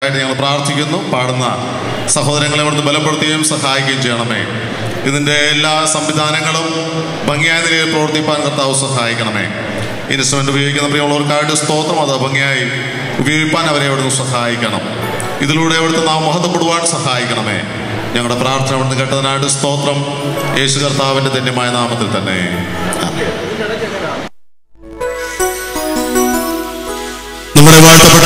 ഞങ്ങൾ പ്രാർത്ഥിക്കുന്നു. പാടുന്ന സഹോദരങ്ങളെ അവിടുന്ന് ബലപ്പെടുത്തുകയും സഹായിക്കുകയും ചെയ്യണമേ. ഇതിൻ്റെ എല്ലാ സംവിധാനങ്ങളും ഭംഗിയായ നിലയിൽ പ്രവർത്തിപ്പാൻ കർത്താവ് സഹായിക്കണമേ. ഇൻസ്ട്രുമെൻ്റ് ഉപയോഗിക്കുന്ന പ്രിയമുള്ളവർക്കായിട്ട് സ്തോത്രം, അത് ഭംഗിയായി ഉപയോഗിപ്പാൻ അവരെ അവിടുന്ന് സഹായിക്കണം. ഇതിലൂടെ അവിടുത്തെ നാം മഹത്വപ്പെടുവാൻ സഹായിക്കണമേ. ഞങ്ങളുടെ പ്രാർത്ഥന അവിടുന്ന് കേട്ടതിനായിട്ട് സ്തോത്രം. യേശു കർത്താവിൻ്റെ ധന്യമായ നാമത്തിൽ തന്നെ. നമ്മുടെ വാഴ്ത്തപ്പെട്ട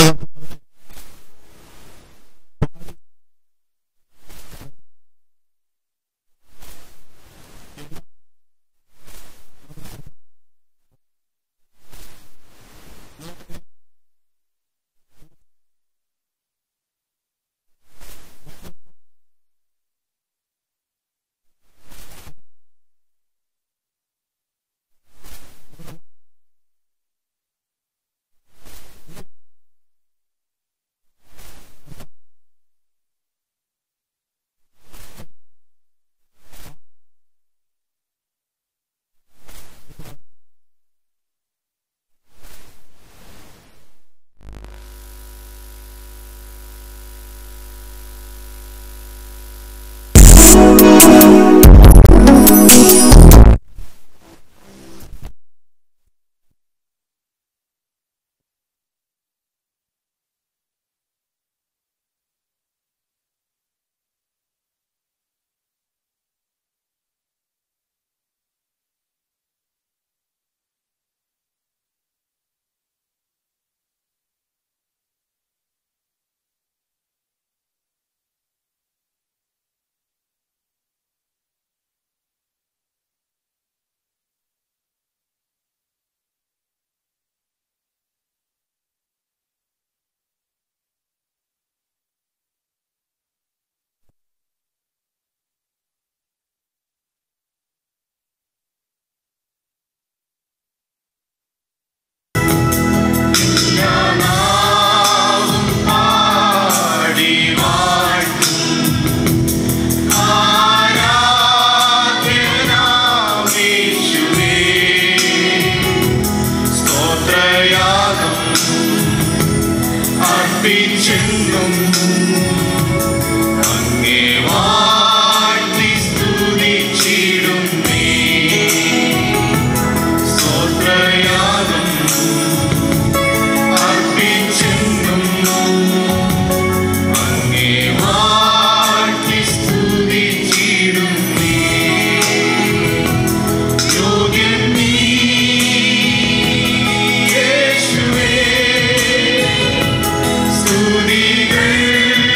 Study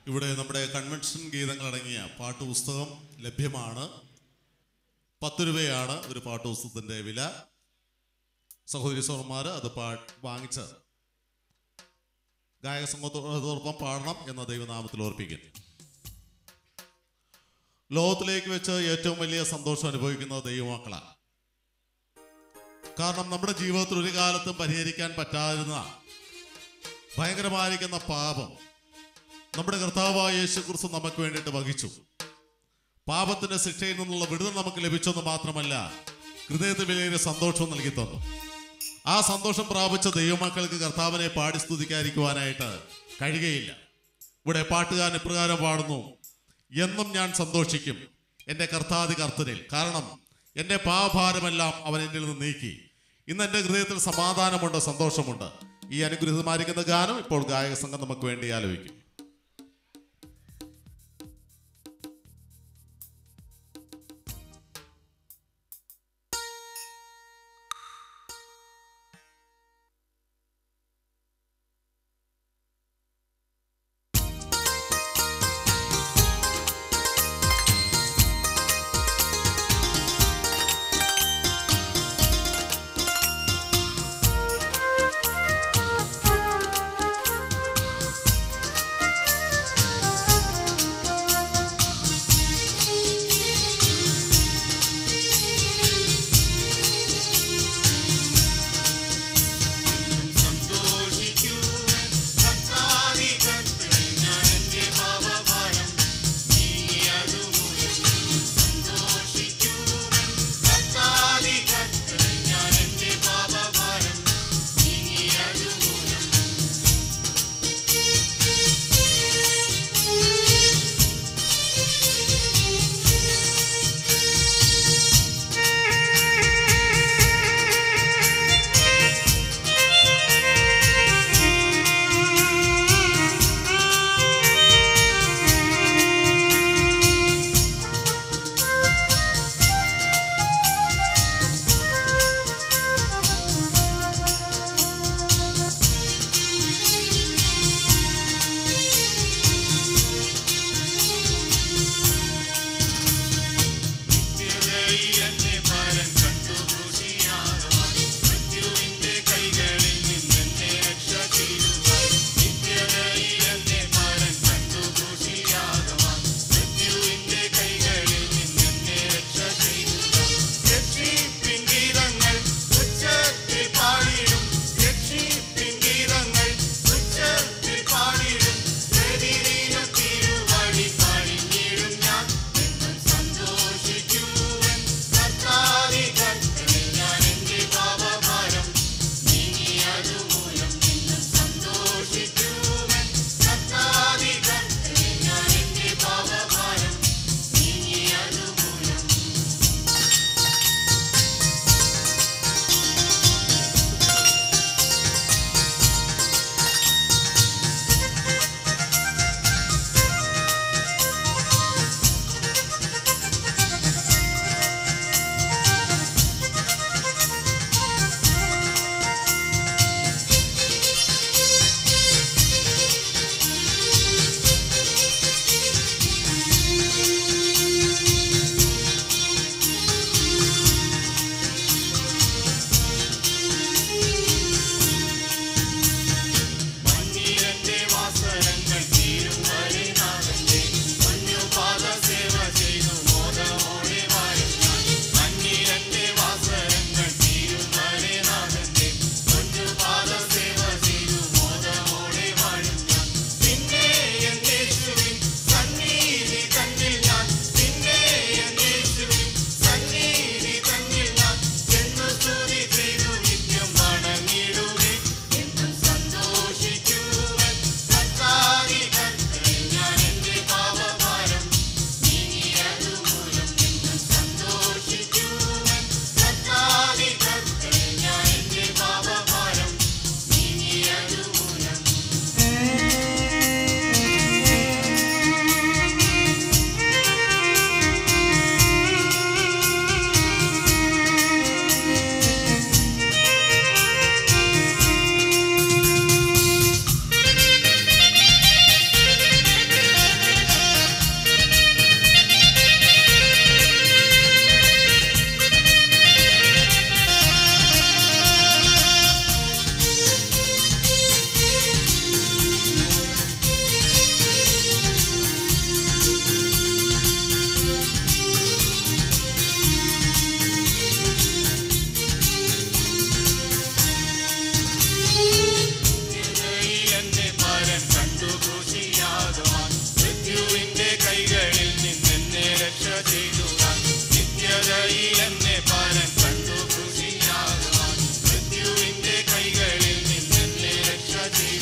ഇവിടെ നമ്മുടെ കൺവെൻഷൻ ഗീതങ്ങളടങ്ങിയ പാട്ടുപുസ്തകം ലഭ്യമാണ്. 10 രൂപയാണ് ഒരു പാട്ടുപുസ്തകത്തിൻ്റെ വില. സഹോദരി സഹോദരന്മാർ അത് വാങ്ങിച്ച് ഗായക സംഘത്തോടൊപ്പം പാടണം എന്ന ദൈവനാമത്തിൽ ഓർപ്പിക്കുന്നു. ലോകത്തിലേക്ക് വെച്ച് ഏറ്റവും വലിയ സന്തോഷം അനുഭവിക്കുന്ന ദൈവമക്കളാണ്. കാരണം നമ്മുടെ ജീവിതത്തിൽ ഒരു കാലത്തും പരിഹരിക്കാൻ പറ്റാതിരുന്ന ഭയങ്കരമായിരിക്കുന്ന പാപം നമ്മുടെ കർത്താവായ യേശുക്രിസ്തു നമുക്ക് വേണ്ടിയിട്ട് വഹിച്ചു. പാപത്തിന്റെ ശിക്ഷയിൽ നിന്നുള്ള വിടുതൽ നമുക്ക് ലഭിച്ചെന്ന് മാത്രമല്ല, ഹൃദയത്തിൽ വലിയൊരു സന്തോഷവും നൽകി തന്നു. ആ സന്തോഷം പ്രാപിച്ച ദൈവമക്കൾക്ക് കർത്താവിനെ പാടി സ്തുതിക്കാതിരിക്കുവാനായിട്ട് കഴിയുകയില്ല. ഇവിടെ പാട്ടുകാരൻ ഇപ്രകാരം പാടുന്നു: എന്നും ഞാൻ സന്തോഷിക്കും എൻ്റെ കർത്താതി കർത്തനിൽ, കാരണം എൻ്റെ പാപഭാരമെല്ലാം അവൻ എന്നിൽ നിന്ന് നീക്കി. ഇന്ന് എൻ്റെ ഹൃദയത്തിൽ സമാധാനമുണ്ട്, സന്തോഷമുണ്ട്. ഈ അനുഗ്രഹീതമായിരിക്കുന്ന ഗാനം ഇപ്പോൾ ഗായക സംഘം നമുക്ക് വേണ്ടി ആലോചിക്കും.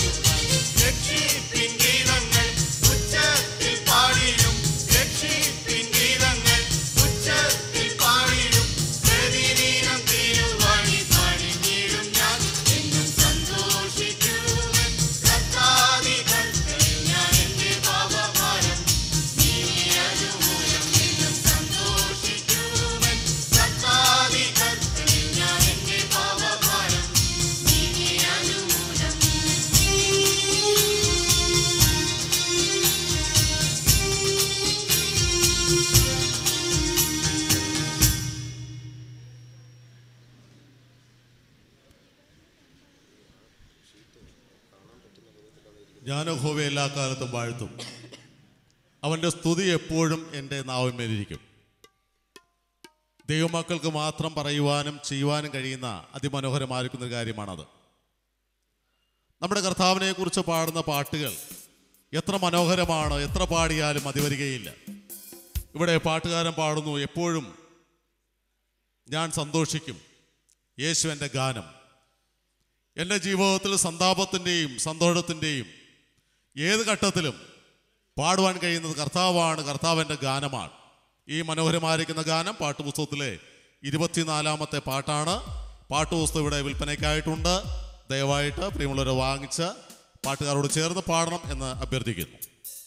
ഞാൻ യഹോവയെ എല്ലാ കാലത്തും വാഴ്ത്തും. അവൻ്റെ സ്തുതി എപ്പോഴും എൻ്റെ നാവിന്മേലിരിക്കും. ദൈവമക്കൾക്ക് മാത്രം പറയുവാനും ചെയ്യുവാനും കഴിയുന്ന അതിമനോഹരമായിരിക്കുന്നൊരു കാര്യമാണത്. നമ്മുടെ കർത്താവിനെ കുറിച്ച് പാടുന്ന പാട്ടുകൾ എത്ര മനോഹരമാണ്, എത്ര പാടിയാലും മതി വരികയില്ല. ഇവിടെ പാട്ടുകാരൻ പാടുന്നു, എപ്പോഴും ഞാൻ സന്തോഷിക്കും, യേശു എൻ്റെ ഗാനം. എൻ്റെ ജീവിതത്തിൽ സന്താപത്തിൻ്റെയും സന്തോഷത്തിൻ്റെയും ഏത് ഘട്ടത്തിലും പാടുവാൻ കഴിയുന്നത് കർത്താവാണ്, കർത്താവിൻ്റെ ഗാനമാണ്. ഈ മനോഹരമായിരിക്കുന്ന ഗാനം പാട്ടുപുസ്തകത്തിലെ 24-ാമത്തെ പാട്ടാണ്. പാട്ടുപുസ്തകം ഇവിടെ വിൽപ്പനയ്ക്കായിട്ടുണ്ട്. ദയവായിട്ട് പ്രിയമുള്ളവരെ വാങ്ങിച്ച് പാട്ടുകാരോട് ചേർന്ന് പാടണം എന്ന് അഭ്യർത്ഥിക്കുന്നു.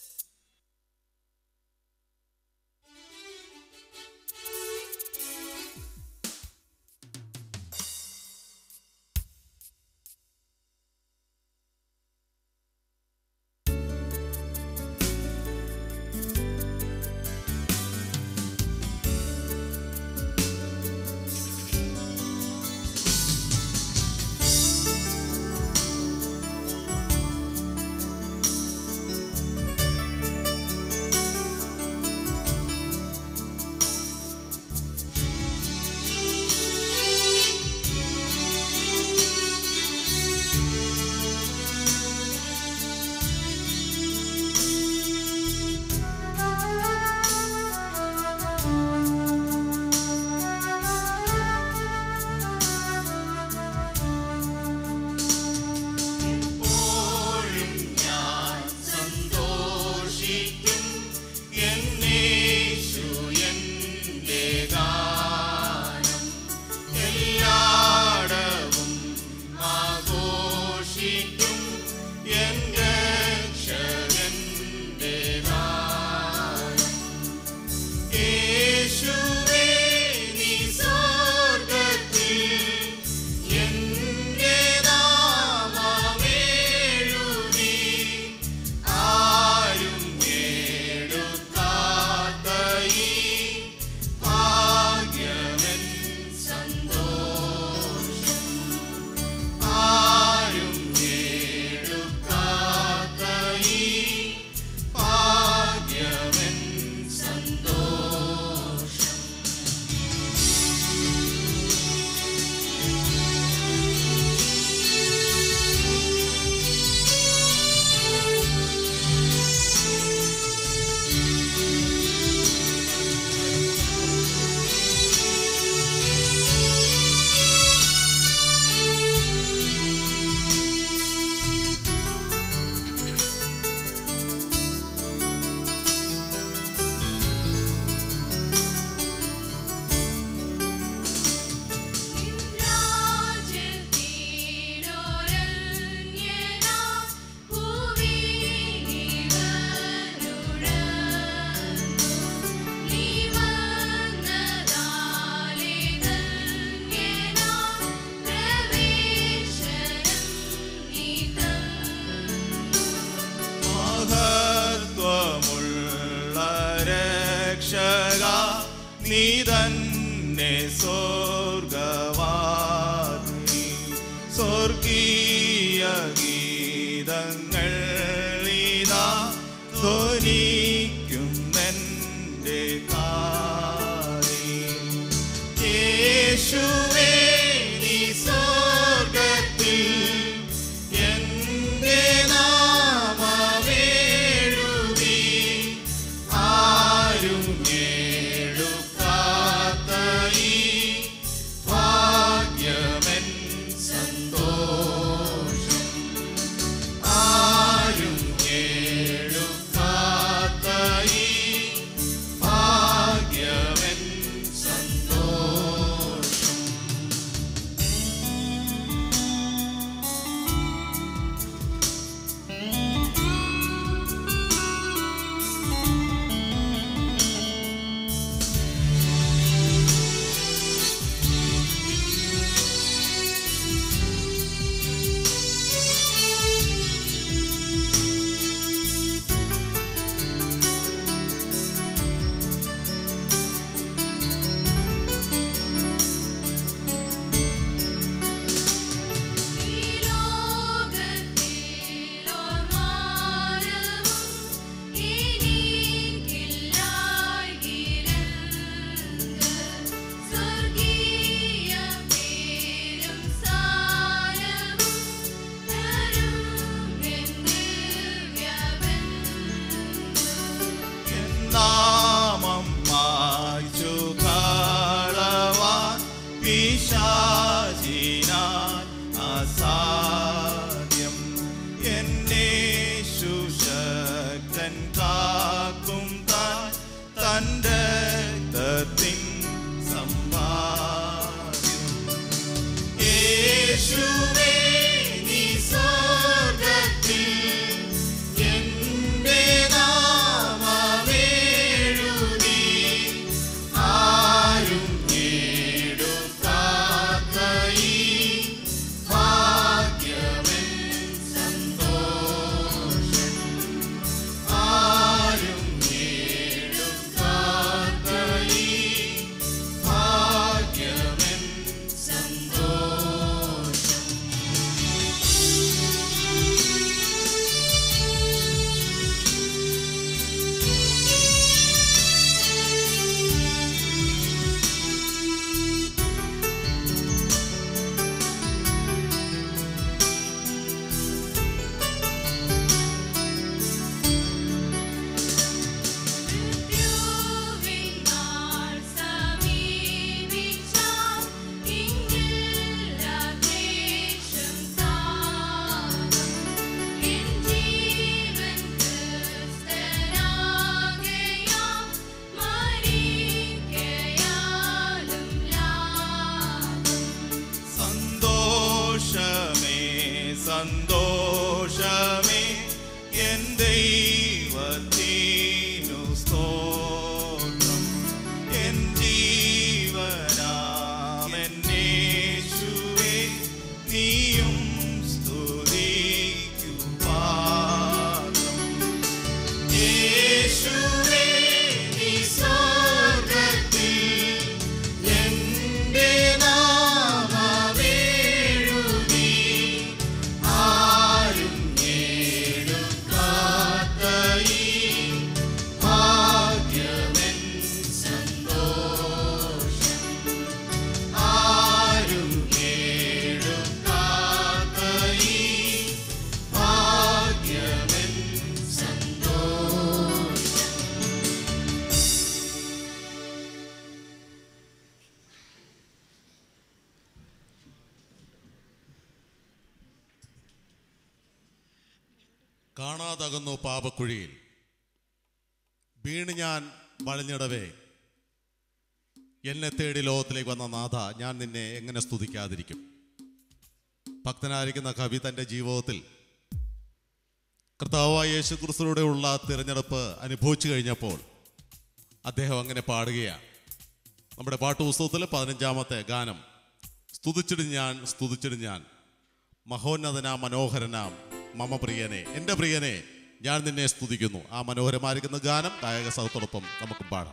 നീ തന്നെ സ്വർഗവാതി, സ്വർഗീയ ഗീതങ്ങൾ ഇതാ ധ്വനിക്കുന്നെൻ്റെ കാതിൽ. യേശുവേ നീ സ്വർഗത്തിൽ എൻ്റെ നാമമെഴുതി, ആരും എടുക്കാത്ത ഈ ഭാഗ്യമെൻ സന്തോഷം, തന്റെ രക്തത്തിൻ സമ്പാദ്യം. യേശുവേ നീ സ്വർഗ്ഗത്തിൽ എന്റെ നാമമെഴുതി ആരും എടുക്കാത്ത ഈ ഭാഗ്യമെൻ സന്തോഷം. ആരും എടുക്കാത്ത ഈ ഭാഗ്യമെൻ സന്തോഷം. സന്തോഷമേ സന്തോഷമേ എൻ ദൈവത്തിനു സ്തോത്രം. എൻ ജീവനാമെൻ യേശുവേ നീയും സ്തുതിക്കു പാത്രം. യേശുവേ നീ സ്വർഗ്ഗത്തിൽ എന്റെ നാമമെഴുതി ആരും എടുക്കാത്ത ഈ ഭാഗ്യമെൻ സന്തോഷം. ആരും എടുക്കാത്ത ഈ ഭാഗ്യമെൻ സന്തോഷം. കാണാതകുന്നു പാപക്കുഴിയിൽ വീണ് ഞാൻ വളഞ്ഞിടവേ, എന്നെ തേടി ലോകത്തിലേക്ക് വന്ന നാഥ, ഞാൻ നിന്നെ എങ്ങനെ സ്തുതിക്കാതിരിക്കും? ഭക്തനായിരിക്കുന്ന കവി തൻ്റെ ജീവിതത്തിൽ കർത്താവായ യേശു ക്രിസ്തുവിലൂടെയുള്ള തിരഞ്ഞെടുപ്പ് അനുഭവിച്ചു കഴിഞ്ഞപ്പോൾ അദ്ദേഹം അങ്ങനെ പാടുകയാണ്. നമ്മുടെ പാട്ടുപുസ്തകത്തിൽ 15-ാമത്തെ ഗാനം, സ്തുതിച്ചിടും ഞാൻ മഹോന്നതനാം മനോഹരനാം മമ പ്രിയനെ, എൻ്റെ പ്രിയനെ ഞാൻ നിന്നെ സ്തുതിക്കുന്നു. ആ മനോഹരമായിരിക്കുന്ന ഗാനം ഗായക സഹത്തോടൊപ്പം നമുക്ക് പാടാം.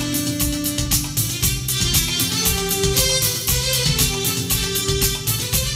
യേശുവേ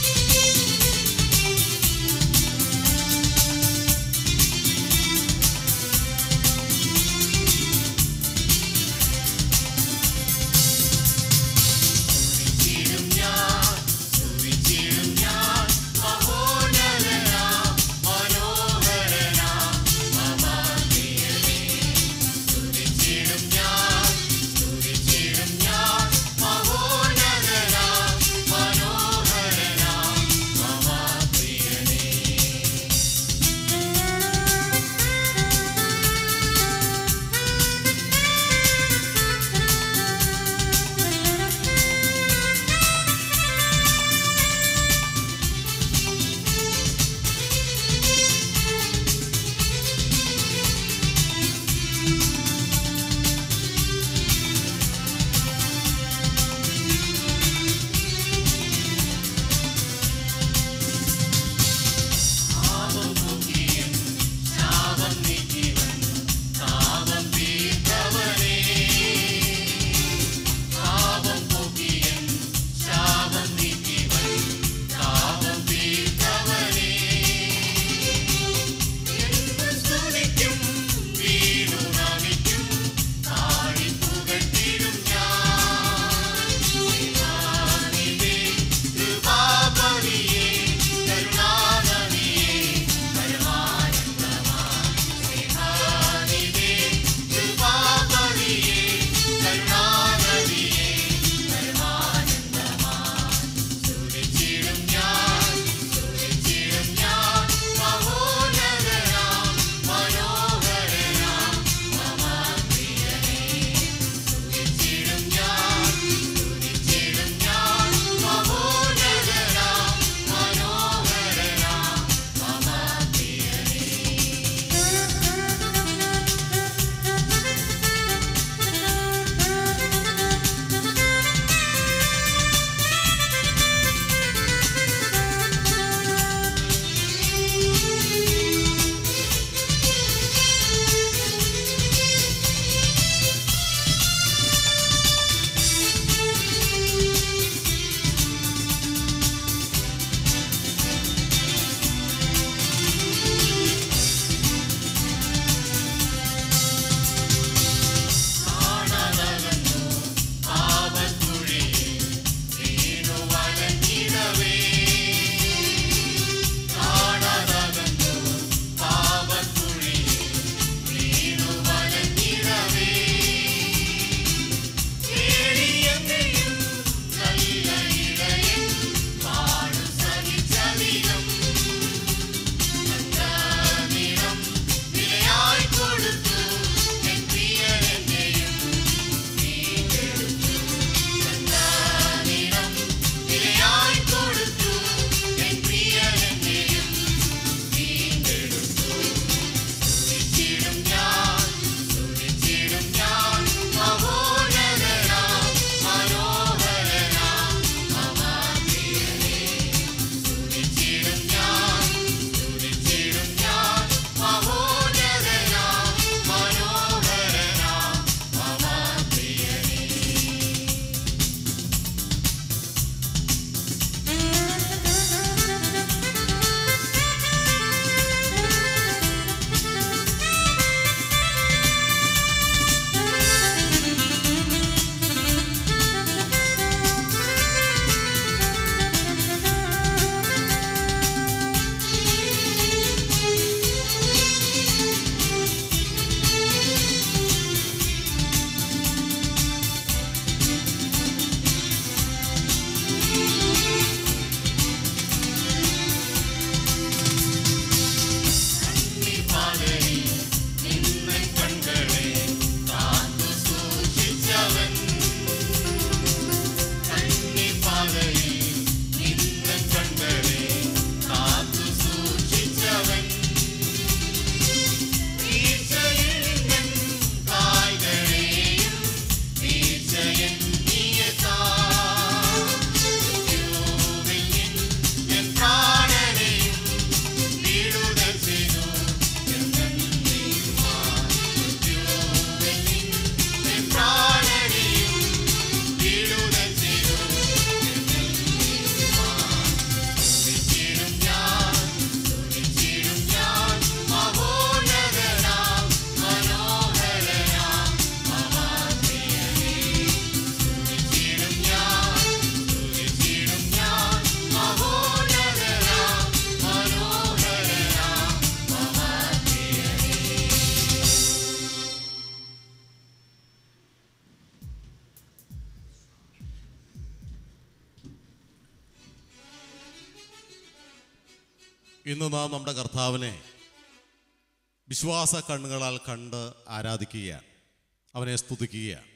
ഇന്ന് നാം നമ്മുടെ കർത്താവിനെ വിശ്വാസ കണ്ണുകളാൽ കണ്ട് ആരാധിക്കുകയാണ്, അവനെ സ്തുതിക്കുകയാണ്.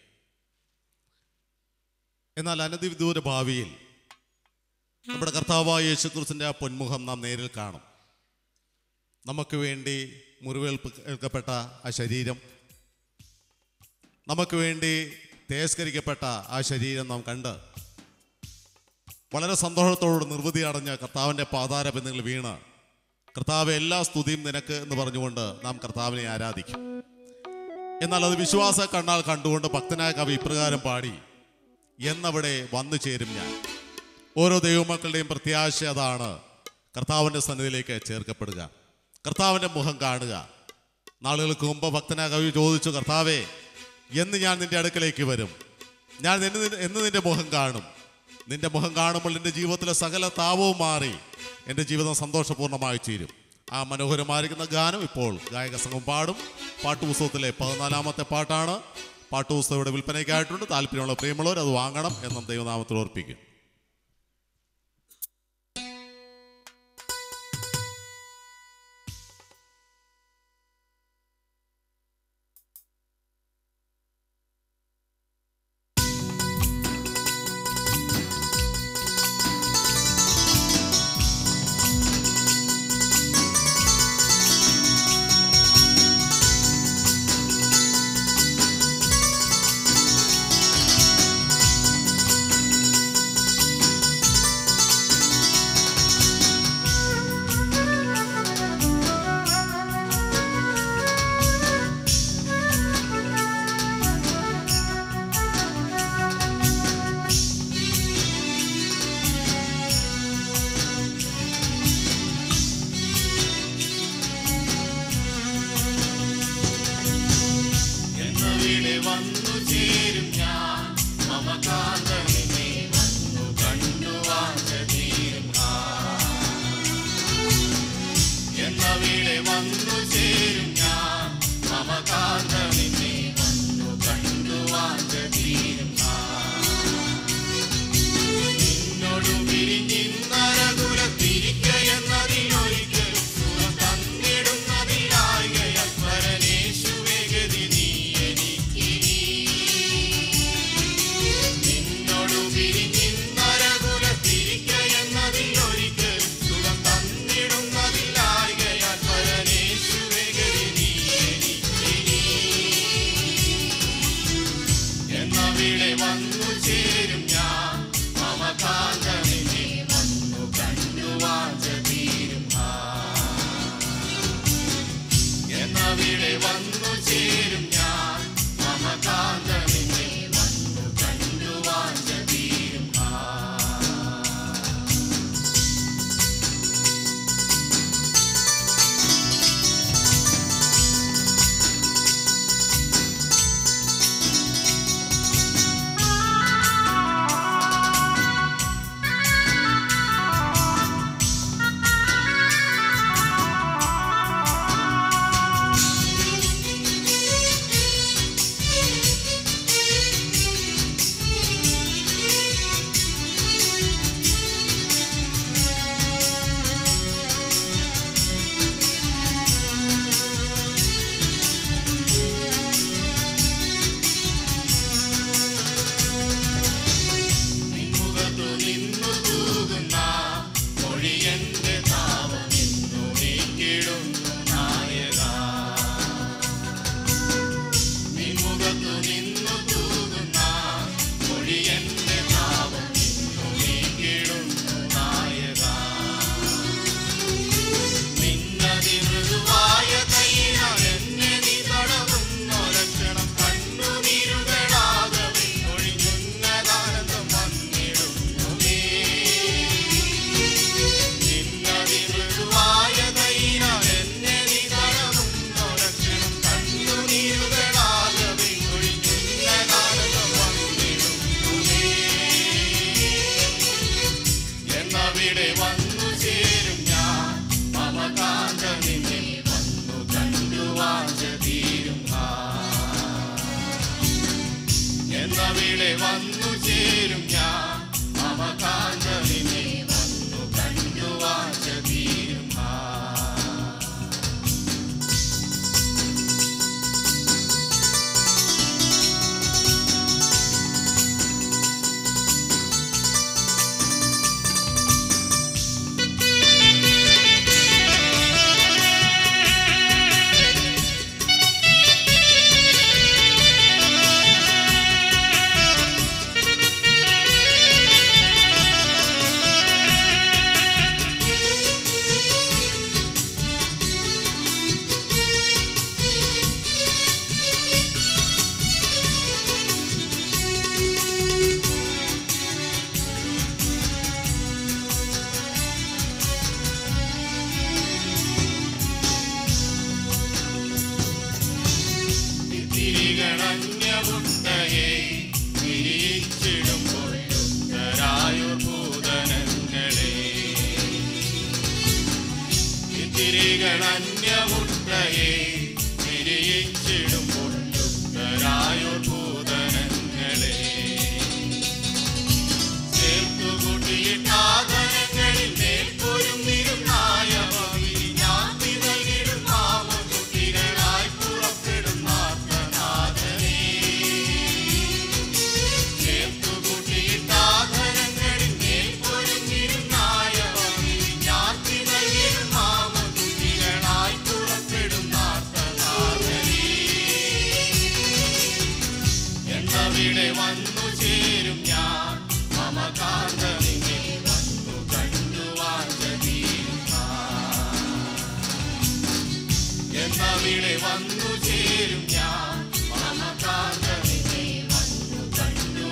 എന്നാൽ അനധിവിദൂര ഭാവിയിൽ നമ്മുടെ കർത്താവായ യേശുക്രിസ്തുവിന്റെ ആ പൊന്മുഖം നാം നേരിൽ കാണും. നമുക്ക് വേണ്ടി മുറിവേൽപ്പിക്കപ്പെട്ട ആ ശരീരം, നമുക്ക് വേണ്ടി തേസ്കരിക്കപ്പെട്ട ആ ശരീരം നാം കണ്ട് വളരെ സന്തോഷത്തോട് നിർവൃതി അടഞ്ഞ കർത്താവിൻ്റെ പാതാരബന്ധങ്ങൾ വീണ് കർത്താവ് എല്ലാ സ്തുതിയും നിനക്ക് എന്ന് പറഞ്ഞുകൊണ്ട് നാം കർത്താവിനെ ആരാധിക്കും. എന്നാൽ അത് വിശ്വാസ കണ്ണാൽ കണ്ടുകൊണ്ട് ഭക്തനായ കവി ഇപ്രകാരം പാടി, എന്നവിടെ വന്നു ചേരും ഞാൻ. ഓരോ ദൈവമക്കളുടെയും പ്രത്യാശ അതാണ്, കർത്താവിൻ്റെ സന്നിധിയിലേക്ക് ചേർക്കപ്പെടുക, കർത്താവിൻ്റെ മുഖം കാണുക. നാളുകൾക്ക് മുമ്പ് ഭക്തനായ കവി ചോദിച്ചു, കർത്താവേ, എന്ന് ഞാൻ നിന്റെ അടുക്കലേക്ക് വരും, ഞാൻ എന്ന് നിന്റെ മുഖം കാണും. നിന്റെ മുഖം കാണുമ്പോൾ എൻ്റെ ജീവിതത്തിലെ സകല താപവും മാറി എൻ്റെ ജീവിതം സന്തോഷപൂർണ്ണമായി തീരും. ആ മനോഹരമായിരിക്കുന്ന ഗാനം ഇപ്പോൾ ഗായക സംഘം പാടും. പാട്ടുപുസ്തകത്തിലെ 14-ാമത്തെ പാട്ടാണ്. പാട്ടുപുസ്തകം ഇവിടെ വിൽപ്പനയ്ക്കായിട്ടുണ്ട്. താല്പര്യമുള്ള പ്രിയമുള്ളവർ അത് വാങ്ങണം എന്നും ദൈവനാമത്തിൽ ഓർപ്പിക്കും. വന്നു ചേരും ഞാൻ മമകാന്തനിനെ വന്നു കണ്ടു വാഞ്ച തീരും ഹൃദയേ നിരയിച്ചിടുമ്പോൾ തൃപ്തരായോർ ഭൂതനങ്ങളെ ചേർത്തുകൂട്ടിയിട്ടാദരങ്ങളിൽ മേൽപ്പൊരുന്നിരുന്നായ ഞാത്തി നൽകിടും മാമകുട്ടികളായി പുറപ്പെടും നാഥനാഥനേ ചേർത്തുകൂട്ടിയിട്ടാദരങ്ങളിൽ മേൽപ്പൊരുന്നിരുന്നായ ഞാത്തി നൽകിടും മാമകുട്ടികളായി പുറപ്പെടും നാഥനാഥനേ എന്നവിടെ വന്നു ചേരും ഞാൻ മമകാന്തനിനെ വന്നു കണ്ടു എന്നവിടെ വന്നു ചേരും ഞാൻ മമകാന്തനിനെ വന്നു കണ്ടു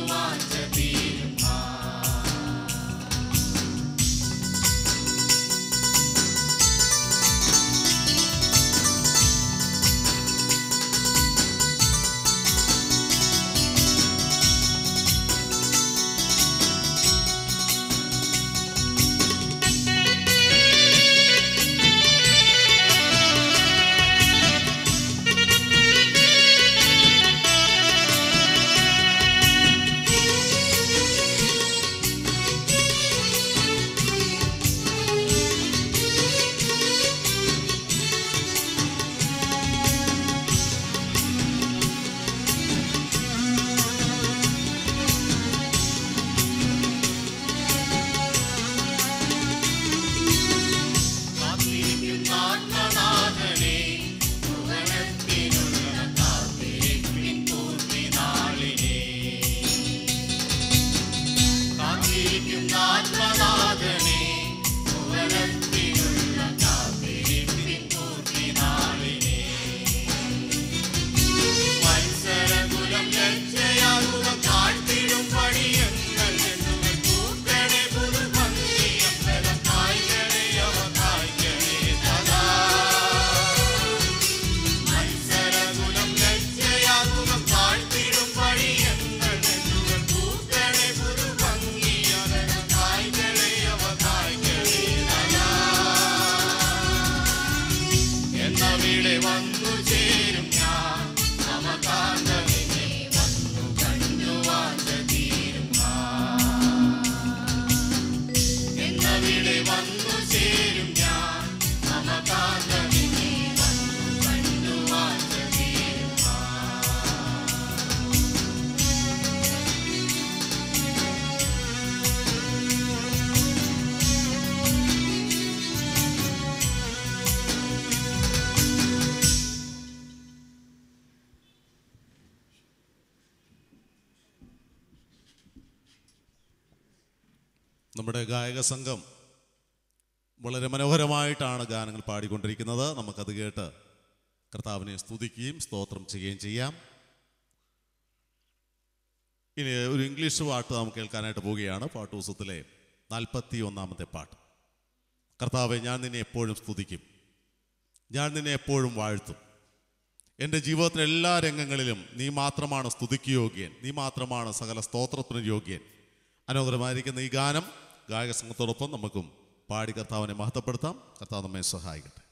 നമ്മുടെ ഗായക സംഘം വളരെ മനോഹരമായിട്ടാണ് ഗാനങ്ങൾ പാടിക്കൊണ്ടിരിക്കുന്നത്. നമുക്കത് കേട്ട് കർത്താവിനെ സ്തുതിക്കുകയും സ്തോത്രം ചെയ്യുകയും ചെയ്യാം. ഇനി ഒരു ഇംഗ്ലീഷ് പാട്ട് നമുക്ക് കേൾക്കാനായിട്ട് പോവുകയാണ്. പാട്ടുപുസ്തകത്തിലെ 41-ാമത്തെ പാട്ട്. കർത്താവെ, ഞാൻ നിന്നെ എപ്പോഴും സ്തുതിക്കും, ഞാൻ നിന്നെ എപ്പോഴും വാഴ്ത്തും. എൻ്റെ ജീവിതത്തിലെ എല്ലാ രംഗങ്ങളിലും നീ മാത്രമാണ് സ്തുതിക്ക് യോഗ്യൻ, നീ മാത്രമാണ് സകല സ്തോത്രത്തിന് യോഗ്യൻ. അനുഗ്രഹമായിരിക്കുന്ന ഈ ഗാനം ഗായക സംഘത്തോടൊപ്പം നമുക്കും പാടി കർത്താവിനെ മഹത്വപ്പെടുത്താം. കർത്താവ് നമ്മെ സഹായിക്കട്ടെ.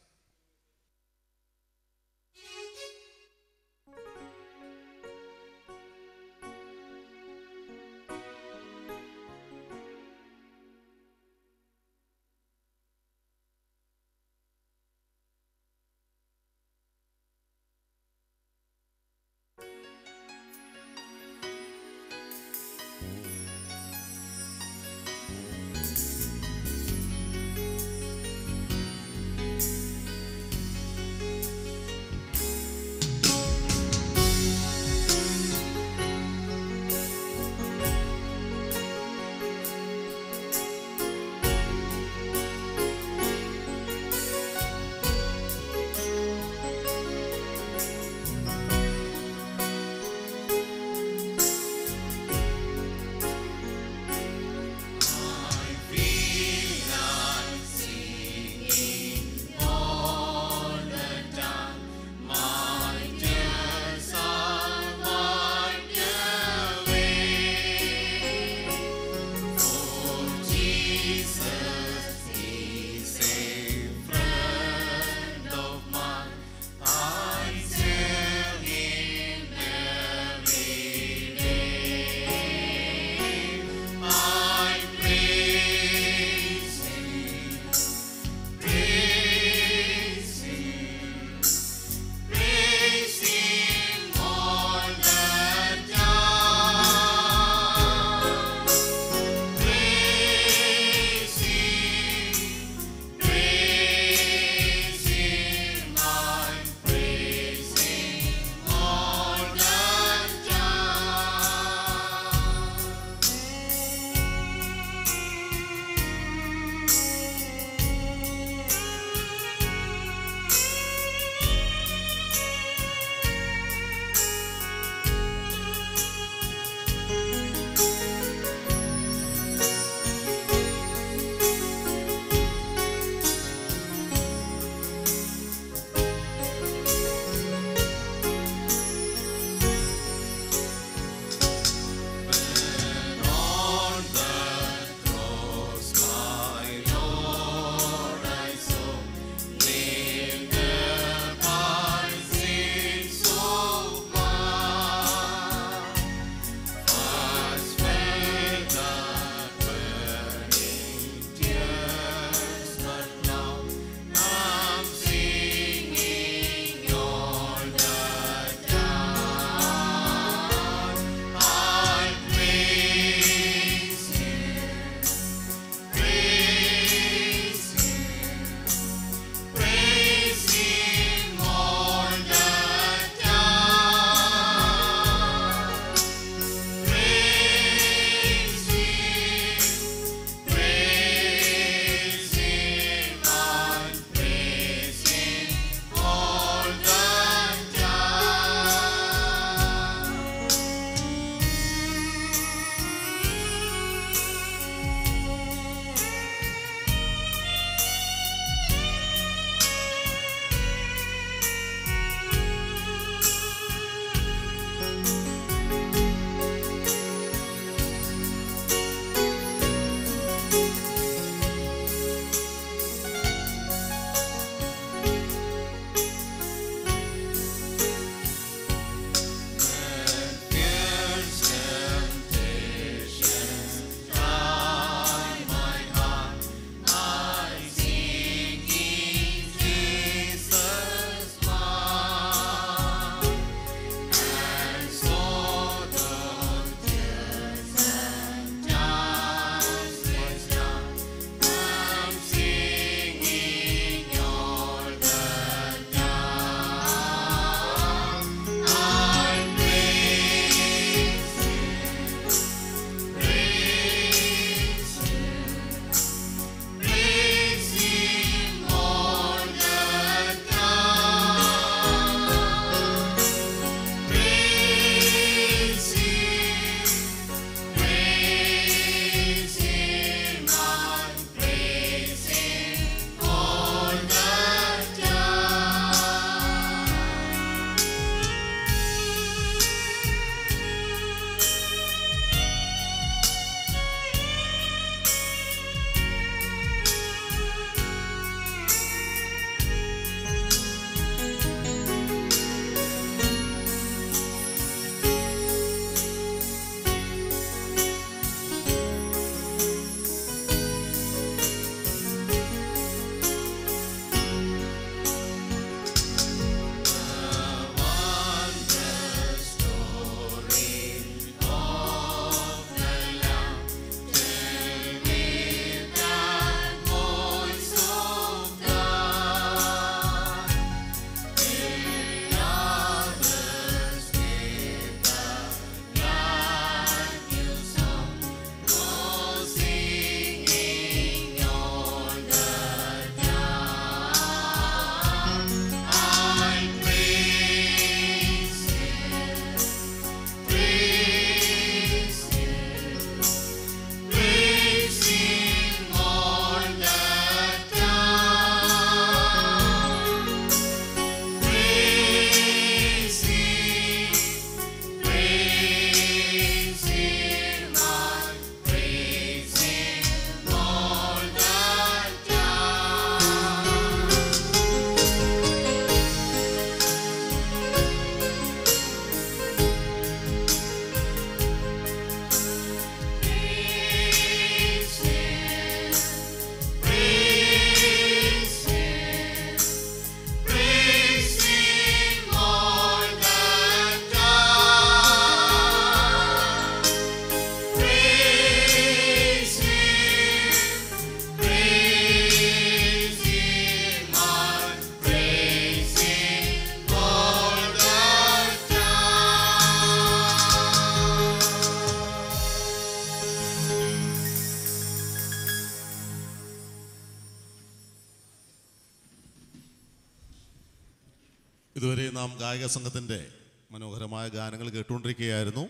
ഇതുവരെ നാം ഗായക സംഘത്തിൻ്റെ മനോഹരമായ ഗാനങ്ങൾ കേട്ടുകൊണ്ടിരിക്കുകയായിരുന്നു.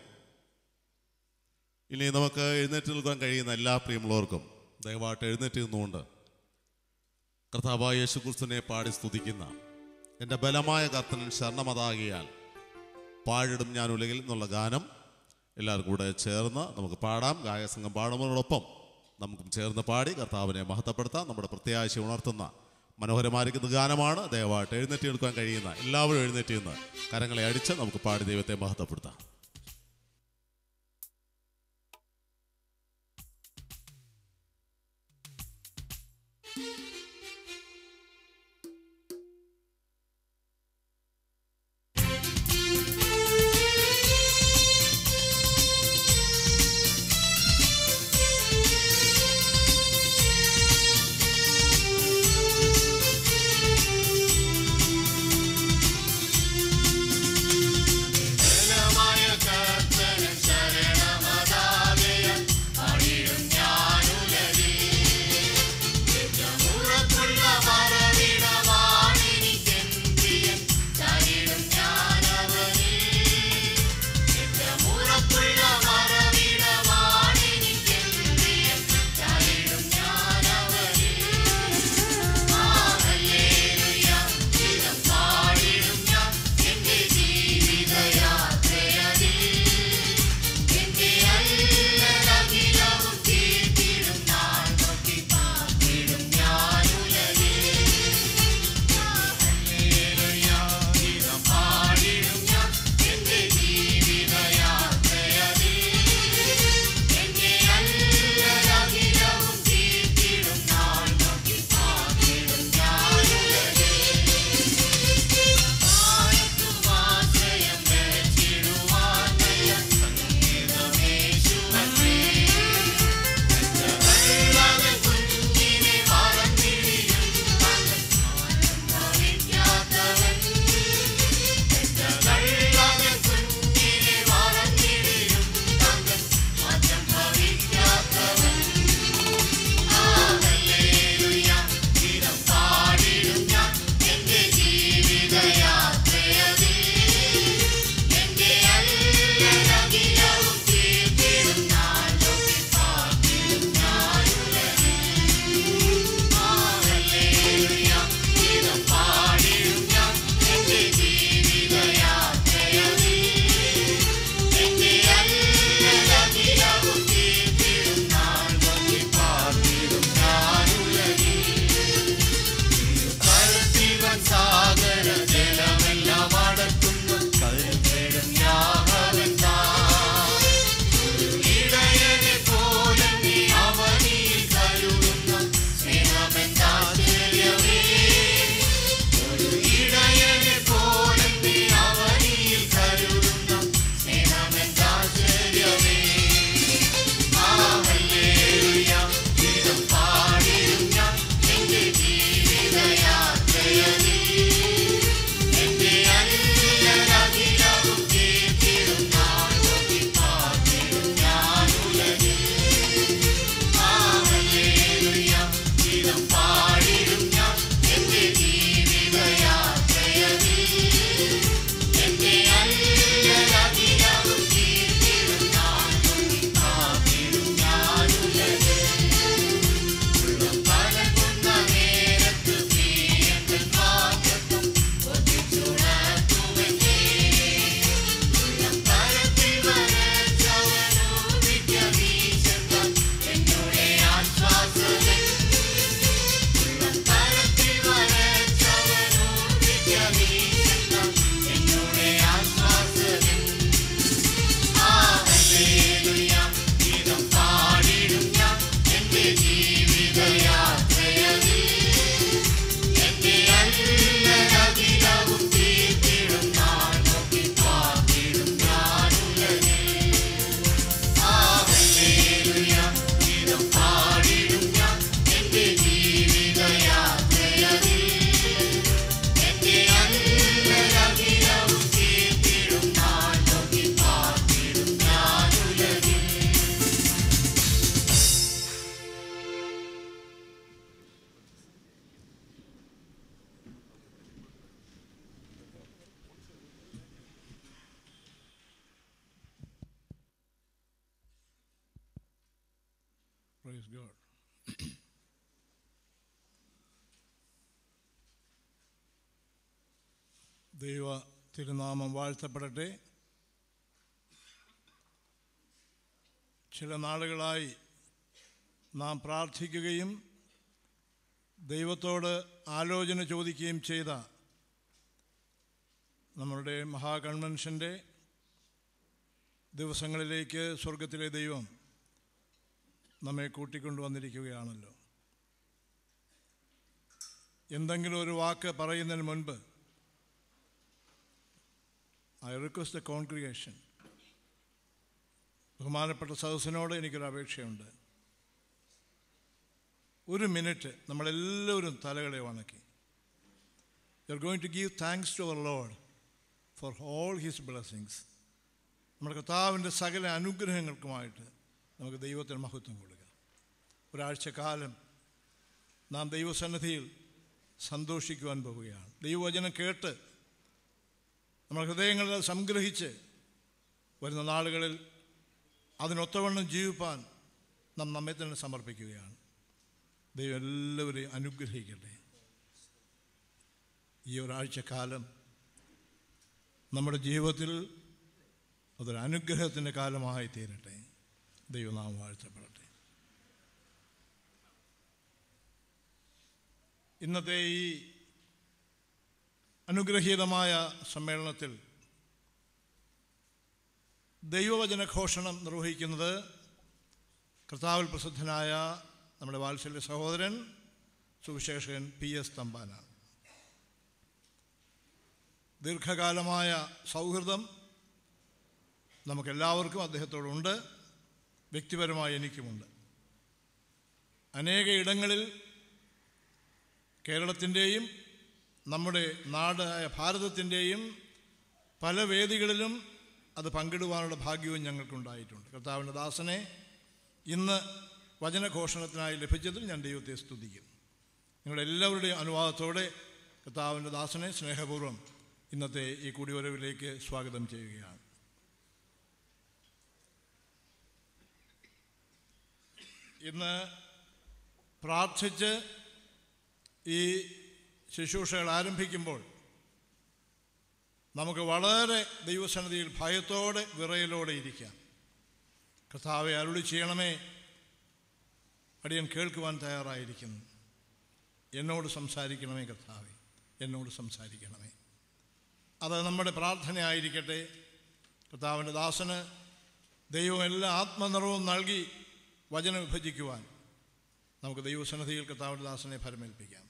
ഇനി നമുക്ക് എഴുന്നേറ്റ് നിൽക്കാൻ കഴിയുന്ന എല്ലാ പ്രിയമുള്ളവർക്കും ദയവായിട്ട് എഴുന്നേറ്റ് നിന്നുകൊണ്ട് കർത്താവായ യേശുക്രിസ്തുവിനെ പാടി സ്തുതിക്കുന്ന എൻ്റെ ബലമായ കർത്തനൻ ശരണമതാകിയാൽ പാഴിടും ഞാൻ ഉലകിൽ എന്നുള്ള ഗാനം എല്ലാവർക്കും കൂടെ ചേർന്ന് നമുക്ക് പാടാം. ഗായക സംഘം പാടുന്നതോടൊപ്പം നമുക്കും ചേർന്ന് പാടി കർത്താവിനെ മഹത്വപ്പെടുത്താം. നമ്മുടെ പ്രത്യാശ ഉണർത്തുന്ന മനോഹരമായിരിക്കുന്ന ഗാനമാണ്. ദയവായിട്ട് എഴുന്നേറ്റ് എടുക്കാൻ കഴിയുന്ന എല്ലാവരും എഴുന്നേറ്റ് നിന്ന് കരങ്ങളെ അടിച്ച് നമുക്ക് പാടി ദൈവത്തെ മഹത്വപ്പെടുത്താം. ശരണമതാകിയാൽ പാടിടും ഞാൻ ഉലകിൽ. Praise God. ദൈവ തിരുനാമം വാഴ്ത്തപ്പെടട്ടെ. ചില നാളുകളായി നാം പ്രാർത്ഥിക്കുകയും ദൈവത്തോട് ആലോചന ചോദിക്കുകയും ചെയ്ത നമ്മളുടെ മഹാകൺവെൻഷൻ്റെ ദിവസങ്ങളിലേക്ക് സ്വർഗത്തിലെ ദൈവം നമ്മെ കൂട്ടിക്കൊണ്ടുവന്നിരിക്കുകയാണല്ലോ. എന്തെങ്കിലും ഒരു വാക്ക് പറയുന്നതിന് മുൻപ് I request the congregation, ബഹുമാനപ്പെട്ട സദസ്സിനോട് എനിക്കൊരു അപേക്ഷയുണ്ട്. ഒരു മിനിറ്റ് നമ്മളെല്ലാവരും തലകളെ വണക്കി. We are going to give thanks to our Lord for all His blessings. നമ്മുടെ കർത്താവിൻ്റെ സകല അനുഗ്രഹങ്ങൾക്കുമായിട്ട് നമുക്ക് ദൈവത്തിന് മഹത്വം കൊടുക്കാം. ഒരാഴ്ചക്കാലം നാം ദൈവസന്നിധിയിൽ സന്തോഷിക്കുവാൻ പോവുകയാണ്. ദൈവവചനം കേട്ട് നമ്മുടെ ഹൃദയങ്ങളിൽ സംഗ്രഹിച്ച് വരുന്ന നാളുകളിൽ അതിനൊത്തവണ്ണം ജീവിപ്പാൻ നാം നമ്മെ തന്നെ സമർപ്പിക്കുകയാണ്. ദൈവം എല്ലാവരെയും അനുഗ്രഹിക്കട്ടെ. ഈ ഒരാഴ്ചക്കാലം നമ്മുടെ ജീവിതത്തിൽ അതൊരു അനുഗ്രഹത്തിൻ്റെ കാലമായി തീരട്ടെ. ദൈവനാമം വാഴ്ത്തപ്പെടട്ടെ. ഇന്നത്തെ ഈ അനുഗ്രഹീതമായ സമ്മേളനത്തിൽ ദൈവവചന ഘോഷണം നിർവഹിക്കുന്നത് കർത്താവിൽ പ്രസിദ്ധനായ നമ്മുടെ വാത്സല്യ സഹോദരൻ സുവിശേഷകൻ PS തമ്പാനാണ്. ദീർഘകാലമായ സൗഹൃദം നമുക്കെല്ലാവർക്കും അദ്ദേഹത്തോടുണ്ട്. വ്യക്തിപരമായി എനിക്കുമുണ്ട്. അനേക ഇടങ്ങളിൽ കേരളത്തിൻ്റെയും നമ്മുടെ നാടായ ഭാരതത്തിൻ്റെയും പല വേദികളിലും അത് പങ്കിടുവാനുള്ള ഭാഗ്യവും ഞങ്ങൾക്കുണ്ടായിട്ടുണ്ട്. കർത്താവിൻ്റെ ദാസനെ ഇന്ന് വചനഘോഷണത്തിനായി ലഭിച്ചതിൽ ഞാൻ ദൈവത്തെ സ്തുതിക്കുന്നു. നിങ്ങളെല്ലാവരുടെയും അനുവാദത്തോടെ കർത്താവിൻ്റെ ദാസനെ സ്നേഹപൂർവ്വം ഇന്നത്തെ ഈ കൂടിവരവിലേക്ക് സ്വാഗതം ചെയ്യുകയാണ്. ഇന്ന് പ്രാർത്ഥിച്ച് ഈ ശുശ്രൂഷകൾ ആരംഭിക്കുമ്പോൾ നമുക്ക് വളരെ ദൈവസന്നിധിയിൽ ഭയത്തോടെ വിറയലോടെ ഇരിക്കാം. കർത്താവെ അരുളി ചെയ്യണമേ, അടിയൻ കേൾക്കുവാൻ തയ്യാറായിരിക്കുന്നു. എന്നോട് സംസാരിക്കണമേ കർത്താവെ, എന്നോട് സംസാരിക്കണമേ. അത് നമ്മുടെ പ്രാർത്ഥനയായിരിക്കട്ടെ. കർത്താവിൻ്റെ ദാസന് ദൈവം എല്ലാ ആത്മനിറവും നൽകി വചനം വിഭജിക്കുവാൻ നമുക്ക് ദൈവസന്നിധിയിൽ കർത്താവിൻ്റെ ദാസനെ ഫലമേൽപ്പിക്കാം.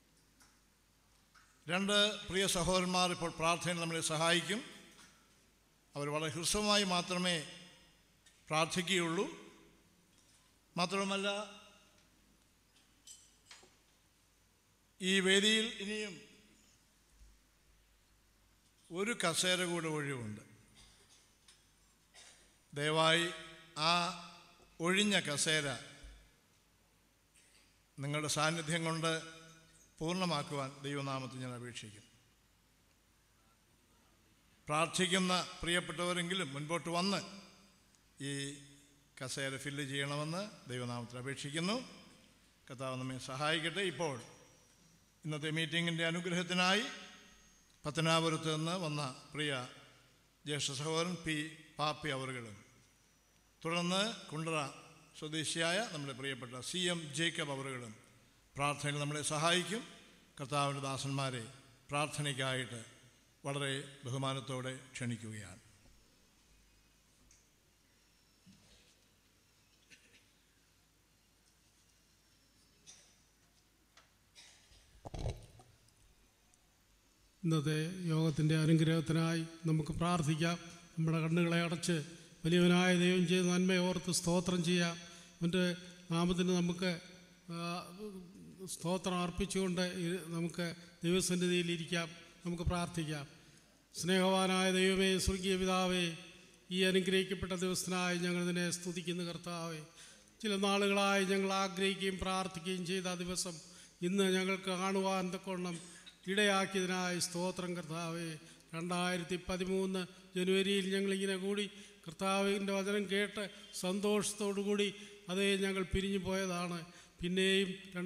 രണ്ട് പ്രിയ സഹോദരന്മാർ ഇപ്പോൾ പ്രാർത്ഥനയിൽ നമ്മളെ സഹായിക്കും. അവർ വളരെ ഹ്രസ്വമായി മാത്രമേ പ്രാർത്ഥിക്കുകയുള്ളൂ. മാത്രമല്ല, ഈ വേദിയിൽ ഇനിയും ഒരു കസേര കൂടെ ഒഴിവുണ്ട്. ദയവായി ആ ഒഴിഞ്ഞ കസേര നിങ്ങളുടെ സാന്നിധ്യം കൊണ്ട് പൂർണ്ണമാക്കുവാൻ ദൈവനാമത്തിൽ ഞാൻ അപേക്ഷിക്കും. പ്രാർത്ഥിക്കുന്ന പ്രിയപ്പെട്ടവരെങ്കിലും മുൻപോട്ട് വന്ന് ഈ കസേര ഫില്ല് ചെയ്യണമെന്ന് ദൈവനാമത്തിൽ അപേക്ഷിക്കുന്നു. കർത്താവ് നമ്മെ സഹായിക്കട്ടെ. ഇപ്പോൾ ഇന്നത്തെ മീറ്റിങ്ങിൻ്റെ അനുഗ്രഹത്തിനായി പത്തനാപുരത്ത് നിന്ന് വന്ന പ്രിയ ജ്യേഷ്ഠ സഹോദരൻ P. പാപ്പി അവറുകളും, തുടർന്ന് കുണ്ടറ സ്വദേശിയായ നമ്മുടെ പ്രിയപ്പെട്ട CM ജേക്കബ് അവറുകളും പ്രാർത്ഥനയിൽ നമ്മളെ സഹായിക്കും. കർത്താവിൻ്റെ ദാസന്മാരെ പ്രാർത്ഥനയ്ക്കായിട്ട് വളരെ ബഹുമാനത്തോടെ ക്ഷണിക്കുകയാണ്. ഇന്നത്തെ യോഗത്തിൻ്റെ അനുഗ്രഹത്തിനായി നമുക്ക് പ്രാർത്ഥിക്കാം. നമ്മുടെ കണ്ണുകളെ അടച്ച് വലിയവനായ ദൈവം ചെയ്ത നന്മയെ ഓർത്ത് സ്തോത്രം ചെയ്യാം. അവൻ്റെ നാമത്തിന് നമുക്ക് സ്തോത്രം അർപ്പിച്ചുകൊണ്ട് നമുക്ക് ദൈവസന്നിധിയിലിരിക്കാം. നമുക്ക് പ്രാർത്ഥിക്കാം. സ്നേഹവാനായ ദൈവമേ, സ്വർഗീയ പിതാവേ, ഈ അനുഗ്രഹിക്കപ്പെട്ട ദിവസത്തിനായി ഞങ്ങൾ നിന്നെ സ്തുതിക്കുന്നു കർത്താവേ. ചില നാളുകളായി ഞങ്ങൾ ആഗ്രഹിക്കുകയും പ്രാർത്ഥിക്കുകയും ചെയ്ത ആ ദിവസം ഇന്ന് ഞങ്ങൾക്ക് കാണുവാൻ തക്കവണ്ണം ഇടയാക്കിയതിനായി സ്തോത്രം കർത്താവേ. 2013 ജനുവരിയിൽ ഞങ്ങളിങ്ങനെ കൂടി കർത്താവിൻ്റെ വചനം കേട്ട് സന്തോഷത്തോടു കൂടി അതേ ഞങ്ങൾ പിരിഞ്ഞു പോയതാണ്. പിന്നെയും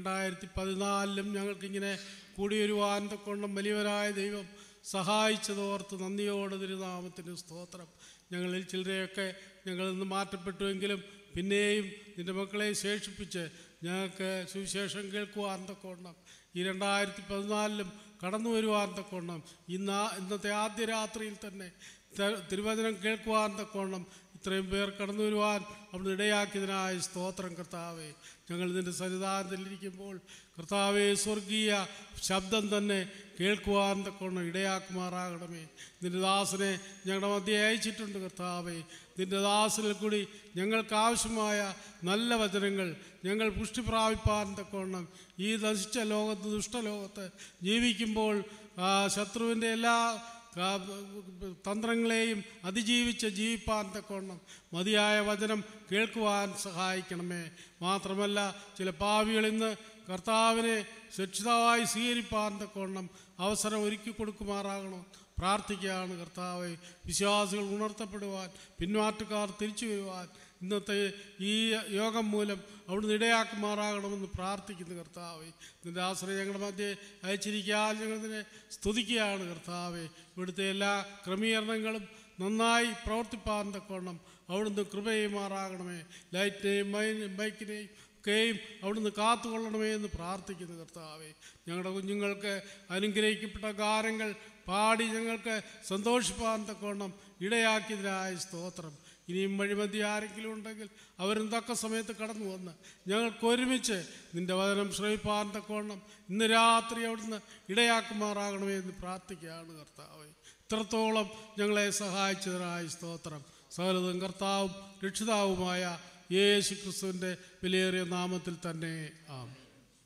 2014 ഞങ്ങൾക്കിങ്ങനെ കൂടി വരുവാൻ തക്കോണം വലിയവരായ ദൈവം സഹായിച്ചതോർത്ത് നന്ദിയോടെ തിരുനാമത്തിന് സ്തോത്രം. ഞങ്ങളിൽ ചിലരെയൊക്കെ ഞങ്ങളിൽ നിന്ന് മാറ്റപ്പെട്ടുവെങ്കിലും പിന്നെയും നിൻ്റെ മക്കളെ ശേഷിപ്പിച്ച് ഞങ്ങൾക്ക് സുവിശേഷം കേൾക്കുവാൻ തക്കോണം ഈ 2014 കടന്നു വരുവാൻ തക്കോണം ഇന്നത്തെ ആദ്യ രാത്രിയിൽ തന്നെ തിരുവചനം കേൾക്കുവാൻ തക്കോണം ഇത്രയും പേർ കടന്നു വരുവാൻ അവിടുന്ന് ഇടയാക്കിയതിനായി സ്തോത്രം കർത്താവേ. ഞങ്ങൾ നിൻ്റെ സന്നിധാനത്തിലിരിക്കുമ്പോൾ കർത്താവേ സ്വർഗീയ ശബ്ദം തന്നെ കേൾക്കുവാൻ തക്കോണം ഇടയാക്കുമാറാകണമേ. നിൻ്റെ ദാസനെ ഞങ്ങളുടെ മധ്യേ അയച്ചിട്ടുണ്ട് കർത്താവേ. നിൻ്റെ ദാസനിൽ കൂടി ഞങ്ങൾക്ക് ആവശ്യമായ നല്ല വചനങ്ങൾ ഞങ്ങൾ പുഷ്ടി പ്രാപിപ്പാൻ തക്കോണം ഈ നശിച്ച ലോകത്ത് ദുഷ്ടലോകത്ത് ജീവിക്കുമ്പോൾ ശത്രുവിൻ്റെ എല്ലാ തന്ത്രങ്ങളെയും അതിജീവിച്ച് ജീവിപ്പാൻ തക്കോണം മതിയായ വചനം കേൾക്കുവാൻ സഹായിക്കണമേ. മാത്രമല്ല ചില പാപികൾ ഇന്ന് കർത്താവിനെ രക്ഷിതാവായി സ്വീകരിപ്പാൻ തക്കോണം അവസരം ഒരുക്കി കൊടുക്കുമാറാകണം പ്രാർത്ഥിക്കുകയാണ് കർത്താവെ. വിശ്വാസികൾ ഉണർത്തപ്പെടുവാൻ, പിന്മാറ്റക്കാർ തിരിച്ചു വരുവാൻ ഇന്നത്തെ ഈ യോഗം മൂലം അവിടുന്ന് ഇടയാക്കുമാറാകണമെന്ന് പ്രാർത്ഥിക്കുന്നു കർത്താവെ. നിൻ്റെ ആശ്രയം ഞങ്ങളുടെ മധ്യേ അയച്ചിരിക്കാൻ ഞങ്ങളിതിനെ സ്തുതിക്കുകയാണ് കർത്താവെ. ഇവിടുത്തെ എല്ലാ ക്രമീകരണങ്ങളും നന്നായി പ്രവർത്തിപ്പാൻ തക്കോണം അവിടുന്ന് കൃപയുമാറാകണമേ. ലൈറ്റിനെയും ബൈക്കിനെയും ഒക്കെയും അവിടുന്ന് കാത്തുകൊള്ളണമേ എന്ന് പ്രാർത്ഥിക്കുന്നു കർത്താവെ. ഞങ്ങളുടെ കുഞ്ഞുങ്ങൾക്ക് അനുഗ്രഹിക്കപ്പെട്ട ഗാനങ്ങൾ പാടി ഞങ്ങൾക്ക് സന്തോഷിപ്പാൻ തക്കോണം ഇടയാക്കിയതിനായി സ്തോത്രം. ഇനിയും വഴിമതി ആരെങ്കിലും ഉണ്ടെങ്കിൽ അവരും തക്ക സമയത്ത് കടന്നു വന്ന് ഞങ്ങൾക്ക് ഒരുമിച്ച് നിൻ്റെ വചനം ശ്രവിപ്പാൻ തക്കോണം ഇന്ന് രാത്രി അവിടുന്ന് ഇടയാക്കുമാറാകണമേ എന്ന് പ്രാർത്ഥിക്കുകയാണ് കർത്താവെ. ഇത്രത്തോളം ഞങ്ങളെ സഹായിച്ചതിനായി സ്തോത്രം. സകലതും കർത്താവും രക്ഷിതാവുമായ യേശു ക്രിസ്തുവിൻ്റെ വിലയേറിയ നാമത്തിൽ തന്നെ ആമേൻ.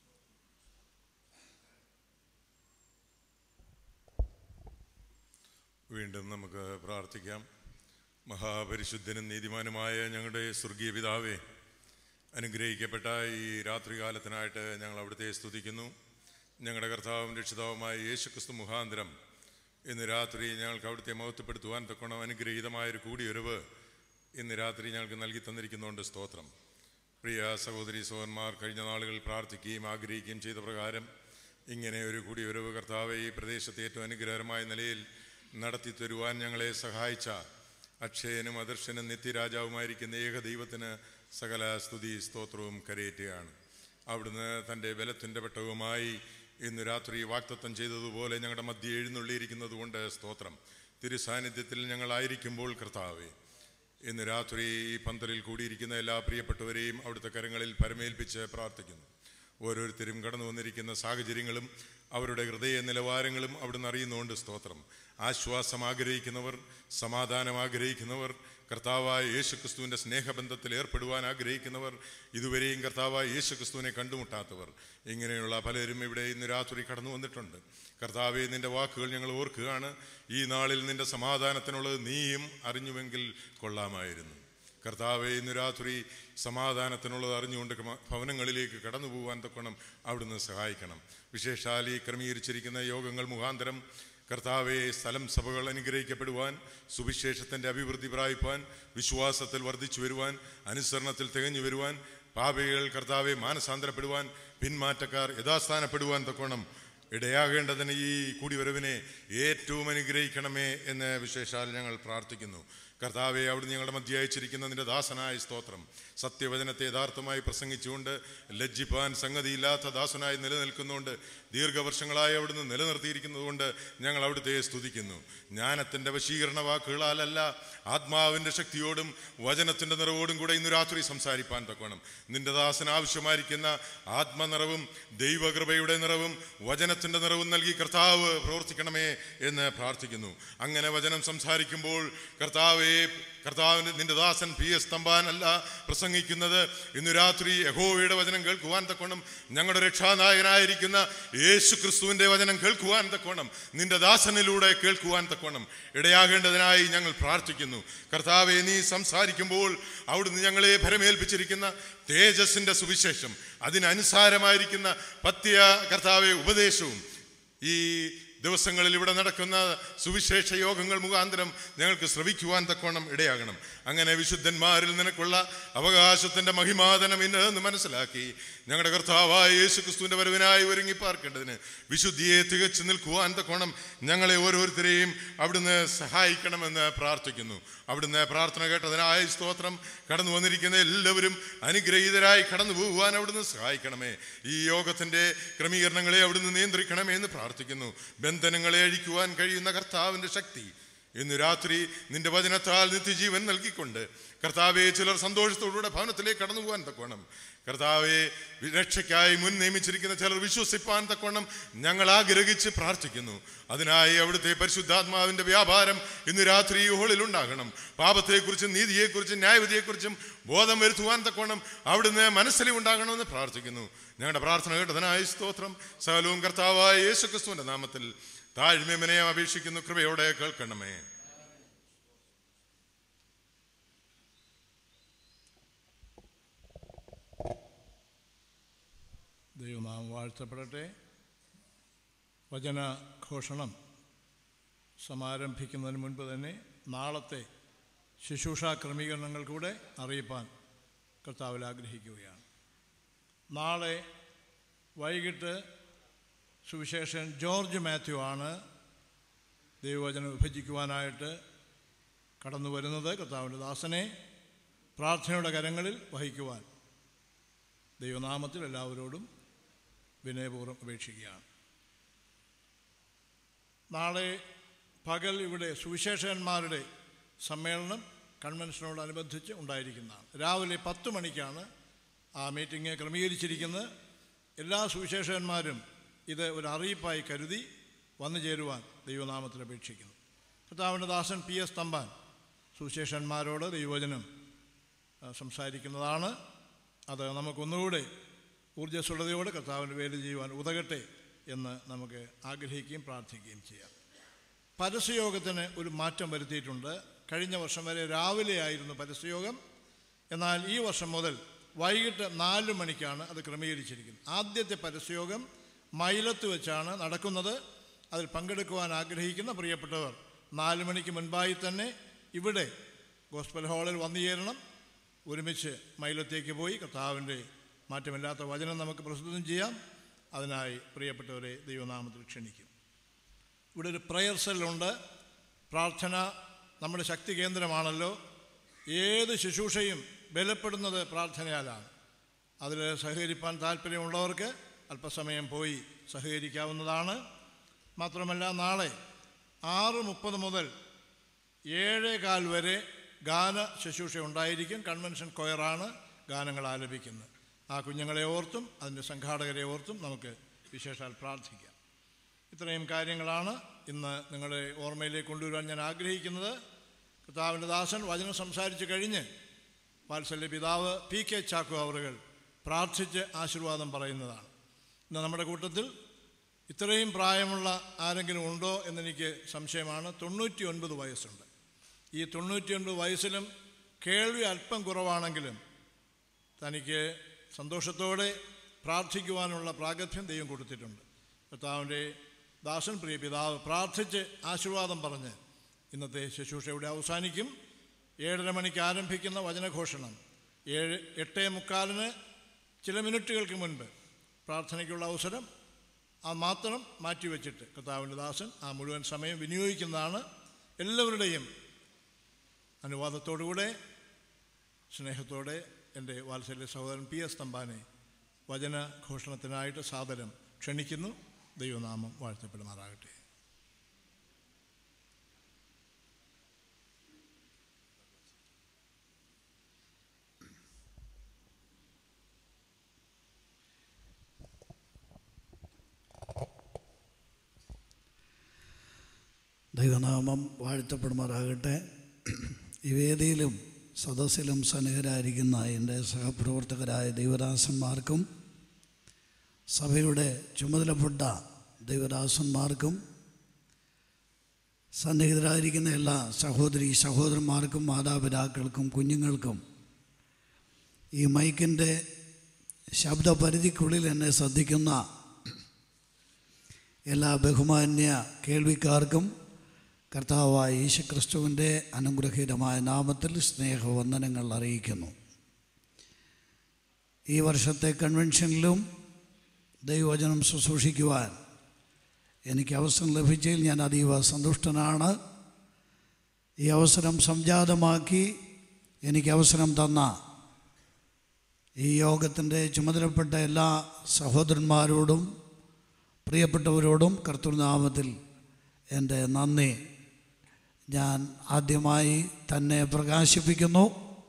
വീണ്ടും നമുക്ക് പ്രാർത്ഥിക്കാം. മഹാപരിശുദ്ധനും നീതിമാനുമായ ഞങ്ങളുടെ സ്വർഗീയ പിതാവേ, അനുഗ്രഹിക്കപ്പെട്ട ഈ രാത്രികാലത്തിനായിട്ട് ഞങ്ങൾ അവിടുത്തെ സ്തുതിക്കുന്നു. ഞങ്ങളുടെ കർത്താവും രക്ഷിതാവുമായ യേശുക്രിസ്തു മുഖാന്തരം ഇന്ന് രാത്രി ഞങ്ങൾക്ക് അവിടുത്തെ മഹത്വപ്പെടുത്തുവാൻ തക്കോണം അനുഗ്രഹീതമായൊരു കൂടിയൊരുവ് ഇന്ന് രാത്രി ഞങ്ങൾക്ക് നൽകി തന്നിരിക്കുന്നുണ്ട് സ്തോത്രം. പ്രിയ സഹോദരി സഹോദരന്മാർ കഴിഞ്ഞ നാളുകളിൽ പ്രാർത്ഥിക്കുകയും ആഗ്രഹിക്കുകയും ചെയ്ത പ്രകാരം ഇങ്ങനെ ഒരു കൂടിയൊരുവ് കർത്താവെ ഈ പ്രദേശത്തെ ഏറ്റവും അനുഗ്രഹകരമായ നിലയിൽ നടത്തി തരുവാൻ ഞങ്ങളെ സഹായിച്ച അക്ഷയനും അദർശനും നിത്യരാജാവുമായിരിക്കുന്ന ഏകദൈവത്തിന് സകല സ്തുതി സ്തോത്രവും കരയേറ്റുകയാണ്. അവിടുന്ന് തൻ്റെ ബലത്തിൻ്റെ പെട്ടകവുമായി ഇന്ന് രാത്രി വാഗ്ദത്തം ചെയ്തതുപോലെ ഞങ്ങളുടെ മധ്യ എഴുന്നള്ളിയിരിക്കുന്നത് കൊണ്ട് സ്തോത്രം. തിരുസാന്നിധ്യത്തിൽ ഞങ്ങളായിരിക്കുമ്പോൾ കർത്താവേ, ഇന്ന് രാത്രി ഈ പന്തലിൽ കൂടിയിരിക്കുന്ന എല്ലാ പ്രിയപ്പെട്ടവരെയും അവിടുത്തെ കരങ്ങളിൽ പരമേൽപ്പിച്ച് പ്രാർത്ഥിക്കുന്നു. ഓരോരുത്തരും കടന്നു വന്നിരിക്കുന്ന സാഹചര്യങ്ങളും അവരുടെ ഹൃദയ നിലവാരങ്ങളും അവിടുന്ന് അറിയുന്നുകൊണ്ട് സ്തോത്രം. ആശ്വാസം ആഗ്രഹിക്കുന്നവർ, സമാധാനം ആഗ്രഹിക്കുന്നവർ, കർത്താവായ യേശുക്രിസ്തുവിൻ്റെ സ്നേഹബന്ധത്തിൽ ഏർപ്പെടുവാൻ ആഗ്രഹിക്കുന്നവർ, ഇതുവരെയും കർത്താവായ യേശുക്രിസ്തുവിനെ കണ്ടുമുട്ടാത്തവർ, ഇങ്ങനെയുള്ള പലരും ഇവിടെ ഇന്ന് രാത്രി കടന്നു വന്നിട്ടുണ്ട്. കർത്താവെ, നിൻ്റെ വാക്കുകൾ ഞങ്ങൾ ഓർക്കുകയാണ്. ഈ നാളിൽ നിൻ്റെ സമാധാനത്തിനുള്ളത് നീയും അറിഞ്ഞുവെങ്കിൽ കൊള്ളാമായിരുന്നു. കർത്താവെ, ഇന്ന് രാത്രി സമാധാനത്തിനുള്ളത് അറിഞ്ഞുകൊണ്ട് ഭവനങ്ങളിലേക്ക് കടന്നു പോകാൻ തക്കണം അവിടുന്ന് സഹായിക്കണം. വിശേഷാൽ ഈ ക്രമീകരിച്ചിരിക്കുന്ന യോഗങ്ങൾ മുഖാന്തരം കർത്താവെ, സ്ഥലം സഭകൾ അനുഗ്രഹിക്കപ്പെടുവാൻ, സുവിശേഷത്തിൻ്റെ അഭിവൃദ്ധി പ്രാപിപ്പാൻ, വിശ്വാസത്തിൽ വർദ്ധിച്ചു വരുവാൻ, അനുസരണത്തിൽ തികഞ്ഞു വരുവാൻ, പാപികൾ കർത്താവെ മാനസാന്തരപ്പെടുവാൻ, പിന്മാറ്റക്കാർ യഥാസ്ഥാനപ്പെടുവാൻ തക്കോണം ഇടയാകേണ്ടതിന് ഈ കൂടിവരവിനെ ഏറ്റവും അനുഗ്രഹിക്കണമേ എന്ന് വിശേഷാൽ ഞങ്ങൾ പ്രാർത്ഥിക്കുന്നു. കർത്താവെ, അവിടുന്ന് ഞങ്ങളുടെ മധ്യ അയച്ചിരിക്കുന്ന നിന്റെ ദാസനായ സ്തോത്രം. സത്യവചനത്തെ യഥാർത്ഥമായി പ്രസംഗിച്ചുകൊണ്ട് ലജ്ജിപ്പാൻ സംഗതിയില്ലാത്ത ദാസനായി നിലനിൽക്കുന്നുകൊണ്ട് ദീർഘവർഷങ്ങളായി അവിടുന്ന് നിലനിർത്തിയിരിക്കുന്നതുകൊണ്ട് ഞങ്ങൾ അവിടുത്തെ സ്തുതിക്കുന്നു. ജ്ഞാനത്തിൻ്റെ വശീകരണ വാക്കുകളാലല്ല, ആത്മാവിൻ്റെ ശക്തിയോടും വചനത്തിൻ്റെ നിറവോടും കൂടെ ഇന്ന് രാത്രി സംസാരിപ്പാൻ തക്കണം. നിന്റെ ദാസന് ആവശ്യമായിരിക്കുന്ന ആത്മനിറവും ദൈവകൃപയുടെ നിറവും വചനത്തിൻ്റെ നിറവും നൽകി കർത്താവ് പ്രവർത്തിക്കണമേ എന്ന് പ്രാർത്ഥിക്കുന്നു. അങ്ങനെ വചനം സംസാരിക്കുമ്പോൾ കർത്താവിൻ്റെ നിന്റെ ദാസൻ PS തമ്പാനല്ല പ്രസംഗിക്കുന്നത്. ഇന്ന് രാത്രി യഹോവയുടെ വചനം കേൾക്കുവാൻ തക്കോണം, ഞങ്ങളുടെ രക്ഷാനായകനായിരിക്കുന്ന യേശു ക്രിസ്തുവിൻ്റെ വചനം കേൾക്കുവാൻ തക്കോണം, നിന്റെ ദാസനിലൂടെ കേൾക്കുവാൻ തക്കോണം ഇടയാകേണ്ടതിനായി ഞങ്ങൾ പ്രാർത്ഥിക്കുന്നു. കർത്താവെ, നീ സംസാരിക്കുമ്പോൾ അവിടുന്ന് ഞങ്ങളെ ഭരമേൽപ്പിച്ചിരിക്കുന്ന തേജസ്സിൻ്റെ സുവിശേഷം, അതിനനുസാരമായിരിക്കുന്ന പത്യ കർത്താവെ ഉപദേശവും ഈ ദിവസങ്ങളിൽ ഇവിടെ നടക്കുന്ന സുവിശേഷ യോഗങ്ങൾ മുഖാന്തരം ഞങ്ങൾക്ക് ശ്രവിക്കുവാൻ തക്കോണം ഇടയാകണം. അങ്ങനെ വിശുദ്ധന്മാരിൽ നിനക്കുള്ള അവകാശത്തിൻ്റെ മഹിമാതനം ഇന്ന് മനസ്സിലാക്കി ഞങ്ങളുടെ കർത്താവായ യേശുക്രിസ്തുവിൻ്റെ വരവിനായി ഒരുങ്ങി പാർക്കേണ്ടതിന് വിശുദ്ധിയെ തികച്ചു നിൽക്കുവാൻ തക്കോണം ഞങ്ങളെ ഓരോരുത്തരെയും അവിടുന്ന് സഹായിക്കണമെന്ന് പ്രാർത്ഥിക്കുന്നു. അവിടുന്ന് പ്രാർത്ഥന കേട്ടതിനായി സ്തോത്രം. കടന്നു വന്നിരിക്കുന്ന എല്ലാവരും അനുഗ്രഹീതരായി കടന്നു പോകുവാൻ അവിടുന്ന് സഹായിക്കണമേ. ഈ യോഗത്തിൻ്റെ ക്രമീകരണങ്ങളെ അവിടുന്ന് നിയന്ത്രിക്കണമേ എന്ന് പ്രാർത്ഥിക്കുന്നു. ബന്ധനങ്ങളെ അഴിക്കുവാൻ കഴിയുന്ന കർത്താവിൻ്റെ ശക്തി ഇന്ന് രാത്രി നിന്റെ വചനത്താൽ നിത്യജീവൻ നൽകിക്കൊണ്ട് കർത്താവെ ചിലർ സന്തോഷത്തോടുകൂടെ ഭവനത്തിലേക്ക് കടന്നു പോകാൻ തക്കോണം. കർത്താവെ രക്ഷയ്ക്കായി മുൻ നിയമിച്ചിരിക്കുന്ന ചിലർ വിശ്വസിപ്പാൻ തക്കോണം ഞങ്ങൾ ആഗ്രഹിച്ച് പ്രാർത്ഥിക്കുന്നു. അതിനായി അവിടുത്തെ പരിശുദ്ധാത്മാവിൻ്റെ വ്യാപാരം ഇന്ന് രാത്രി ഈ ഹോളിൽ ഉണ്ടാകണം. പാപത്തെക്കുറിച്ചും നീതിയെക്കുറിച്ചും ന്യായവിധിയെക്കുറിച്ചും ബോധം വരുത്തുവാൻ തക്കോണം അവിടുന്ന് മനസ്സിലുണ്ടാകണമെന്ന് പ്രാർത്ഥിക്കുന്നു. ഞങ്ങളുടെ പ്രാർത്ഥന കേട്ടതിനായി സ്തോത്രം. സകലവും കർത്താവായ യേശുക്രിസ്തുവിൻ്റെ നാമത്തിൽ താഴ്മയെ അപേക്ഷിക്കുന്നു. കൃപയോടെ കേൾക്കണമേ. ദൈവനാമം വാഴ്ത്തപ്പെടട്ടെ. വചനഘോഷണം സമാരംഭിക്കുന്നതിന് മുൻപ് തന്നെ നാളത്തെ ശുശ്രൂഷാ ക്രമീകരണങ്ങൾ കൂടെ അറിയിപ്പാൻ കർത്താവിൽ ആഗ്രഹിക്കുകയാണ്. നാളെ വൈകിട്ട് സുവിശേഷൻ ജോർജ് മാത്യു ആണ് ദൈവവചനം വിഭജിക്കുവാനായിട്ട് കടന്നു വരുന്നത്. കർത്താവിൻ്റെ ദാസനെ പ്രാർത്ഥനയുടെ കരങ്ങളിൽ വഹിക്കുവാൻ ദൈവനാമത്തിൽ എല്ലാവരോടും വിനയപൂർവ്വം അപേക്ഷിക്കുകയാണ്. നാളെ പകൽ ഇവിടെ സുവിശേഷകന്മാരുടെ സമ്മേളനം കൺവെൻഷനോടനുബന്ധിച്ച് ഉണ്ടായിരിക്കുന്നതാണ്. രാവിലെ 10 മണിക്കാണ് ആ മീറ്റിംഗ് ക്രമീകരിച്ചിരിക്കുന്നത്. എല്ലാ സുവിശേഷകന്മാരും ഇത് ഒരു അറിയിപ്പായി കരുതി വന്നു ചേരുവാൻ ദൈവനാമത്തിൽ അപേക്ഷിക്കുന്നു. കർത്താവിൻ്റെ ദാസൻ PS തമ്പാൻ സുവിശേഷന്മാരോട് ദൈവവചനം സംസാരിക്കുന്നതാണ്. അത് നമുക്കൊന്നുകൂടെ ഊർജ്ജസ്വലതയോടെ കർത്താവിൻ്റെ വേല ചെയ്യുവാൻ ഉതകട്ടെ എന്ന് നമുക്ക് ആഗ്രഹിക്കുകയും പ്രാർത്ഥിക്കുകയും ചെയ്യാം. പരസ്യയോഗത്തിന് ഒരു മാറ്റം വരുത്തിയിട്ടുണ്ട്. കഴിഞ്ഞ വർഷം വരെ രാവിലെ ആയിരുന്നു പരസ്യയോഗം. എന്നാൽ ഈ വർഷം മുതൽ വൈകിട്ട് 4 മണിക്കാണ് അത് ക്രമീകരിച്ചിരിക്കുന്നത്. ആദ്യത്തെ പരസ്യയോഗം മൈലത്ത് വെച്ചാണ് നടക്കുന്നത്. അതിൽ പങ്കെടുക്കുവാൻ ആഗ്രഹിക്കുന്ന പ്രിയപ്പെട്ടവർ 4 മണിക്ക് മുൻപായി തന്നെ ഇവിടെ ഗോസ്പൽ ഹാളിൽ വന്നു ചേരണം. ഒരുമിച്ച് മൈലത്തേക്ക് പോയി കർത്താവിൻ്റെ മാറ്റമില്ലാത്ത വചനം നമുക്ക് പ്രസ്തുതം ചെയ്യാം. അതിനായി പ്രിയപ്പെട്ടവരെ ദൈവനാമത്തിൽ ക്ഷണിക്കും. ഇവിടെ ഒരു പ്രയർ സെല്ലുണ്ട്. പ്രാർത്ഥന നമ്മുടെ ശക്തി കേന്ദ്രമാണല്ലോ. ഏത് ശുശ്രൂഷയും ബലപ്പെടുന്നത് പ്രാർത്ഥനയാലാണ്. അതിൽ സഹകരിപ്പാൻ താല്പര്യമുള്ളവർക്ക് അല്പസമയം പോയി സഹകരിക്കാവുന്നതാണ്. മാത്രമല്ല നാളെ 6:30 മുതൽ 7:15 വരെ ഗാന ശുശ്രൂഷ ഉണ്ടായിരിക്കും. കൺവെൻഷൻ കൊയറാണ് ഗാനങ്ങൾ ആലപിക്കുന്നത്. ആ കുഞ്ഞുങ്ങളെ ഓർത്തും അതിൻ്റെ സംഘാടകരെ ഓർത്തും നമുക്ക് വിശേഷാൽ പ്രാർത്ഥിക്കാം. ഇത്രയും കാര്യങ്ങളാണ് ഇന്ന് നിങ്ങളുടെ ഓർമ്മയിലേക്ക് കൊണ്ടുവരാൻ ഞാൻ ആഗ്രഹിക്കുന്നത്. കർത്താവിൻ്റെ ദാസൻ വചനം സംസാരിച്ച് കഴിഞ്ഞ് വാത്സല്യ പിതാവ് PK ചാക്കോ അവറുകൾ പ്രാർത്ഥിച്ച് ആശീർവാദം പറയുന്നതാണ്. ഇന്ന് നമ്മുടെ കൂട്ടത്തിൽ ഇത്രയും പ്രായമുള്ള ആരെങ്കിലും ഉണ്ടോ എന്നെനിക്ക് സംശയമാണ്. 99 വയസ്സുണ്ട്. ഈ 99 വയസ്സിലും കേൾവി അല്പം കുറവാണെങ്കിലും തനിക്ക് സന്തോഷത്തോടെ പ്രാർത്ഥിക്കുവാനുള്ള പ്രാഗത്ഭ്യം ദൈവം കൊടുത്തിട്ടുണ്ട്. കർത്താവിൻ്റെ ദാസൻ പ്രിയ പിതാവ് പ്രാർത്ഥിച്ച് ആശീർവാദം പറഞ്ഞ് ഇന്നത്തെ ശുശ്രൂഷ ഇവിടെ അവസാനിക്കും. 7:30 മണിക്ക് ആരംഭിക്കുന്ന വചനഘോഷണം 8:45 ചില മിനിറ്റുകൾക്ക് മുൻപ് പ്രാർത്ഥനയ്ക്കുള്ള അവസരം മാത്രം മാറ്റിവെച്ചിട്ട് കർത്താവിൻ്റെ ദാസൻ ആ മുഴുവൻ സമയം വിനിയോഗിക്കുന്നതാണ്. എല്ലാവരുടെയും അനുവാദത്തോടുകൂടെ സ്നേഹത്തോടെ എൻ്റെ വാത്സല്യ സഹോദരൻ PS തമ്പാനെ വചനഘോഷണത്തിനായിട്ട് സാദരം ക്ഷണിക്കുന്നു. ദൈവനാമം വാഴ്ത്തപ്പെടുമാറാകട്ടെ. ദൈവനാമം വാഴ്ത്തപ്പെടുമാറാകട്ടെ. ഈ വേദിയിലും സദസ്സിലും സന്നിഹിതരായിരിക്കുന്ന എൻ്റെ സഹപ്രവർത്തകരായ ദൈവദാസന്മാർക്കും സഭയുടെ ചുമതലപ്പെട്ട ദൈവദാസന്മാർക്കും സന്നിഹിതരായിരിക്കുന്ന എല്ലാ സഹോദരന്മാർക്കും മാതാപിതാക്കൾക്കും കുഞ്ഞുങ്ങൾക്കും ഈ മൈക്കിൻ്റെ ശബ്ദപരിധിക്കുള്ളിൽ എന്നെ ശ്രദ്ധിക്കുന്ന എല്ലാ ബഹുമാന്യ കേൾവിക്കാർക്കും കർത്താവായ യേശുക്രിസ്തുവിൻ്റെ അനുഗ്രഹീതമായ നാമത്തിൽ സ്നേഹവന്ദനങ്ങൾ അറിയിക്കുന്നു. ഈ വർഷത്തെ കൺവെൻഷനിലും ദൈവവചനം ശുശ്രൂഷിക്കുവാൻ എനിക്ക് അവസരം ലഭിച്ചതിൽ ഞാൻ അതീവ സന്തുഷ്ടനാണ്. ഈ അവസരം സംജാതമാക്കി എനിക്ക് അവസരം തന്ന ഈ യോഗത്തിൻ്റെ ചുമതലപ്പെട്ട എല്ലാ സഹോദരന്മാരോടും പ്രിയപ്പെട്ടവരോടും കർത്തൃനാമത്തിൽ എൻ്റെ നന്ദി ഞാൻ ആദ്യമായി തന്നെ പ്രകാശിപ്പിക്കുന്നു.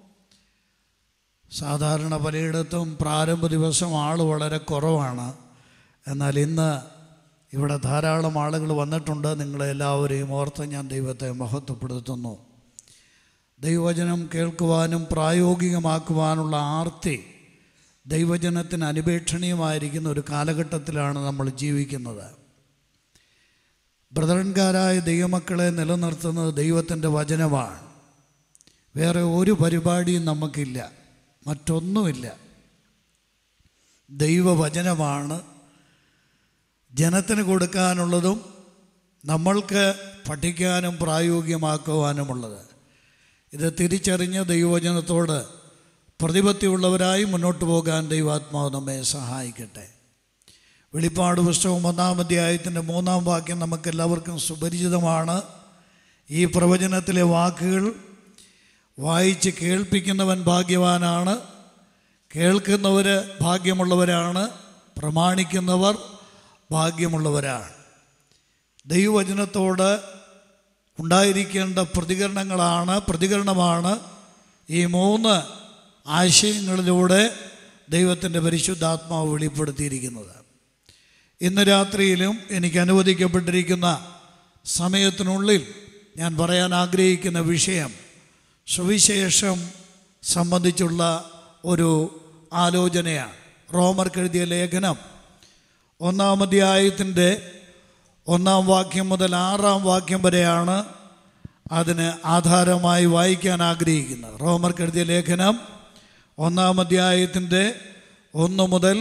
സാധാരണ പലയിടത്തും പ്രാരംഭ ദിവസം ആൾ വളരെ കുറവാണ്. എന്നാൽ ഇന്ന് ഇവിടെ ധാരാളം ആളുകൾ വന്നിട്ടുണ്ട്. നിങ്ങളെല്ലാവരെയും ഓർത്ത് ഞാൻ ദൈവത്തെ മഹത്വപ്പെടുത്തുന്നു. ദൈവവചനം കേൾക്കുവാനും പ്രായോഗികമാക്കുവാനുള്ള ആർത്തി ദൈവജനത്തിന് അനുപേക്ഷണീയമായിരിക്കുന്ന ഒരു കാലഘട്ടത്തിലാണ് നമ്മൾ ജീവിക്കുന്നത്. ബ്രദറൻകാരായ ദൈവമക്കളെ നിലനിർത്തുന്നത് ദൈവത്തിൻ്റെ വചനമാണ്. വേറെ ഒരു പരിപാടിയും നമുക്കില്ല, മറ്റൊന്നുമില്ല. ദൈവവചനമാണ് ജനത്തിന് കൊടുക്കാനുള്ളതും നമ്മൾക്ക് പഠിക്കാനും പ്രായോഗികമാക്കുവാനുമുള്ളത്. ഇത് തിരിച്ചറിഞ്ഞ് ദൈവവചനത്തോട് പ്രതിപത്തിയുള്ളവരായി മുന്നോട്ട് പോകാൻ ദൈവാത്മാവ് നമ്മെ സഹായിക്കട്ടെ. വെളിപ്പാട് പുസ്തകം 1-ാം അധ്യായത്തിൻ്റെ 3-ാം വാക്യം നമുക്കെല്ലാവർക്കും സുപരിചിതമാണ്. ഈ പ്രവചനത്തിലെ വാക്കുകൾ വായിച്ച് കേൾപ്പിക്കുന്നവൻ ഭാഗ്യവാനാണ്, കേൾക്കുന്നവർ ഭാഗ്യമുള്ളവരാണ്, പ്രമാണിക്കുന്നവർ ഭാഗ്യമുള്ളവരാണ്. ദൈവവചനത്തോട് ഉണ്ടായിരിക്കേണ്ട പ്രതികരണമാണ് ഈ 3 ആശയങ്ങളിലൂടെ ദൈവത്തിൻ്റെ പരിശുദ്ധാത്മാവ് വെളിപ്പെടുത്തിയിരിക്കുന്നത്. ഇന്ന് രാത്രിയിലും എനിക്ക് അനുവദിക്കപ്പെട്ടിരിക്കുന്ന സമയത്തിനുള്ളിൽ ഞാൻ പറയാൻ ആഗ്രഹിക്കുന്ന വിഷയം സുവിശേഷം സംബന്ധിച്ചുള്ള ഒരു ആലോചനയാണ്. റോമർക്കെഴുതിയ ലേഖനം 1-ാം അധ്യായത്തിൻ്റെ 1-ാം വാക്യം മുതൽ 6-ാം വാക്യം വരെയാണ് അതിന് ആധാരമായി വായിക്കാൻ ആഗ്രഹിക്കുന്നത്. റോമർക്കെഴുതിയ ലേഖനം 1-ാം അധ്യായത്തിൻ്റെ 1 മുതൽ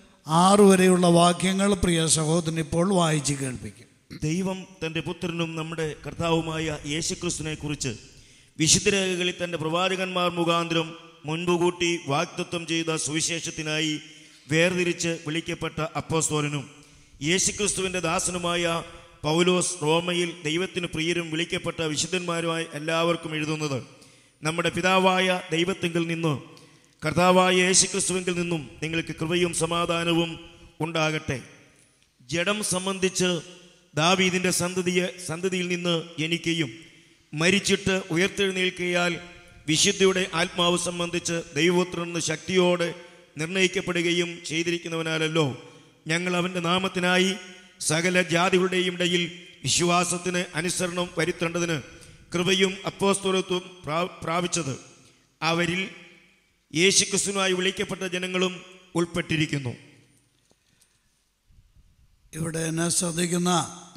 6 വരെയുള്ള വാക്യങ്ങൾ പ്രിയ സഹോദരൻ ഇപ്പോൾ വായിച്ച് കേൾപ്പിക്കും. ദൈവം തൻ്റെ പുത്രനും നമ്മുടെ കർത്താവുമായ യേശുക്രിസ്തുവിനെ കുറിച്ച് വിശുദ്ധരേഖകളിൽ തൻ്റെ പ്രവാചകന്മാർ മുഖാന്തരം മുൻപുകൂട്ടി വാഗ്ദത്തം ചെയ്ത സുവിശേഷത്തിനായി വേർതിരിച്ച് വിളിക്കപ്പെട്ട അപ്പോസ്തലനും യേശുക്രിസ്തുവിൻ്റെ ദാസനുമായ പൗലോസ് റോമയിൽ ദൈവത്തിന് പ്രിയരും വിളിക്കപ്പെട്ട വിശുദ്ധന്മാരുമായി എല്ലാവർക്കും എഴുതുന്നത്, നമ്മുടെ പിതാവായ ദൈവത്തിങ്കിൽ നിന്നും കർത്താവായ യേശുക്രിസ്തുവിങ്കിൽ നിന്നും നിങ്ങൾക്ക് കൃപയും സമാധാനവും ഉണ്ടാകട്ടെ. ജഡം സംബന്ധിച്ച് ദാവീദിൻ്റെ സന്തതിയിൽ നിന്ന് ജനിക്കുകയും മരിച്ചിട്ട് ഉയർത്തെഴുന്നേൽക്കയാൽ വിശുദ്ധിയുടെ ആത്മാവ് സംബന്ധിച്ച് ദൈവപുത്രന് ശക്തിയോടെ നിർണയിക്കപ്പെടുകയും ചെയ്തിരിക്കുന്നവനാലല്ലോ ഞങ്ങൾ അവൻ്റെ നാമത്തിനായി സകല ജാതികളുടെയും ഇടയിൽ വിശ്വാസത്തിന് അനുസരണം വരുത്തേണ്ടതിന് കൃപയും അപ്പോസ്തലത്വം പ്രാപിച്ചത്. അവരിൽ യേശുക്രിസ്തുവിനായി വിളിക്കപ്പെട്ട ജനങ്ങളും ഉൾപ്പെട്ടിരിക്കുന്നു. ഇവിടെ എന്നെ ശ്രദ്ധിക്കുന്ന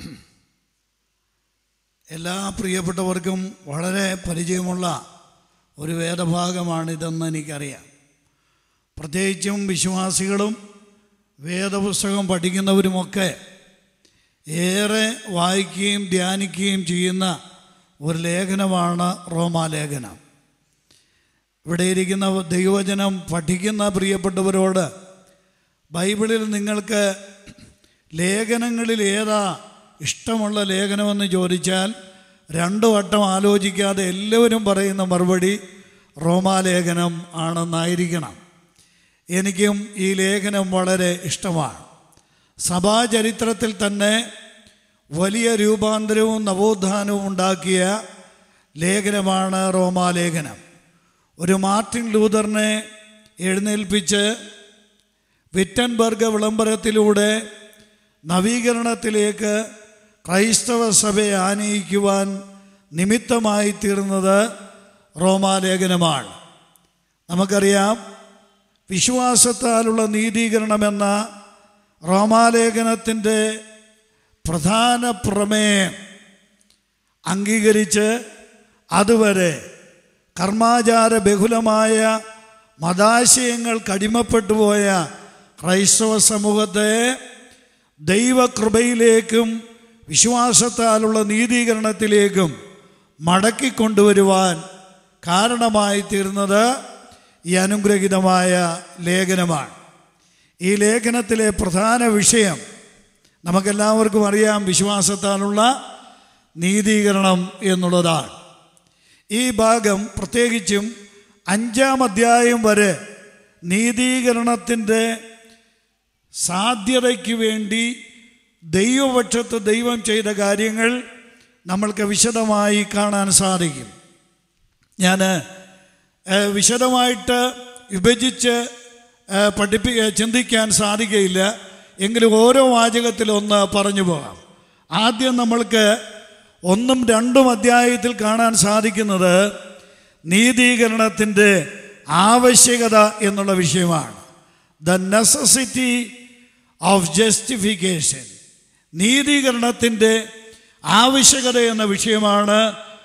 എല്ലാ പ്രിയപ്പെട്ടവർക്കും വളരെ പരിചയമുള്ള ഒരു വേദഭാഗമാണിതെന്ന് എനിക്കറിയാം. പ്രത്യേകിച്ചും വിശ്വാസികളും വേദപുസ്തകം പഠിക്കുന്നവരുമൊക്കെ ഏറെ വായിക്കുകയും ധ്യാനിക്കുകയും ചെയ്യുന്ന ഒരു ലേഖനമാണ് റോമാലേഖനം. ഇവിടെ ഇരിക്കുന്ന ദൈവവചനം പഠിക്കുന്ന പ്രിയപ്പെട്ടവരോട് ബൈബിളിൽ നിങ്ങൾക്ക് ലേഖനങ്ങളിൽ ഏതാ ഇഷ്ടമുള്ള ലേഖനമെന്ന് ചോദിച്ചാൽ 2 വട്ടം ആലോചിക്കാതെ എല്ലാവരും പറയുന്ന മറുപടി റോമാലേഖനം ആണെന്നായിരിക്കണം. എനിക്കും ഈ ലേഖനം വളരെ ഇഷ്ടമാണ്. സഭാചരിത്രത്തിൽ തന്നെ വലിയ രൂപാന്തരവും നവോത്ഥാനവും ഉണ്ടാക്കിയ ലേഖനമാണ് റോമാലേഖനം. ഒരു മാർട്ടിൻ ലൂതറിനെ എഴുന്നേൽപ്പിച്ച് വിറ്റൻബർഗ് വിളംബരത്തിലൂടെ നവീകരണത്തിലേക്ക് ക്രൈസ്തവ സഭയെ ആനയിക്കുവാൻ നിമിത്തമായി തീർന്നത് റോമാലേഖനമാണ്. നമുക്കറിയാം, വിശ്വാസത്താലുള്ള നീതീകരണമെന്ന റോമാലേഖനത്തിൻ്റെ പ്രധാന പ്രമേയം അംഗീകരിച്ച് അതുവരെ കർമാചാര ബഹുലമായ മതാശയങ്ങൾ കടിമപ്പെട്ടുപോയ ക്രൈസ്തവ സമൂഹത്തെ ദൈവകൃപയിലേക്കും വിശ്വാസത്താലുള്ള നീതീകരണത്തിലേക്കും മടക്കിക്കൊണ്ടുവരുവാൻ കാരണമായി തീർന്നത് ഈ അനുഗ്രഹീതമായ ലേഖനമാണ്. ഈ ലേഖനത്തിലെ പ്രധാന വിഷയം നമുക്കെല്ലാവർക്കും അറിയാം, വിശ്വാസത്താലുള്ള നീതീകരണം എന്നുള്ളതാണ്. ഈ ഭാഗം പ്രത്യേകിച്ചും 5-ാം അധ്യായം വരെ നീതീകരണത്തിൻ്റെ സാധ്യതയ്ക്ക് വേണ്ടി ദൈവപക്ഷത്ത് ദൈവം ചെയ്ത കാര്യങ്ങൾ നമ്മൾക്ക് വിശദമായി കാണാൻ സാധിക്കും. ഞാൻ വിശദമായിട്ട് വിഭജിച്ച് ചിന്തിക്കാൻ സാധിക്കുകയില്ല, എങ്കിലും ഓരോ വാചകത്തിലൊന്ന് പറഞ്ഞു പോകാം. ആദ്യം നമ്മൾക്ക് 1-ഉം 2-ഉം അധ്യായത്തിൽ കാണാൻ സാധിക്കുന്നത് നീതീകരണത്തിൻ്റെ ആവശ്യകത എന്നുള്ള വിഷയമാണ്. ദ നെസസിറ്റി ഓഫ് ജസ്റ്റിഫിക്കേഷൻ, നീതീകരണത്തിൻ്റെ ആവശ്യകത എന്ന വിഷയമാണ്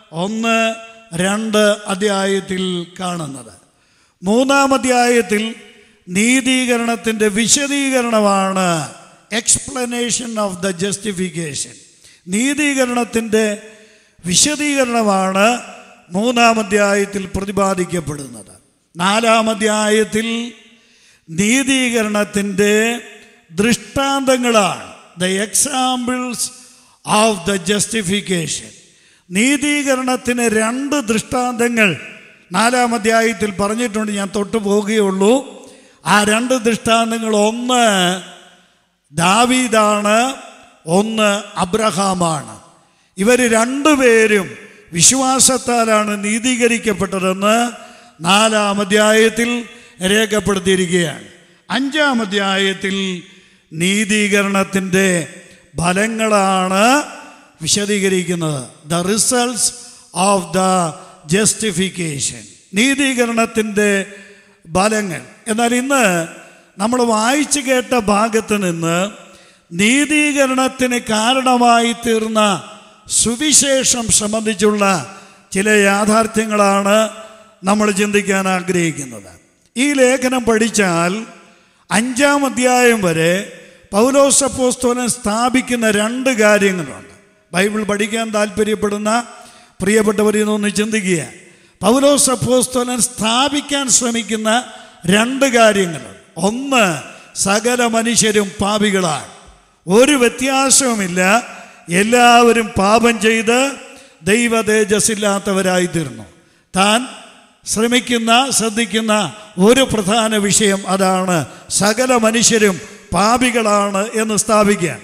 1-2 അധ്യായത്തിൽ കാണുന്നത്. 3-ാം അധ്യായത്തിൽ നീതീകരണത്തിൻ്റെ വിശദീകരണമാണ്, എക്സ്പ്ലനേഷൻ ഓഫ് ദ ജസ്റ്റിഫിക്കേഷൻ. നീതീകരണത്തിൻ്റെ വിശദീകരണമാണ് 3-ാം അധ്യായത്തിൽ പ്രതിപാദിക്കപ്പെടുന്നത്. 4-ാം അധ്യായത്തിൽ നീതീകരണത്തിൻ്റെ ദൃഷ്ടാന്തങ്ങളാണ്, the examples of the justification. നീതീകരണത്തിന് 2 ദൃഷ്ടാന്തങ്ങൾ 4-ാം അധ്യായത്തിൽ പറഞ്ഞിട്ടുണ്ട്. ഞാൻ തൊട്ടു പോവുകയുള്ളൂ. ആ 2 ദൃഷ്ടാന്തങ്ങൾ, ഒന്ന് ദാവീദാണ്, ഒന്ന് അബ്രഹാമാണ്. ഇവർ രണ്ടുപേരും വിശ്വാസത്താലാണ് നീതീകരിക്കപ്പെട്ടതെന്ന് 4-ാം അധ്യായത്തിൽ രേഖപ്പെടുത്തിയിരിക്കുകയാണ്. 5-ാം അധ്യായത്തിൽ നീതീകരണത്തിൻ്റെ ഫലങ്ങളാണ് വിശദീകരിക്കുന്നത്, the results of the justification, നീതീകരണത്തിൻ്റെ ഫലങ്ങൾ. എന്നാൽ ഇന്ന് നമ്മൾ വായിച്ചു കേട്ട ഭാഗത്ത് നിന്ന് നീതീകരണത്തിന് കാരണമായി തീർന്ന സുവിശേഷം സംബന്ധിച്ചുള്ള ചില യാഥാർത്ഥ്യങ്ങളാണ് നമ്മൾ ചിന്തിക്കാൻ ആഗ്രഹിക്കുന്നത്. ഈ ലേഖനം പഠിച്ചാൽ 5-ാം അധ്യായം വരെ പൗലോസ് അപ്പോസ്തലൻ സ്ഥാപിക്കുന്ന 2 കാര്യങ്ങളുണ്ട്. ബൈബിൾ പഠിക്കാൻ താല്പര്യപ്പെടുന്ന പ്രിയപ്പെട്ടവരെന്നൊന്ന് ചിന്തിക്കുക. പൗലോസ് അപ്പോസ്തലൻ സ്ഥാപിക്കാൻ ശ്രമിക്കുന്ന 2 കാര്യങ്ങളുണ്ട്. ഒന്ന്, സകല മനുഷ്യരും പാപികളാണ്, ഒരു വ്യത്യാസവുമില്ല, എല്ലാവരും പാപം ചെയ്ത് ദൈവ തേജസ്സില്ലാത്തവരായി തീർന്നു. താൻ ശ്രദ്ധിക്കുന്ന ഒരു പ്രധാന വിഷയം അതാണ്, സകല മനുഷ്യരും പാപികളാണ് എന്ന് സ്ഥാപിക്കാൻ.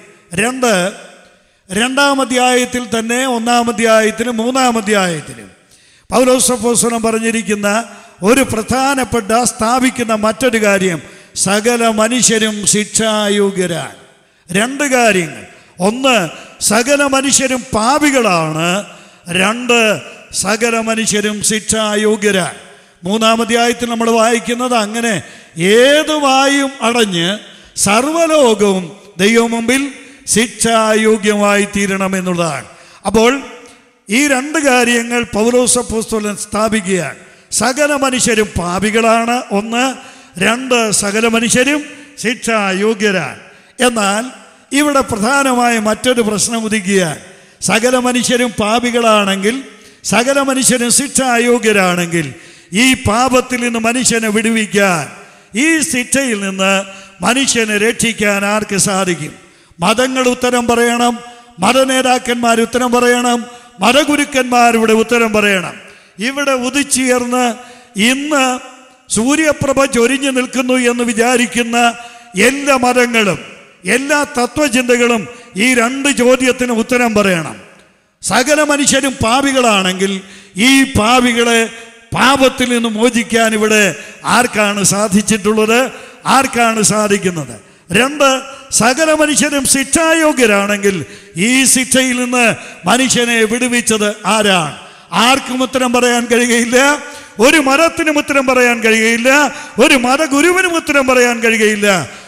2-ാം അധ്യായത്തിൽ തന്നെ 1-ാം അധ്യായത്തിലും 3-ാം അധ്യായത്തിലും പൗലോസ് അപ്പോസ്തലൻ പറഞ്ഞിരിക്കുന്ന ഒരു പ്രധാനപ്പെട്ട സ്ഥാപിക്കുന്ന മറ്റൊരു കാര്യം, സകല മനുഷ്യരും ശിക്ഷായോഗ്യരാണ്. 2 കാര്യങ്ങൾ, ഒന്ന് സകല മനുഷ്യരും പാപികളാണ്, 2 സകല മനുഷ്യരും ശിക്ഷായോഗ്യരാണ്. 3-ാം അധ്യായത്തിൽ നമ്മൾ വായിക്കുന്നത് അങ്ങനെ ഏതു വായും അടഞ്ഞ് സർവ്വലോകവും ദൈവം മുമ്പിൽ ശിക്ഷായോഗ്യമായി തീരണമെന്നുള്ളതാണ്. അപ്പോൾ ഈ 2 കാര്യങ്ങൾ പൗലോസ് അപ്പോസ്തലൻ സ്ഥാപിക്കുകയാണ്. സകല മനുഷ്യരും പാപികളാണ്, 1, 2 സകല മനുഷ്യരും ശിക്ഷായോഗ്യരാണ്. എന്നാൽ ഇവിടെ പ്രധാനമായ മറ്റൊരു പ്രശ്നം ഉദിക്കുകയാണ്. സകല മനുഷ്യരും പാപികളാണെങ്കിൽ, സകല മനുഷ്യരും ശിക്ഷായോഗ്യരാണെങ്കിൽ, ഈ പാപത്തിൽ നിന്ന് മനുഷ്യനെ വിടുവിക്കാൻ, ഈ ശിക്ഷയിൽ നിന്ന് മനുഷ്യനെ രക്ഷിക്കാൻ ആർക്ക് സാധിക്കും? മതങ്ങൾ ഉത്തരം പറയണം, മതനേതാക്കന്മാർ ഉത്തരം പറയണം, മതഗുരുക്കന്മാരിവിടെ ഉത്തരം പറയണം. ഇവിടെ ഉദിച്ചുയർന്ന് ഇന്ന് സൂര്യപ്രഭ ചൊരിഞ്ഞു നിൽക്കുന്നു എന്ന് വിചാരിക്കുന്ന എല്ലാ മതങ്ങളും എല്ലാ തത്വചിന്തകളും ഈ 2 ചോദ്യത്തിന് ഉത്തരം പറയണം. സകല മനുഷ്യരും പാപികളാണെങ്കിൽ ഈ പാപികളെ പാപത്തിൽ നിന്ന് മോചിക്കാൻ ഇവിടെ ആർക്കാണ് സാധിച്ചിട്ടുള്ളത്? ആർക്കാണ് സാധിക്കുന്നത്? 2, സകല മനുഷ്യരും ശിക്ഷായോഗ്യരാണെങ്കിൽ ഈ ശിക്ഷയിൽ നിന്ന് മനുഷ്യനെ വിടുവിച്ചത് ആരാണ്? ആർക്കും ഉത്തരം പറയാൻ കഴിയുകയില്ല, ഒരു മതത്തിനും ഉത്തരം പറയാൻ കഴിയുകയില്ല, ഒരു മതഗുരുവിനും ഉത്തരം പറയാൻ കഴിയുകയില്ല.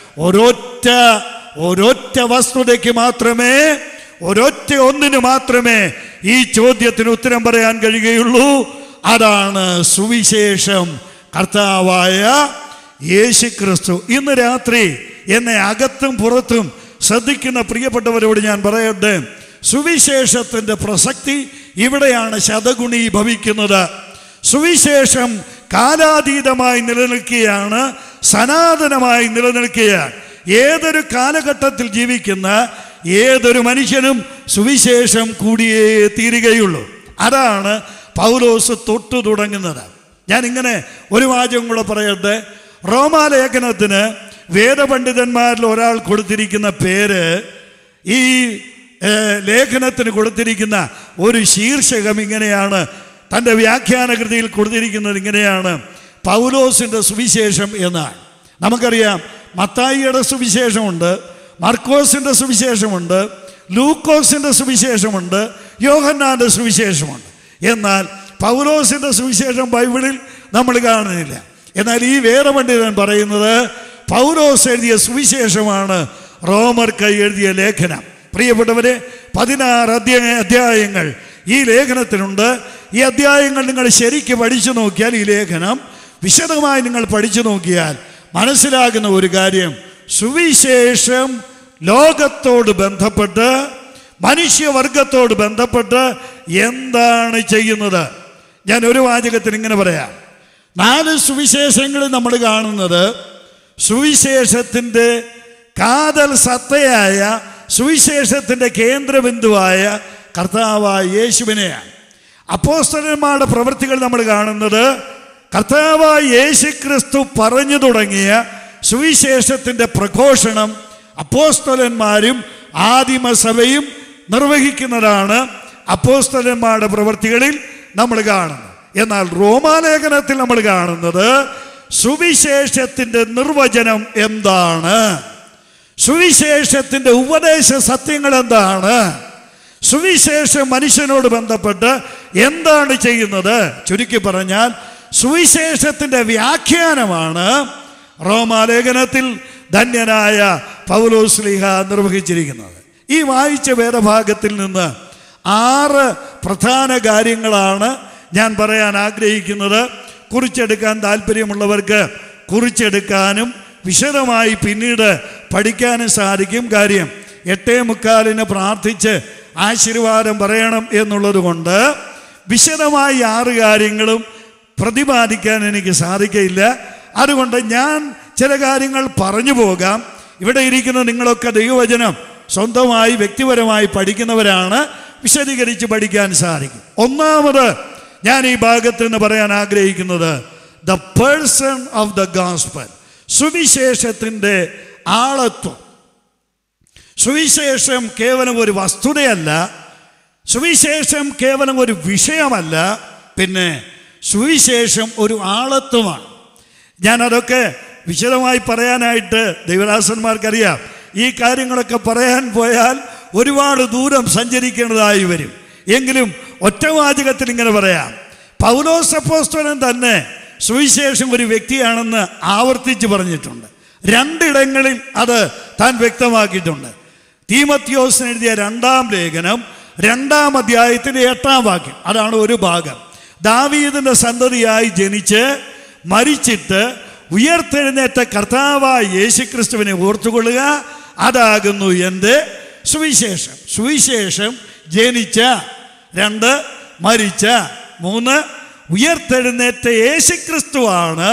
ഒരൊറ്റ വസ്തുതയ്ക്ക് മാത്രമേ, ഒരൊറ്റ ഒന്നിന് മാത്രമേ ഈ ചോദ്യത്തിന് ഉത്തരം പറയാൻ കഴിയുകയുള്ളൂ. അതാണ് സുവിശേഷം, കർത്താവായ യേശുക്രിസ്തു. ഇന്ന് രാത്രി എന്നെ അകത്തും പുറത്തും ശ്രദ്ധിക്കുന്ന പ്രിയപ്പെട്ടവരോട് ഞാൻ പറയട്ടെ, സുവിശേഷത്തിൻ്റെ പ്രസക്തി ഇവിടെയാണ് ശതഗുണീഭവിക്കുന്നത്. സുവിശേഷം കാലാതീതമായി നിലനിൽക്കുകയാണ്, സനാതനമായി നിലനിൽക്കുകയാണ്. ഏതൊരു കാലഘട്ടത്തിൽ ജീവിക്കുന്ന ഏതൊരു മനുഷ്യനും സുവിശേഷം കൂടിയേ തീരുകയുള്ളൂ. അതാണ് പൗലോസ് തൊട്ടു തുടങ്ങുന്നത്. ഞാനിങ്ങനെ ഒരു വാചകം കൂടെ പറയട്ടെ. റോമാലേഖനത്തിന് വേദപണ്ഡിതന്മാരിൽ ഒരാൾ കൊടുത്തിരിക്കുന്ന പേര്, ഈ ലേഖനത്തിന് കൊടുത്തിരിക്കുന്ന ഒരു ശീർഷകം ഇങ്ങനെയാണ്, തൻ്റെ വ്യാഖ്യാനകൃതിയിൽ കൊടുത്തിരിക്കുന്നത് ഇങ്ങനെയാണ്: പൗലോസിൻ്റെ സുവിശേഷം എന്നാണ്. നമുക്കറിയാം, മത്തായിയുടെ സുവിശേഷമുണ്ട്, മർക്കോസിൻ്റെ സുവിശേഷമുണ്ട്, ലൂക്കോസിൻ്റെ സുവിശേഷമുണ്ട്, യോഹന്നാൻ്റെ സുവിശേഷമുണ്ട്. എന്നാൽ പൗലോസിൻ്റെ സുവിശേഷം ബൈബിളിൽ നമ്മൾ കാണുന്നില്ല. എന്നാൽ ഈ വേദപണ്ഡിതൻ പറയുന്നത് പൗലോസ് എഴുതിയ സുവിശേഷമാണ് റോമർക്ക് എഴുതിയ ലേഖനം. പ്രിയപ്പെട്ടവരെ, 16 അധ്യായങ്ങൾ ഈ ലേഖനത്തിനുണ്ട്. ഈ അധ്യായങ്ങൾ നിങ്ങൾ ശരിക്കും പഠിച്ചു നോക്കിയാൽ, ഈ ലേഖനം വിശദമായി നിങ്ങൾ പഠിച്ചു നോക്കിയാൽ മനസ്സിലാകുന്ന ഒരു കാര്യം, സുവിശേഷം ലോകത്തോട് ബന്ധപ്പെട്ട്, മനുഷ്യവർഗത്തോട് ബന്ധപ്പെട്ട് എന്താണ് ചെയ്യുന്നത്. ഞാൻ ഒരു വാചകത്തിൽ ഇങ്ങനെ പറയാം. 4 സുവിശേഷങ്ങളിൽ നമ്മൾ കാണുന്നത് സുവിശേഷത്തിൻ്റെ കാതൽ സത്തയായ, സുവിശേഷത്തിൻ്റെ കേന്ദ്രബിന്ദുവായ കർത്താവായ യേശുവിനെയാണ്. അപ്പോസ്തലന്മാരുടെ പ്രവൃത്തികൾ നമ്മൾ കാണുന്നത് കർത്താവായ യേശു ക്രിസ്തു പറഞ്ഞു തുടങ്ങിയ സുവിശേഷത്തിൻ്റെ പ്രഘോഷണം അപ്പോസ്തലന്മാരും ആദിമസഭയും നിർവഹിക്കുന്നതാണ് അപ്പോസ്തലന്മാരുടെ പ്രവൃത്തികളിൽ നമ്മൾ കാണുന്നത്. എന്നാൽ റോമാലേഖനത്തിൽ നമ്മൾ കാണുന്നത് സുവിശേഷത്തിൻ്റെ നിർവചനം എന്താണ്, സുവിശേഷത്തിൻ്റെ ഉപദേശ സത്യങ്ങൾ എന്താണ്, സുവിശേഷം മനുഷ്യനോട് ബന്ധപ്പെട്ട് എന്താണ് ചെയ്യുന്നത്. ചുരുക്കി പറഞ്ഞാൽ സുവിശേഷത്തിൻ്റെ വ്യാഖ്യാനമാണ് റോമാലേഖനത്തിൽ ധന്യനായ പൗലോസ്ലീഹ നിർവഹിച്ചിരിക്കുന്നത്. ഈ വായിച്ച വേദഭാഗത്തിൽ നിന്ന് 6 പ്രധാന കാര്യങ്ങളാണ് ഞാൻ പറയാൻ ആഗ്രഹിക്കുന്നത്. കുറിച്ചെടുക്കാൻ താല്പര്യമുള്ളവർക്ക് കുറിച്ചെടുക്കാനും വിശദമായി പിന്നീട് പഠിക്കാനും സാധിക്കും. കാര്യം 8:45 പ്രാർത്ഥിച്ച് ആശീർവാദം പറയണം എന്നുള്ളത് കൊണ്ട് വിശദമായി 6 കാര്യങ്ങളും പ്രതിപാദിക്കാൻ എനിക്ക് സാധിക്കില്ല. അതുകൊണ്ട് ഞാൻ ചില കാര്യങ്ങൾ പറഞ്ഞു പോകാം. ഇവിടെ ഇരിക്കുന്ന നിങ്ങളൊക്കെ ദൈവവചനം സ്വന്തമായി വ്യക്തിപരമായി പഠിക്കുന്നവരാണ്, വിശദീകരിച്ച് പഠിക്കാൻ സാധിക്കും. ഒന്നാമത് ഞാൻ ഈ ഭാഗത്ത് നിന്ന് പറയാൻ ആഗ്രഹിക്കുന്നത് the person of the gospel, സുവിശേഷത്തിൻ്റെ ആളത്വം. സുവിശേഷം കേവലം ഒരു വസ്തുതയല്ല, സുവിശേഷം കേവലം ഒരു വിഷയമല്ല, പിന്നെ സുവിശേഷം ഒരു ആളത്വമാണ്. ഞാനതൊക്കെ വിശദമായി പറയാനായിട്ട് ദൈവദാസന്മാർക്കറിയാം. ഈ കാര്യങ്ങളൊക്കെ പറയാൻ പോയാൽ ഒരുപാട് ദൂരം സഞ്ചരിക്കേണ്ടതായി വരും. എങ്കിലും ഒറ്റവാചകത്തിൽ ഇങ്ങനെ പറയാം. പൗലോസ് അപ്പോസ്തലൻ തന്നെ സുവിശേഷം ഒരു വ്യക്തിയാണെന്ന് ആവർത്തിച്ച് പറഞ്ഞിട്ടുണ്ട്. 2 ഇടങ്ങളിൽ അത് താൻ വ്യക്തമാക്കിയിട്ടുണ്ട്. തീമോഥെയോസിന് എഴുതിയ 2-ാം ലേഖനം 2-ാം അധ്യായത്തിൻ്റെ 8-ാം വാക്യം, അതാണ് ഒരു ഭാഗം. ദാവീദിൻ്റെ സന്തതിയായി ജനിച്ച് മരിച്ചിട്ട് ഉയർത്തെഴുന്നേറ്റ കർത്താവായ യേശുക്രിസ്തുവിനെ ഓർത്തുകൊള്ളുക, അതാകുന്നു എൻ്റെ സുവിശേഷം. സുവിശേഷം ജനിച്ച, 2 മരിച്ച, 3 ഉയർത്തെഴുന്നേറ്റ യേശുക്രിസ്തുവാണ്.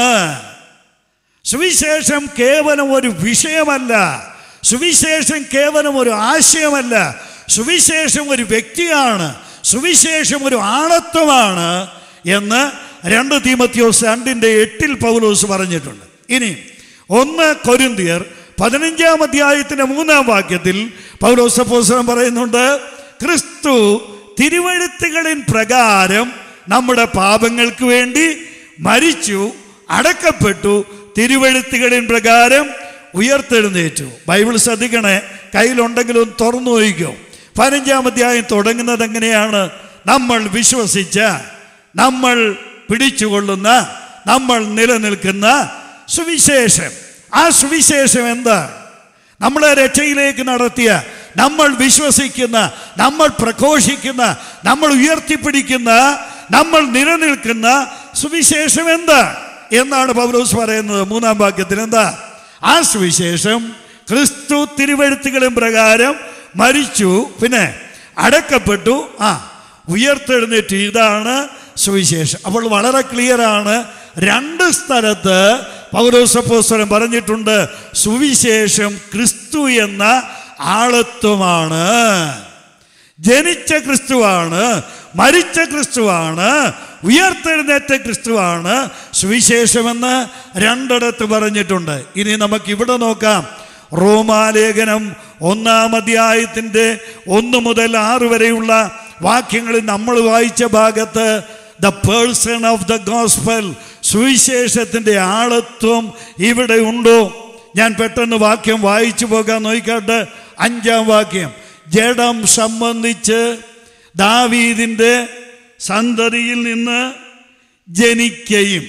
സുവിശേഷം കേവലം ഒരു വിഷയമല്ല, സുവിശേഷം കേവലം ഒരു ആശയമല്ല, സുവിശേഷം ഒരു വ്യക്തിയാണ്, സുവിശേഷം ഒരു ആളത്വമാണ് എന്ന് 2 തീമോഥെയോസ് 2:8 പൗലോസ് പറഞ്ഞിട്ടുണ്ട്. ഇനി 1 കൊരിന്ത്യർ 15-ാം അധ്യായത്തിൻ്റെ 3-ാം വാക്യത്തിൽ പൗലോസ് അപ്പോസ്തലൻ പറയുന്നുണ്ട്, ക്രിസ്തു തിരുവെഴുത്തുകളിൻ പ്രകാരം നമ്മുടെ പാപങ്ങൾക്ക് വേണ്ടി മരിച്ചു, അടക്കപ്പെട്ടു, തിരുവെഴുത്തുകളിൻ പ്രകാരം ഉയർത്തെഴുന്നേറ്റു. ബൈബിൾ ശ്രദ്ധിക്കണേ, കയ്യിലുണ്ടെങ്കിലും തുറന്നു നോക്കിക്കോ. 15-ാം അധ്യായം തുടങ്ങുന്നത് എങ്ങനെയാണ്? നമ്മൾ വിശ്വസിച്ച, നമ്മൾ പിടിച്ചുകൊള്ളുന്ന, നമ്മൾ നിലനിൽക്കുന്ന സുവിശേഷം. ആ സുവിശേഷം എന്താണ്? നമ്മളെ രക്ഷയിലേക്ക് നടത്തിയ, നമ്മൾ വിശ്വസിക്കുന്ന, നമ്മൾ പ്രഘോഷിക്കുന്ന, നമ്മൾ ഉയർത്തിപ്പിടിക്കുന്ന, നമ്മൾ നിലനിൽക്കുന്ന സുവിശേഷം എന്താ എന്നാണ് പൗലോസ് പറയുന്നത് 3-ാം വാക്യത്തിൽ. എന്താ ആ സുവിശേഷം? ക്രിസ്തു തിരുവെഴുത്തുകളും പ്രകാരം മരിച്ചു, പിന്നെ അടക്കപ്പെട്ടു, ഉയർത്തെഴുന്നേറ്റ്. ഇതാണ് സുവിശേഷം. അപ്പോൾ വളരെ ക്ലിയറാണ്. 2 സ്ഥലത്ത് പൗലോസ് അപ്പോസ്തലൻ പറഞ്ഞിട്ടുണ്ട് സുവിശേഷം ക്രിസ്തു എന്ന ആളത്വമാണ്. ജനിച്ച ക്രിസ്തുവാണ്, മരിച്ച ക്രിസ്തുവാണ്, ഉയർത്തെഴുന്നേറ്റ ക്രിസ്തുവാണ് സുവിശേഷമെന്ന് 2 പറഞ്ഞിട്ടുണ്ട്. ഇനി നമുക്കിവിടെ നോക്കാം. റോമാലേഖനം 1-ാം അധ്യായത്തിൻ്റെ 1 മുതൽ 6 വരെയുള്ള വാക്യങ്ങളിൽ നമ്മൾ വായിച്ച ഭാഗത്ത് the person of the gospel, സുവിശേഷത്തിൻ്റെ ആളത്വം ഇവിടെ ഉണ്ടോ? ഞാൻ പെട്ടെന്ന് വാക്യം വായിച്ചു പോകാൻ നോക്കിക്കാട്ട്. 5-ാം വാക്യം, ജഡം സംബന്ധിച്ച് ദാവീദിൻ്റെ സന്തതിയിൽ നിന്ന് ജനിക്കയും,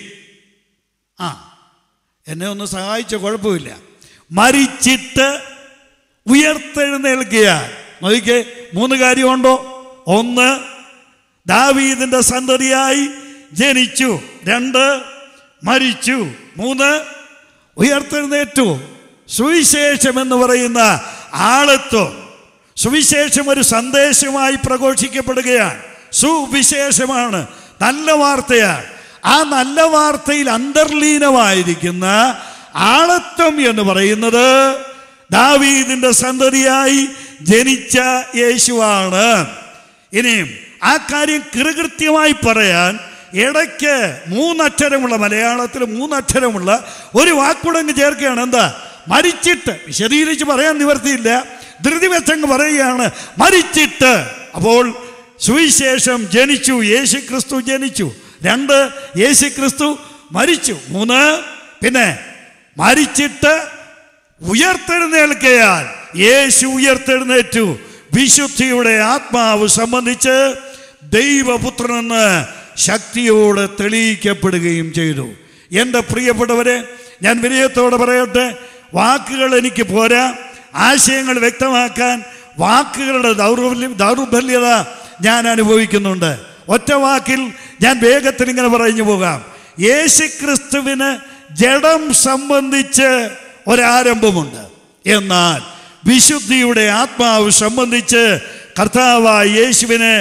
എന്നെ ഒന്ന് സഹായിച്ച കുഴപ്പമില്ല, മരിച്ചിട്ട് ഉയർത്തെഴുന്നേൽക്കുകയാൽ. നോക്കിക്കേ, 3 കാര്യമുണ്ടോ? 1, ദാവീദിന്റെ സന്തതിയായി ജനിച്ചു. 2, മരിച്ചു. 3, ഉയർത്തെഴുന്നേറ്റു. സുവിശേഷം എന്ന് പറയുന്ന ആളത്വം, സുവിശേഷം ഒരു സന്ദേശമായി പ്രഘോഷിക്കപ്പെടുകയാണ്. സുവിശേഷമാണ്, നല്ല വാർത്തയാണ്. ആ നല്ല വാർത്തയിൽ അന്തർലീനമായിരിക്കുന്ന ആളത്വം എന്ന് പറയുന്നത് ദാവീദിന്റെ സന്തതിയായി ജനിച്ച യേശുവാണ്. ഇനിയും ആ കാര്യം കൃത്യമായി പറയാൻ ഇടയ്ക്ക് 3 അക്ഷരമുള്ള, മലയാളത്തിൽ 3 അക്ഷരമുള്ള ഒരു വാക്കുടങ്ങ് ചേർക്കുകയാണ്. എന്താ? മരിച്ചിട്ട്. വിശദീകരിച്ച് പറയാൻ നിവർത്തിയില്ല, ധൃതി വെച്ചങ്ങ് പറയുകയാണ് മരിച്ചിട്ട്. അപ്പോൾ സുവിശേഷം ജനിച്ചു, യേശു ക്രിസ്തു ജനിച്ചു. 2, യേശു ക്രിസ്തു മരിച്ചു. 3, പിന്നെ മരിച്ചിട്ട് ഉയർത്തെഴുന്നേൽക്കയാൽ യേശു ഉയർത്തെഴുന്നേറ്റു. വിശുദ്ധിയുടെ ആത്മാവ് സംബന്ധിച്ച് ദൈവപുത്രനെന്ന് ശക്തിയോടെ തെളിയിക്കപ്പെടുകയും ചെയ്തു. എൻ്റെ പ്രിയപ്പെട്ടവരെ, ഞാൻ വിനയത്തോടെ പറയട്ടെ, വാക്കുകൾ എനിക്ക് പോരാ. ആശയങ്ങൾ വ്യക്തമാക്കാൻ വാക്കുകളുടെ ദൗർബല്യത ഞാൻ അനുഭവിക്കുന്നുണ്ട്. ഒറ്റ വാക്കിൽ ഞാൻ വേഗത്തിൽ ഇങ്ങനെ പറഞ്ഞു പോകാം. യേശുക്രിസ്തുവിന് ജഡം സംബന്ധിച്ച് ഒരാരംഭമുണ്ട്. എന്നാൽ വിശുദ്ധിയുടെ ആത്മാവ് സംബന്ധിച്ച് കർത്താവായ യേശുവിന്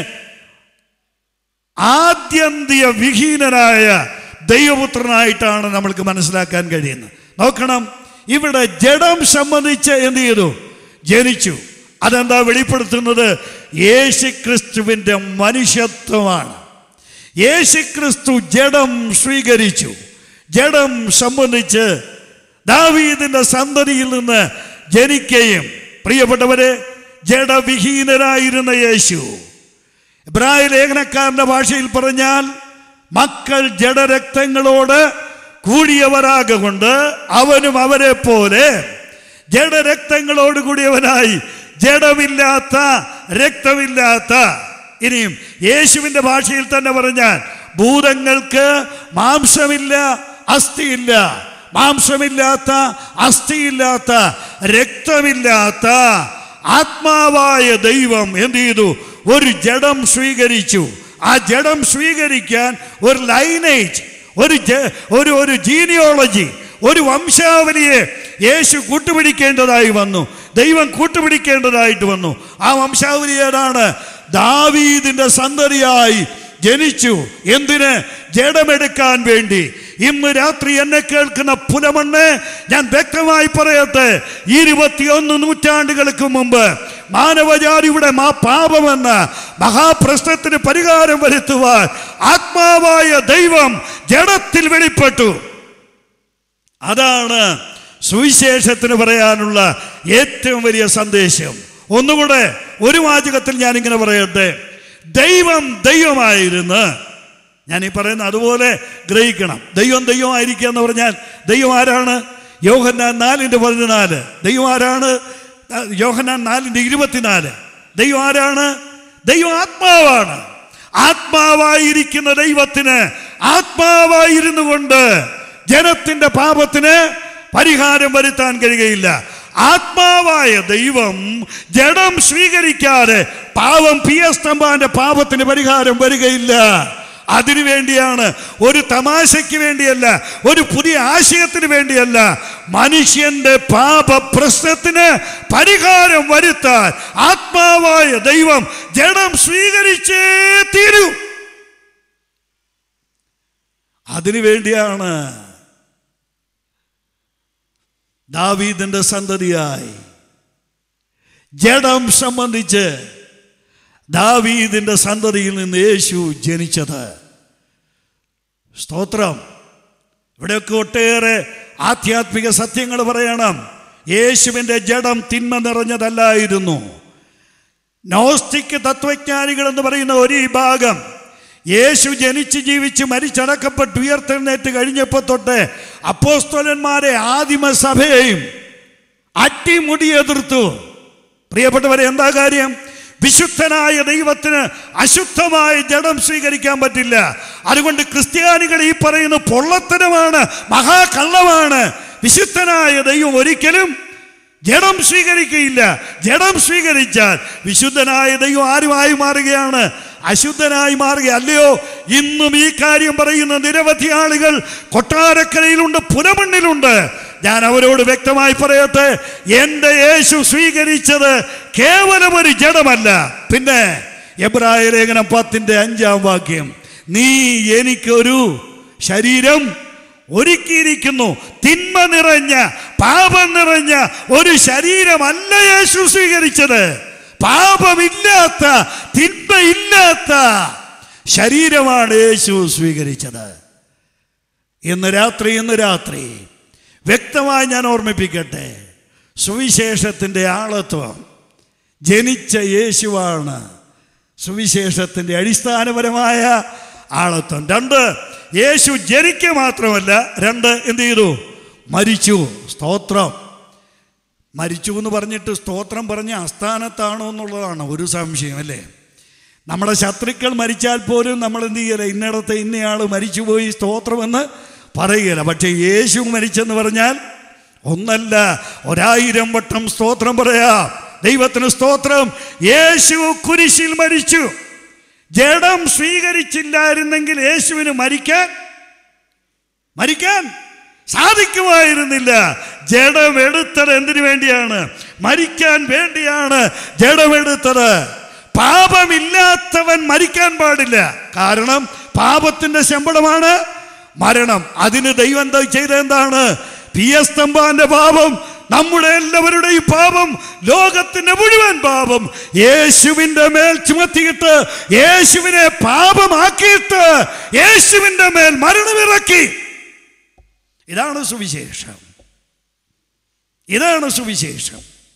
ആദ്യന്ത്യ വിഹീനനായ ദൈവപുത്രനായിട്ടാണ് നമ്മൾക്ക് മനസ്സിലാക്കാൻ കഴിയുന്നത്. നോക്കണം, ഇവിടെ ജഡം സംബന്ധിച്ച് എന്ത് ചെയ്തു? ജനിച്ചു. അതെന്താ വെളിപ്പെടുത്തുന്നത്? യേശുക്രിസ്തുവിൻ്റെ മനുഷ്യത്വമാണ്. യേശുക്രിസ്തു ജഡം സ്വീകരിച്ചു. ജഡം സംബന്ധിച്ച് ദാവീദിന്റെ സന്തതിയിൽ നിന്ന് ജനിക്കുകയും, പ്രിയപ്പെട്ടവരെ, ജഡവിഹീനരായിരുന്ന യേശു, എബ്രായ ലേഖനക്കാരന്റെ ഭാഷയിൽ പറഞ്ഞാൽ മക്കൾ ജഡരക്തങ്ങളോട് കൂടിയവരാകൊണ്ട് അവനും അവരെ പോലെ ജഡരക്തങ്ങളോട് കൂടിയവനായി, ജഡമില്ലാത്ത, രക്തമില്ലാത്ത. ഇനിയും യേശുവിൻ്റെ ഭാഷയിൽ തന്നെ പറഞ്ഞാൽ ഭൂതങ്ങൾക്ക് മാംസമില്ല, അസ്ഥിയില്ല. മാംസമില്ലാത്ത, അസ്ഥിയില്ലാത്ത, രക്തമില്ലാത്ത ആത്മാവായ ദൈവം എന്ത് ചെയ്തു? ഒരു ജഡം സ്വീകരിച്ചു. ആ ജഡം സ്വീകരിക്കാൻ ഒരു ലൈനേജ്, ഒരു ജീനിയോളജി, ഒരു വംശാവലിയെ യേശു കൂട്ടുപിടിക്കേണ്ടതായി വന്നു. ദൈവം കൂട്ടുപിടിക്കേണ്ടതായിട്ട് വന്നു. ആ വംശാവലി ഏതാണ്? ദാവീദിന്റെ സന്തതിയായി ജനിച്ചു. എന്തിന്? ജഡമെടുക്കാൻ വേണ്ടി. ഇന്ന് രാത്രി എന്നെ കേൾക്കുന്ന പുലമണ്ണ്, ഞാൻ വ്യക്തമായി പറയട്ടെ, 21 നൂറ്റാണ്ടുകൾക്ക് മുമ്പ് മാനവജാതിയുടെ പാപമെന്ന മഹാപ്രശ്നത്തിന് പരിഹാരം വരുത്തുവാൻ ആത്മാവായ ദൈവം ജഡത്തിൽ വെളിപ്പെട്ടു. അതാണ് സുവിശേഷത്തിന് പറയാനുള്ള ഏറ്റവും വലിയ സന്ദേശം. ഒന്നുകൂടെ ഒരു വാചകത്തിൽ ഞാനിങ്ങനെ പറയട്ടെ, ദൈവം ദൈവമായിരുന്നു. ഞാൻ ഈ പറയുന്ന അതുപോലെ ഗ്രഹിക്കണം. ദൈവം ദൈവമായിരിക്കുക എന്ന് പറഞ്ഞാൽ ദൈവം ആരാണ്? യോഹന്നാൻ 4:14. ദൈവം ആരാണ്? യോഹന്നാൻ 4:24. ദൈവം ആരാണ്? ദൈവം ആത്മാവാണ്. ആത്മാവായിരിക്കുന്ന ദൈവത്തിന് ആത്മാവായിരുന്നു കൊണ്ട് ജനത്തിന്റെ പാപത്തിന് പരിഹാരം വരുത്താൻ കഴിയുകയില്ല. ആത്മാവായ ദൈവം ജഡം സ്വീകരിക്കാതെ പാവം പിയസ്തംബാന്റെ പാപത്തിന് പരിഹാരം വരികയില്ല. അതിനുവേണ്ടിയാണ്, ഒരു തമാശയ്ക്ക് വേണ്ടിയല്ല, ഒരു പുതിയ ആശയത്തിന് വേണ്ടിയല്ല, മനുഷ്യന്റെ പാപ പ്രശ്നത്തിന് പരിഹാരം വരുത്താൻ ആത്മാവായ ദൈവം ജഡം സ്വീകരിച്ചേ തീരൂ. അതിനുവേണ്ടിയാണ് ദാവീദിന്റെ സന്തതിയായി ജഡം സംബന്ധിച്ച് ദാവീദിന്റെ സന്തതിയിൽ നിന്ന് യേശു ജനിച്ചത്. സ്തോത്രം. ഇവിടെയൊക്കെ ഒട്ടേറെ ആധ്യാത്മിക സത്യങ്ങൾ പറയണം. യേശുവിൻ്റെ ജഡം തിന്മ നിറഞ്ഞതല്ലായിരുന്നു. നോസ്റ്റിക് തത്വജ്ഞാനികൾ എന്ന് പറയുന്ന ഒരു വിഭാഗം യേശു ജനിച്ച് ജീവിച്ച് മരിച്ചടക്കപ്പെട്ട് ഉയർത്തെഴുന്നേറ്റ് കഴിഞ്ഞപ്പോൾ തൊട്ട് അപ്പോസ്തലന്മാരെ ആദിമസഭയെയും അട്ടിമുടി എതിർത്തു. പ്രിയപ്പെട്ടവരെ, എന്താ കാര്യം? വിശുദ്ധനായ ദൈവത്തിന് അശുദ്ധമായ ജഡം സ്വീകരിക്കാൻ പറ്റില്ല. അതുകൊണ്ട് ക്രിസ്ത്യാനികൾ ഈ പറയുന്ന പൊള്ളത്തരമാണ്, മഹാകള്ളമാണ്. വിശുദ്ധനായ ദൈവം ഒരിക്കലും ജഡം സ്വീകരിക്കുകയില്ല. ജഡം സ്വീകരിച്ചാൽ വിശുദ്ധനായ ദൈവം ആരുമായി മാറുകയാണ്? അശുദ്ധനായി മാറുക. അല്ലയോ? ഇന്നും ഈ കാര്യം പറയുന്ന നിരവധി ആളുകൾ കൊട്ടാരക്കരയിലുണ്ട്, പുനമണ്ണിലുണ്ട്. ഞാൻ അവരോട് വ്യക്തമായി പറയട്ടെ, എൻ്റെ യേശു സ്വീകരിച്ചത് കേവലം ഒരു ജഡമല്ല. പിന്നെ എബ്രായ ലേഖനം 10:5 നീ എനിക്കൊരു ശരീരം ഒരുക്കിയിരിക്കുന്നു. തിന്മ നിറഞ്ഞ പാപം നിറഞ്ഞ ഒരു ശരീരമല്ല യേശു സ്വീകരിച്ചത്. പാപമില്ലാത്ത തിന്മയില്ലാത്ത ശരീരമാണ് യേശു സ്വീകരിച്ചത്. ഇന്ന് രാത്രി വ്യക്തമായി ഞാൻ ഓർമ്മിപ്പിക്കട്ടെ, സുവിശേഷത്തിൻ്റെ ആളത്വം ജനിച്ച യേശുവാണ് സുവിശേഷത്തിൻ്റെ അടിസ്ഥാനപരമായ ആളത്വം. 2, യേശു ജനിക്കുക മാത്രമല്ല, 2 എന്ത് ചെയ്തു? മരിച്ചു. സ്തോത്രം. മരിച്ചു എന്ന് പറഞ്ഞിട്ട് സ്തോത്രം പറഞ്ഞ അസ്ഥാനത്താണോ എന്നുള്ളതാണ് ഒരു സംശയം, അല്ലേ? നമ്മുടെ ശത്രുക്കൾ മരിച്ചാൽ പോലും നമ്മൾ എന്ത് ചെയ്യല? ഇന്നിടത്ത് ഇന്നയാൾ മരിച്ചുപോയി സ്തോത്രമെന്ന് പറയുകയില്ല. പക്ഷേ യേശു മരിച്ചെന്ന് പറഞ്ഞാൽ ഒന്നല്ല 1000 വട്ടം സ്തോത്രം പറയാം. ദൈവത്തിന് സ്തോത്രം. യേശു കുരിശിൽ മരിച്ചു. ജഡം സ്വീകരിച്ചില്ലായിരുന്നെങ്കിൽ യേശുവിന് മരിക്കാൻ സാധിക്കുമായിരുന്നില്ല. ജഡമെടുത്തത് എന്തിനു വേണ്ടിയാണ്? മരിക്കാൻ വേണ്ടിയാണ് ജഡമെടുത്തത്. പാപമില്ലാത്തവൻ മരിക്കാൻ പാടില്ല. കാരണം പാപത്തിന്റെ ശമ്പളമാണ് മരണം. അതിന് ദൈവം എന്താ ചെയ്തെന്താണ്? PS തമ്പാന്റെ പാപം, നമ്മുടെ എല്ലാവരുടെയും പാപം, ലോകത്തിന്റെ മുഴുവൻ പാപം യേശുവിന്റെ മേൽ ചുമത്തിയിട്ട് യേശുവിനെ പാപമാക്കിയിട്ട് യേശുവിന്റെ മേൽ മരണമിറക്കി. ഇതാണ് സുവിശേഷം. ഇതാണ് സുവിശേഷം.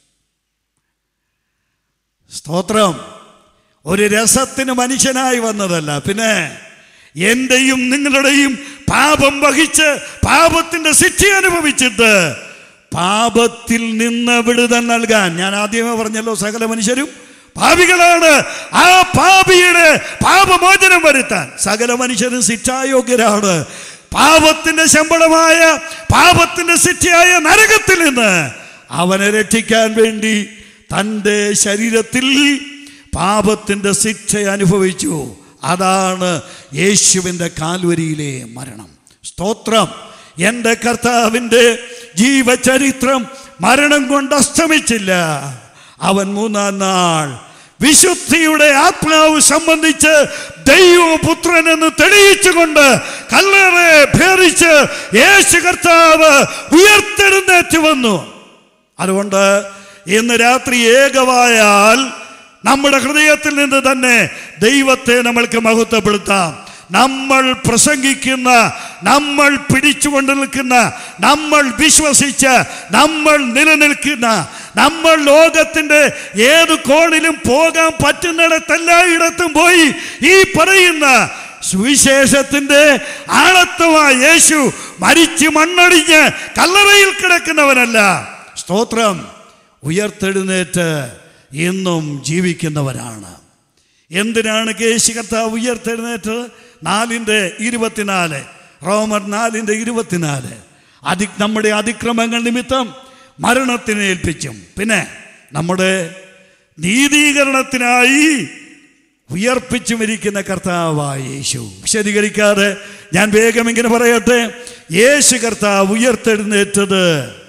സ്തോത്രം. ഒരു രസത്തിന് മനുഷ്യനായി വന്നതല്ല, പിന്നെ എന്റെയും നിങ്ങളുടെയും പാപം വഹിച്ച് പാപത്തിന്റെ ശിക്ഷ അനുഭവിച്ചിട്ട് പാപത്തിൽ നിന്ന് വിടുതൽ നൽകാൻ. ഞാൻ ആദ്യമേ പറഞ്ഞല്ലോ, സകല മനുഷ്യരും പാപികളാണ്. ആ പാപിയുടെ പാപമോചനം വരുത്താൻ സകല മനുഷ്യരും ശിക്ഷായോഗ്യരാണ്. പാപത്തിന്റെ ശമ്പളമായ പാപത്തിന്റെ ശിക്ഷയായ നരകത്തിൽ നിന്ന് അവനെ രക്ഷിക്കാൻ വേണ്ടി തൻ്റെ ശരീരത്തിൽ പാപത്തിന്റെ ശിക്ഷ അനുഭവിച്ചു. അതാണ് യേശുവിൻ്റെ കാൽവരിയിലെ മരണം. സ്തോത്രം. എൻ്റെ കർത്താവിൻ്റെ ജീവചരിത്രം മരണം കൊണ്ട് അസ്തമിച്ചില്ല. അവൻ 3-ാം നാൾ വിശുദ്ധിയുടെ ആത്മാവ് സംബന്ധിച്ച് ദൈവപുത്രൻ എന്ന് തെളിയിച്ചുകൊണ്ട് കല്ലറെ ഭേദിച്ച് യേശു കർത്താവ് ഉയർത്തെഴുന്നേറ്റ് വന്നു. അതുകൊണ്ട് ഇന്ന് രാത്രി ഏകവായാൽ നമ്മുടെ ഹൃദയത്തിൽ നിന്ന് തന്നെ ദൈവത്തെ നമ്മൾക്ക് മഹത്വപ്പെടുത്താം. നമ്മൾ പ്രസംഗിക്കുന്ന, നമ്മൾ പിടിച്ചുകൊണ്ട് നിൽക്കുന്ന, നമ്മൾ വിശ്വസിച്ച, നമ്മൾ നിലനിൽക്കുന്ന, നമ്മൾ ലോകത്തിൻ്റെ ഏത് കോണിലും പോകാൻ പറ്റുന്നിടത്തെല്ലായിടത്തും പോയി ഈ പറയുന്ന സുവിശേഷത്തിൻ്റെ ആളത്വമായ യേശു മരിച്ച് മണ്ണടിഞ്ഞ് കല്ലറയിൽ കിടക്കുന്നവനല്ല. സ്തോത്രം. ഉയർത്തെഴുന്നേറ്റ് ഇന്നും ജീവിക്കുന്നവരാണ്. എന്തിനാണ് യേശു കർത്താവ് ഉയർത്തെഴുന്നേറ്റത്? 4:24, റോമർ 4:24. നമ്മുടെ അതിക്രമങ്ങൾ നിമിത്തം മരണത്തിന് ഏൽപ്പിച്ചും പിന്നെ നമ്മുടെ നീതീകരണത്തിനായി ഉയർപ്പിച്ചുമിരിക്കുന്ന കർത്താവായ യേശു. വിശദീകരിക്കാതെ ഞാൻ വേഗം ഇങ്ങനെ പറയട്ടെ. യേശു കർത്താവ് ഉയർത്തെഴുന്നേറ്റത്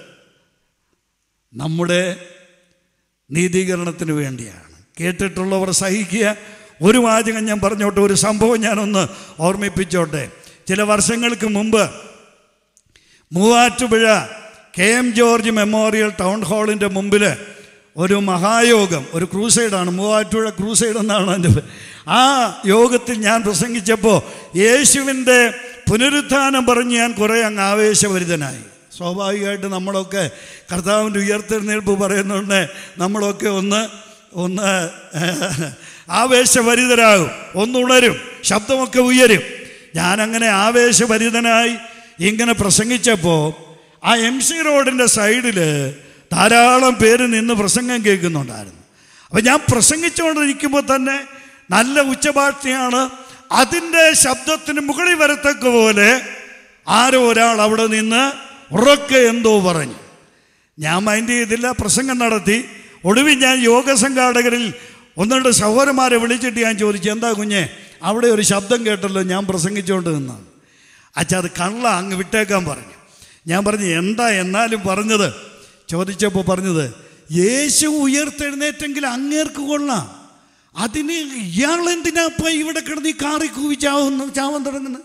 നമ്മുടെ നീതീകരണത്തിന് വേണ്ടിയാണ്. കേട്ടിട്ടുള്ളവർ സഹിക്കുക. ഒരു വാചകം ഞാൻ പറഞ്ഞോട്ടെ, ഒരു സംഭവം ഞാനൊന്ന് ഓർമ്മിപ്പിച്ചോട്ടെ. ചില വർഷങ്ങൾക്ക് മുമ്പ് Muvattupuzha KM George memorial town ഹാളിൻ്റെ മുമ്പിൽ ഒരു മഹായോഗം, ഒരു ക്രൂസൈഡാണ്, മൂവാറ്റുപുഴ ക്രൂസൈഡ് എന്നാണ് അതിൻ്റെ. ആ യോഗത്തിൽ ഞാൻ പ്രസംഗിച്ചപ്പോൾ യേശുവിൻ്റെ പുനരുത്ഥാനം പറഞ്ഞ് ഞാൻ കുറേ അങ്ങ് ആവേശഭരിതനായി. സ്വാഭാവികമായിട്ട് നമ്മളൊക്കെ കർത്താവിൻ്റെ ഉയർത്തെഴുന്നേൽപ്പ് പറയുന്നുണ്ട്, നമ്മളൊക്കെ ഒന്ന് ആവേശഭരിതരാകും, ഒന്നുണരും, ശബ്ദമൊക്കെ ഉയരും. ഞാനങ്ങനെ ആവേശഭരിതനായി ഇങ്ങനെ പ്രസംഗിച്ചപ്പോൾ ആ MC റോഡിൻ്റെ സൈഡിൽ ധാരാളം പേര് നിന്ന് പ്രസംഗം കേൾക്കുന്നുണ്ടായിരുന്നു. അപ്പം ഞാൻ പ്രസംഗിച്ചുകൊണ്ടിരിക്കുമ്പോൾ തന്നെ നല്ല ഉച്ചഭാഷയാണ്. അതിൻ്റെ ശബ്ദത്തിന് മുകളിൽ വരത്തക്ക പോലെ ആരോ ഒരാൾ അവിടെ നിന്ന് ഉറക്കെ എന്തോ പറഞ്ഞു. ഞാൻ മൈൻഡ് ചെയ്തില്ല, പ്രസംഗം നടത്തി. ഒടുവിൽ ഞാൻ യോഗ സംഘാടകരിൽ ഒന്ന് രണ്ട് സഹോദരന്മാരെ വിളിച്ചിട്ട് ഞാൻ ചോദിച്ചു, എന്താ കുഞ്ഞെ അവിടെ ഒരു ശബ്ദം കേട്ടല്ലോ, ഞാൻ പ്രസംഗിച്ചുകൊണ്ട് നിന്നാണ്. അച്ഛാ അത് കള്ള, അങ്ങ് വിട്ടേക്കാൻ പറഞ്ഞു. ഞാൻ പറഞ്ഞു എന്താ എന്നാലും പറഞ്ഞത് ചോദിച്ചപ്പോൾ പറഞ്ഞത്, യേശു ഉയർത്തെഴുന്നേറ്റെങ്കിൽ അങ്ങേർക്ക് കൊള്ളാം, അതിന് ഇയാളെന്തിനാ ഇപ്പം ഇവിടെ കിടന്ന് ഈ കാറി കൂവി ചാവാൻ തുടങ്ങുന്നത്?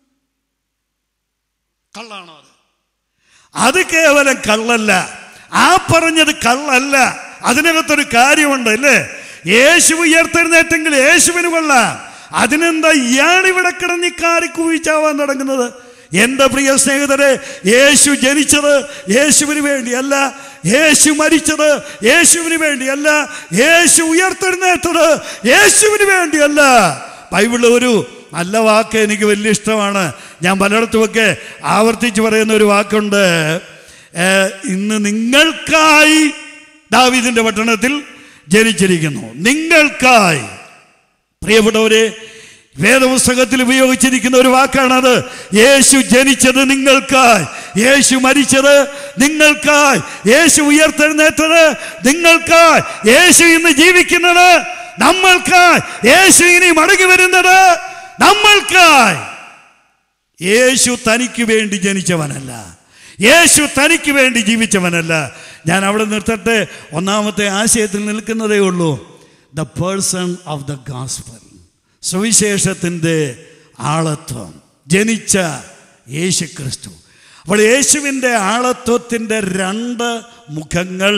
കള്ളാണോ അത്? അത് കേവലം കള്ളല്ല, ആ പറഞ്ഞത് കള്ളല്ല. അതിനകത്തൊരു കാര്യമുണ്ട് അല്ലേ? യേശു ഉയർത്തെഴുന്നേറ്റെങ്കിൽ യേശുവിന് കൊള്ളാം, അതിനെന്താ ഇയാളിവിടെ കിടന്ന് ഈ കാറി കൂവി ചാവാൻ തുടങ്ങുന്നത്? എൻ്റെ പ്രിയ സ്നേഹിതരെ, യേശു ജനിച്ചത് യേശുവിന് വേണ്ടിയല്ല, യേശു മരിച്ചത് യേശുവിന് വേണ്ടിയല്ല, യേശു ഉയർത്തെഴുന്നേറ്റത് യേശുവിന് വേണ്ടിയല്ല. ബൈബിളിൽ ഒരു നല്ല വാക്ക് എനിക്ക് വലിയ ഇഷ്ടമാണ്. ഞാൻ പലയിടത്തുമൊക്കെ ആവർത്തിച്ച് പറയുന്ന ഒരു വാക്കുണ്ട്. ഇന്ന് നിങ്ങൾക്കായി ദാവീദിന്റെ പട്ടണത്തിൽ ജനിച്ചിരിക്കുന്നു. നിങ്ങൾക്കായി. പ്രിയപ്പെട്ടവരെ, വേദപുസ്തകത്തിൽ ഉപയോഗിച്ചിരിക്കുന്ന ഒരു വാക്കാണത്. യേശു ജനിച്ചത് നിങ്ങൾക്കായി, യേശു മരിച്ചത് നിങ്ങൾക്കായി, യേശു ഉയർത്തെഴുന്നേറ്റത് നിങ്ങൾക്കായി, യേശു ഇന്ന് ജീവിക്കുന്നത് നമ്മൾക്കായി, യേശു ഇനി മടങ്ങി വരുന്നത് നമ്മൾക്കായി. യേശു തനിക്ക് വേണ്ടി ജനിച്ചവനല്ല, യേശു തനിക്ക് വേണ്ടി ജീവിച്ചവനല്ല. ഞാൻ അവിടെ നിർത്തട്ടെ. ഒന്നാമത്തെ ആശയത്തിൽ നിൽക്കുന്നതേ ഉള്ളൂ. The person of the gospel, സുവിശേഷത്തിൻ്റെ ആളത്വം, ജനിച്ച യേശു ക്രിസ്തു. അപ്പോൾ യേശുവിൻ്റെ ആളത്വത്തിൻ്റെ രണ്ട് മുഖങ്ങൾ,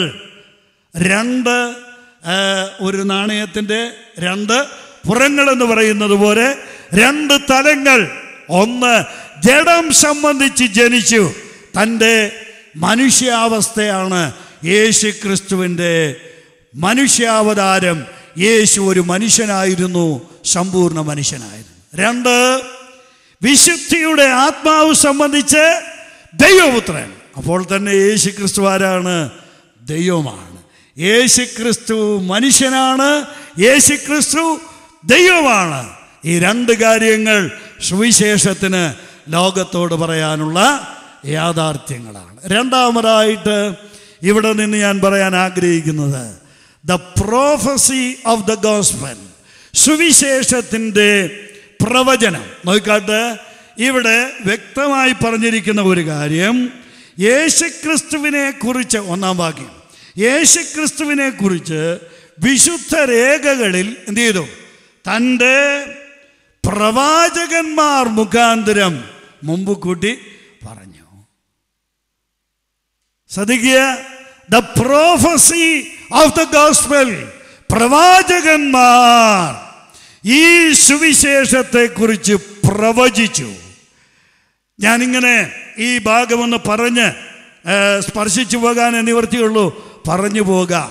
ഒരു നാണയത്തിൻ്റെ രണ്ട് പുറങ്ങളെന്ന് പറയുന്നത് പോലെ രണ്ട് തലങ്ങൾ. ഒന്ന്, ജഡം സംബന്ധിച്ച് ജനിച്ചു, തൻ്റെ മനുഷ്യാവസ്ഥയാണ് യേശു ക്രിസ്തുവിൻ്റെ മനുഷ്യാവതാരം. യേശു ഒരു മനുഷ്യനായിരുന്നു, സമ്പൂർണ്ണ മനുഷ്യനായിരുന്നു. രണ്ട്, വിശുദ്ധിയുടെ ആത്മാവ് സംബന്ധിച്ച് ദൈവപുത്രൻ. അപ്പോൾ തന്നെ യേശു ക്രിസ്തു ആരാണ്? ദൈവമാണ്. യേശു ക്രിസ്തു മനുഷ്യനാണ്, യേശു ക്രിസ്തു ദൈവമാണ്. ഈ രണ്ട് കാര്യങ്ങൾ സുവിശേഷത്തിന് ലോകത്തോട് പറയാനുള്ള യാഥാർത്ഥ്യങ്ങളാണ്. രണ്ടാമതായിട്ട് ഇവിടെ നിന്ന് ഞാൻ പറയാൻ ആഗ്രഹിക്കുന്നത് the prophecy of the gospel, സുവിശേഷത്തിൻ്റെ പ്രവചനം. നോക്കാട്ട്, ഇവിടെ വ്യക്തമായി പറഞ്ഞിരിക്കുന്ന ഒരു കാര്യം, യേശുക്രിസ്തുവിനെ കുറിച്ച്, ഒന്നാം വാക്യം, യേശുക്രിസ്തുവിനെ കുറിച്ച് വിശുദ്ധ രേഖകളിൽ എന്ത് ചെയ്തു? തൻ്റെ പ്രവാചകന്മാർ മുഖാന്തരം മുമ്പ് കൂട്ടി പറഞ്ഞു. ശ്രദ്ധിക്കുക, the prophecy of the gospel, പ്രവാചകന്മാർ ഈ സുവിശേഷത്തെ കുറിച്ച് പ്രവചിച്ചു. ഞാനിങ്ങനെ ഈ ഭാഗമൊന്ന് പറഞ്ഞ് സ്പർശിച്ചു പോകാൻ നിവർത്തിയുള്ളൂ, പറഞ്ഞു പോകാം.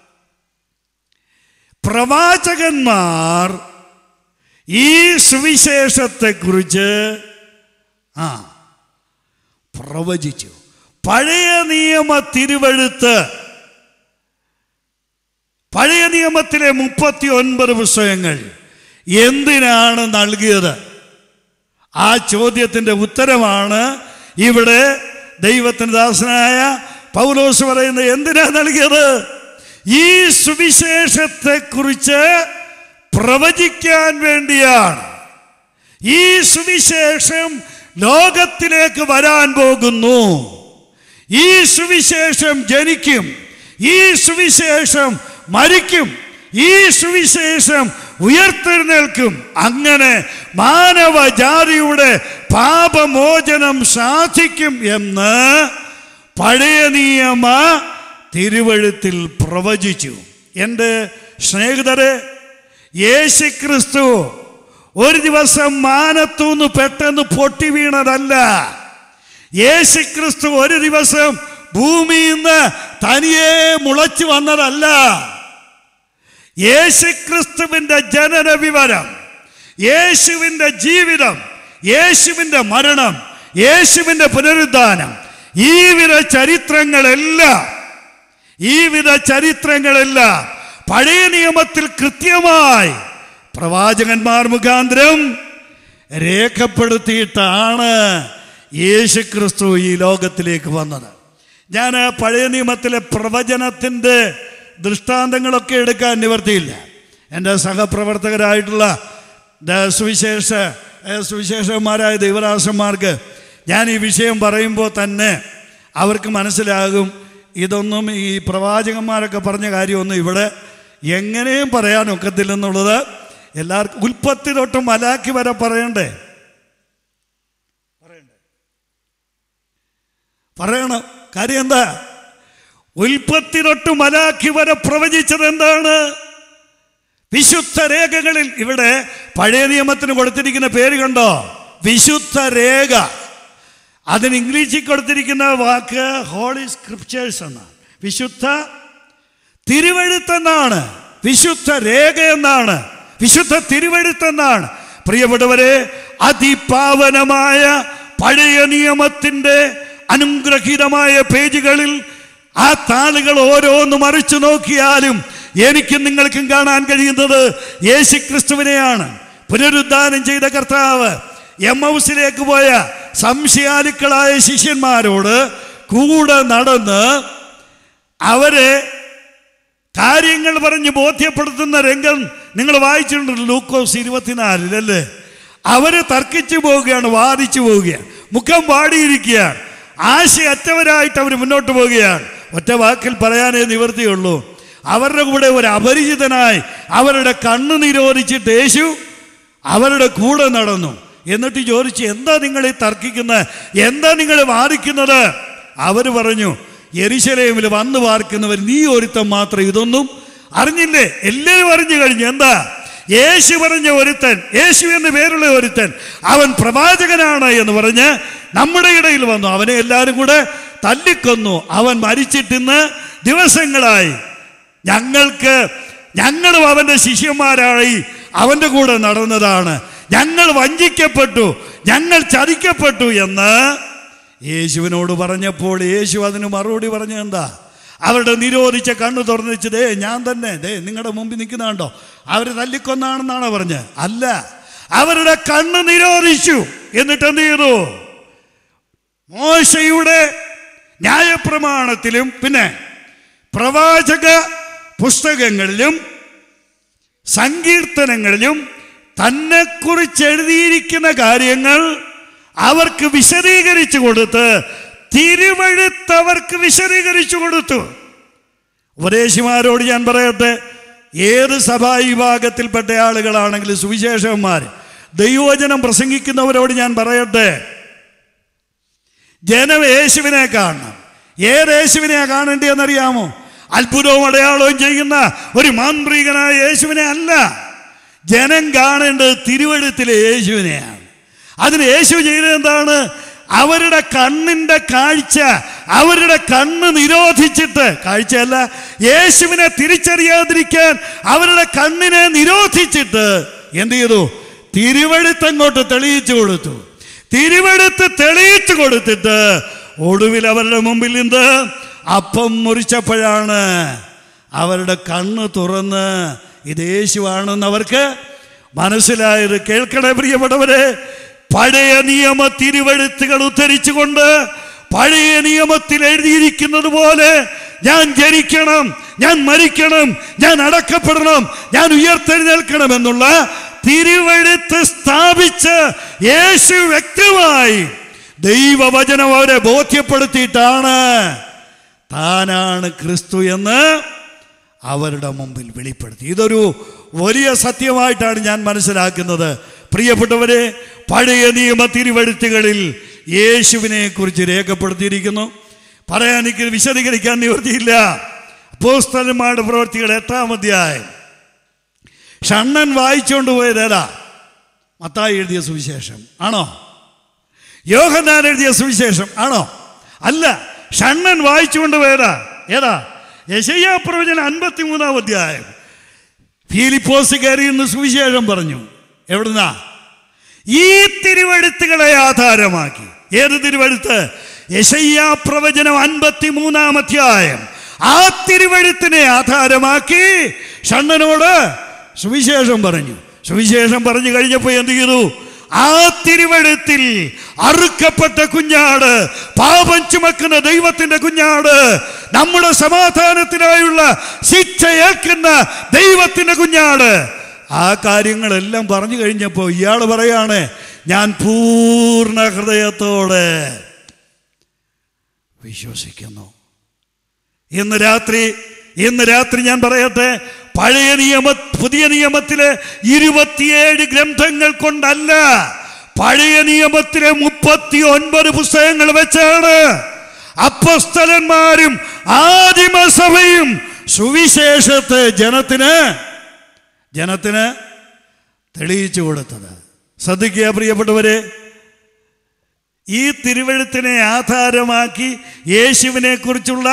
പ്രവാചകന്മാർ ഈ സുവിശേഷത്തെക്കുറിച്ച് പ്രവചിച്ചു. പഴയ നിയമ തിരുവെഴുത്ത്, പഴയ നിയമത്തിലെ 39 പുസ്തകങ്ങൾ എന്തിനാണ് നൽകിയത്? ആ ചോദ്യത്തിൻ്റെ ഉത്തരമാണ് ഇവിടെ ദൈവത്തിൻ്റെ ദാസനായ പൗലോസ് പറയുന്നത്. എന്തിനാ നൽകിയത്? ഈ സുവിശേഷത്തെക്കുറിച്ച് പ്രവചിക്കാൻ വേണ്ടിയാണ്. ഈ സുവിശേഷം ലോകത്തിലേക്ക് വരാൻ പോകുന്നു. ഈ സുവിശേഷം ജനിക്കും, ഈ സുവിശേഷം മരിക്കും, ഈ സുവിശേഷം ഉയർത്തെഴുന്നേൽക്കും. അങ്ങനെ മാനവജാതിയുടെ പാപമോചനം സാധിക്കും എന്ന് പഴയ നിയമ തിരുവെഴുത്തിൽ പ്രവചിച്ചു. എൻ്റെ സ്നേഹിതരെ, യേശുക്രിസ്തു ഒരു ദിവസം മാനത്തുനിന്ന് പെട്ടെന്ന് പൊട്ടി വീണതല്ല. യേശുക്രിസ്തു ഒരു ദിവസം ഭൂമിയിൽ നിന്ന് തനിയെ മുളച്ചു വന്നതല്ല. യേശുക്രിസ്തുവിൻ്റെ ജനന വിവരം, യേശുവിൻ്റെ ജീവിതം, യേശുവിൻ്റെ മരണം, യേശുവിൻ്റെ പുനരുദ്ധാനം, ഈ വിധ ചരിത്രങ്ങളെല്ലാം പഴയ നിയമത്തിൽ കൃത്യമായി പ്രവാചകന്മാർ മുഖാന്തരം രേഖപ്പെടുത്തിയിട്ടാണ് യേശുക്രിസ്തു ഈ ലോകത്തിലേക്ക് വന്നത്. ഞാൻ പഴയ നിയമത്തിലെ പ്രവചനത്തിൻ്റെ ദൃഷ്ടാന്തങ്ങളൊക്കെ എടുക്കാൻ നിവർത്തിയില്ല. എൻ്റെ സഹപ്രവർത്തകരായിട്ടുള്ള സുവിശേഷന്മാരായ ദൈവദാസന്മാർക്ക് ഞാൻ ഈ വിഷയം പറയുമ്പോൾ തന്നെ അവർക്ക് മനസ്സിലാകും, ഇതൊന്നും ഈ പ്രവാചകന്മാരൊക്കെ പറഞ്ഞ കാര്യമൊന്നും ഇവിടെ എങ്ങനെയും പറയാൻ ഒക്കത്തില്ലെന്നുള്ളത്. എല്ലാവർക്കും ഉൽപ്പത്തി തൊട്ട് മലാക്കി വരെ പറയണം. കാര്യം എന്താ? ഉൽപ്പത്തി തൊട്ട് മലാക്കി വരെ പ്രവചിച്ചത് എന്താണ്? വിശുദ്ധ രേഖകളിൽ. ഇവിടെ പഴയ നിയമത്തിന് കൊടുത്തിരിക്കുന്ന പേര് കണ്ടോ? വിശുദ്ധ രേഖ. അതിന് ഇംഗ്ലീഷിൽ കൊടുത്തിരിക്കുന്ന വാക്ക് ഹോളി സ്ക്രിപ്ചേഴ്സ് എന്നാണ്. വിശുദ്ധ തിരുവെഴുത്തെന്നാണ്, വിശുദ്ധ രേഖ എന്നാണ്, വിശുദ്ധ തിരുവെഴുത്തെന്നാണ്. പ്രിയപ്പെട്ടവരെ, അതിപാവനമായ പഴയ നിയമത്തിൻ്റെ അനുഗ്രഹീതമായ പേജുകളിൽ ആ താളുകൾ ഓരോന്ന് മറിച്ചു നോക്കിയാലും എനിക്കും നിങ്ങൾക്കും കാണാൻ കഴിയുന്നത് യേശുക്രിസ്തുവിനെയാണ്. പുനരുദ്ധാനം ചെയ്ത കർത്താവ് എമ്മൗസിലേക്ക് പോയ സംശയാലുക്കളായ ശിഷ്യന്മാരോട് കൂടെ നടന്ന് അവരെ കാര്യങ്ങൾ പറഞ്ഞ് ബോധ്യപ്പെടുത്തുന്ന രംഗം നിങ്ങൾ വായിച്ചിട്ടുണ്ടല്ലോ ലൂക്കോസ് 24 അല്ലേ? അവര് തർക്കിച്ചു പോവുകയാണ്, വാദിച്ചു പോവുകയാണ്, മുഖം വാടിയിരിക്കുകയാണ്, ആശയറ്റവരായിട്ട് അവർ മുന്നോട്ട് പോവുകയാണ്. ഒറ്റ വാക്കിൽ പറയാനേ നിവൃത്തിയുള്ളൂ. അവരുടെ കൂടെ ഒരു അപരിചിതനായി അവരുടെ കണ്ണ് നിരോധിച്ചിട്ട് യേശു അവരുടെ കൂടെ നടന്നു. എന്നിട്ട് ചോദിച്ചു, എന്താ നിങ്ങൾ ഈ തർക്കിക്കുന്നത്, എന്താ നിങ്ങൾ വാദിക്കുന്നത്? അവർ പറഞ്ഞു, യെരുശലേമിൽ വന്നു പാർക്കുന്നവർ നീ ഒരുത്തൻ മാത്രം ഇതൊന്നും അറിഞ്ഞില്ലേ? എല്ലാവരും അറിഞ്ഞു കഴിഞ്ഞു. എന്താ? യേശു പറഞ്ഞ ഒരുത്തൻ, യേശു എന്ന് പേരുള്ള ഒരുത്തൻ, അവൻ പ്രവാചകനാണ് എന്ന് പറഞ്ഞ് നമ്മുടെ ഇടയിൽ വന്നു. അവനെ എല്ലാവരും കൂടെ തല്ലിക്കൊന്നു. അവൻ മരിച്ചിട്ടിന്ന് ദിവസങ്ങളായി. ഞങ്ങളും അവൻ്റെ ശിഷ്യന്മാരായി അവൻ്റെ കൂടെ നടന്നതാണ്. ഞങ്ങൾ വഞ്ചിക്കപ്പെട്ടു, ഞങ്ങൾ ചതിക്കപ്പെട്ടു എന്ന് യേശുവിനോട് പറഞ്ഞപ്പോൾ യേശു അതിന് മറുപടി പറഞ്ഞത് എന്താ? അവരുടെ നിരോധിച്ച കണ്ണു തുറന്നു വെച്ച്, ഞാൻ തന്നെ നിങ്ങളുടെ മുമ്പിൽ നിൽക്കുന്നുണ്ടോ, അവർ തല്ലിക്കൊന്നാണെന്നാണ് പറഞ്ഞത്. അല്ല, അവരുടെ കണ്ണ് നിരോധിച്ചു. എന്നിട്ട് എന്ത് ചെയ്തു? മോശയുടെ ന്യായപ്രമാണത്തിലും പിന്നെ പ്രവാചക പുസ്തകങ്ങളിലും സങ്കീർത്തനങ്ങളിലും തന്നെക്കുറിച്ച് എഴുതിയിരിക്കുന്ന കാര്യങ്ങൾ അവർക്ക് വിശദീകരിച്ചു കൊടുത്ത്, തിരുവെഴുത്ത് അവർക്ക് വിശദീകരിച്ചു കൊടുത്തു. ഉപദേശിമാരോട് ഞാൻ പറയട്ടെ, ഏത് സഭാ വിഭാഗത്തിൽപ്പെട്ട ആളുകളാണെങ്കിലും സുവിശേഷന്മാർ, ദൈവവചനം പ്രസംഗിക്കുന്നവരോട് ഞാൻ പറയട്ടെ, ജനം യേശുവിനെ കാണണം. ഏത് യേശുവിനെയാണ് കാണേണ്ടതെന്നറിയാമോ? അത്ഭുതവും അടയാളവും ചെയ്യുന്ന ഒരു മാന്ത്രികനായ യേശുവിനെ അല്ല. ജനം കാണേണ്ടത് തിരുവെഴുത്തിലെ യേശുവിനെയാണ്. അതിന് യേശു ചെയ്തത് എന്താണ്? അവരുടെ കണ്ണിൻ്റെ കാഴ്ച, അവരുടെ കണ്ണ് നിരോധിച്ചിട്ട്, കാഴ്ചയല്ല, യേശുവിനെ തിരിച്ചറിയാതിരിക്കാൻ അവരുടെ കണ്ണിനെ നിരോധിച്ചിട്ട് എന്ത് ചെയ്തു? തിരുവെഴുത്ത് അങ്ങോട്ട് തെളിയിച്ചു കൊടുത്തു. തിരുവെഴുത്ത് തെളിയിച്ചു കൊടുത്തിട്ട് ഒടുവിൽ അവരുടെ മുമ്പിൽ നിന്ന് അപ്പം മുറിച്ചപ്പോഴാണ് അവരുടെ കണ്ണ് തുറന്ന് ഇത് യേശുവാണെന്ന് അവർക്ക് മനസ്സിലായത്. കേൾക്കണേ പ്രിയപ്പെട്ടവരെ, പഴയ നിയമ തിരുവെഴുത്തുകൾ ഉദ്ധരിച്ചുകൊണ്ട് പഴയ നിയമത്തിൽ എഴുതിയിരിക്കുന്നത് പോലെ ഞാൻ ജനിക്കണം, ഞാൻ മരിക്കണം, ഞാൻ അടക്കപ്പെടണം, ഞാൻ ഉയർത്തെഴുന്നേൽക്കണം എന്നുള്ള തിരുവെഴുത്ത് സ്ഥാപിച്ച് യേശു വ്യക്തമായി ദൈവവചനം അവരെ ബോധ്യപ്പെടുത്തിയിട്ടാണ് താനാണ് ക്രിസ്തു എന്ന് അവരുടെ മുമ്പിൽ വെളിപ്പെടുത്തി. ഇതൊരു വലിയ സത്യമായിട്ടാണ് ഞാൻ മനസ്സിലാക്കുന്നത്. പ്രിയപ്പെട്ടവരെ, പഴയ നിയമ തിരുവെഴുത്തുകളിൽ യേശുവിനെ കുറിച്ച് രേഖപ്പെടുത്തിയിരിക്കുന്നു. പറയാൻ എനിക്ക് വിശദീകരിക്കാൻ നിവൃത്തിയില്ല. അപ്പോസ്തലന്മാരുടെ പ്രവൃത്തികൾ 8-ാം അധ്യായം. ഷണ്ണൻ വായിച്ചുകൊണ്ട് പോയതേതാ? മത്തായി എഴുതിയ സുവിശേഷം ആണോ? യോഹന്നാൻ എഴുതിയ സുവിശേഷം ആണോ? അല്ല, ഷണ്ണൻ വായിച്ചുകൊണ്ട് പോയതാ ഏതാ? യെശയ്യാ പ്രവചനം 53-ാം അധ്യായം. ഫിലിപ്പോസ് കയറി ഇന്ന് സുവിശേഷം പറഞ്ഞു. എവിടുന്നാ? ഈ തിരുവെഴുത്തുകളെ ആധാരമാക്കി. ഏത് തിരുവെഴുത്ത്? യെശയ്യാ പ്രവചനം 53-ാം അധ്യായം. ആ തിരുവെഴുത്തിനെ ആധാരമാക്കി ഷണ്ണനോട് സുവിശേഷം പറഞ്ഞു. സുവിശേഷം പറഞ്ഞു കഴിഞ്ഞപ്പോൾ എന്ത് ചെയ്തു? ആ തിരുവെഴുത്തിൽ അറുക്കപ്പെട്ട കുഞ്ഞാട്, പാപം ചുമക്കുന്ന ദൈവത്തിന്റെ കുഞ്ഞാട്, നമ്മുടെ സമാധാനത്തിനായുള്ള ശിക്ഷ ഏൽക്കുന്ന ദൈവത്തിന്റെ കുഞ്ഞാട്, ആ കാര്യങ്ങളെല്ലാം പറഞ്ഞു കഴിഞ്ഞപ്പോൾ ഇയാൾ പറയാണ്, ഞാൻ പൂർണ്ണ ഹൃദയത്തോടെ വിശ്വസിക്കുന്നു. ഇന്ന് രാത്രി ഞാൻ പറയട്ടെ, പുതിയ നിയമത്തിലെ 27 ഗ്രന്ഥങ്ങൾ കൊണ്ടല്ല, പഴയ നിയമത്തിലെ 39 പുസ്തകങ്ങൾ വെച്ചാണ് അപ്പോസ്തലന്മാരും ആദിമസഭയും സുവിശേഷത്തെ ജനത്തിന് തെളിയിച്ചു കൊടുത്തത്. ശ്രദ്ധിക്കുക പ്രിയപ്പെട്ടവരെ, ഈ തിരുവെഴുത്തിനെ ആധാരമാക്കി യേശുവിനെ കുറിച്ചുള്ള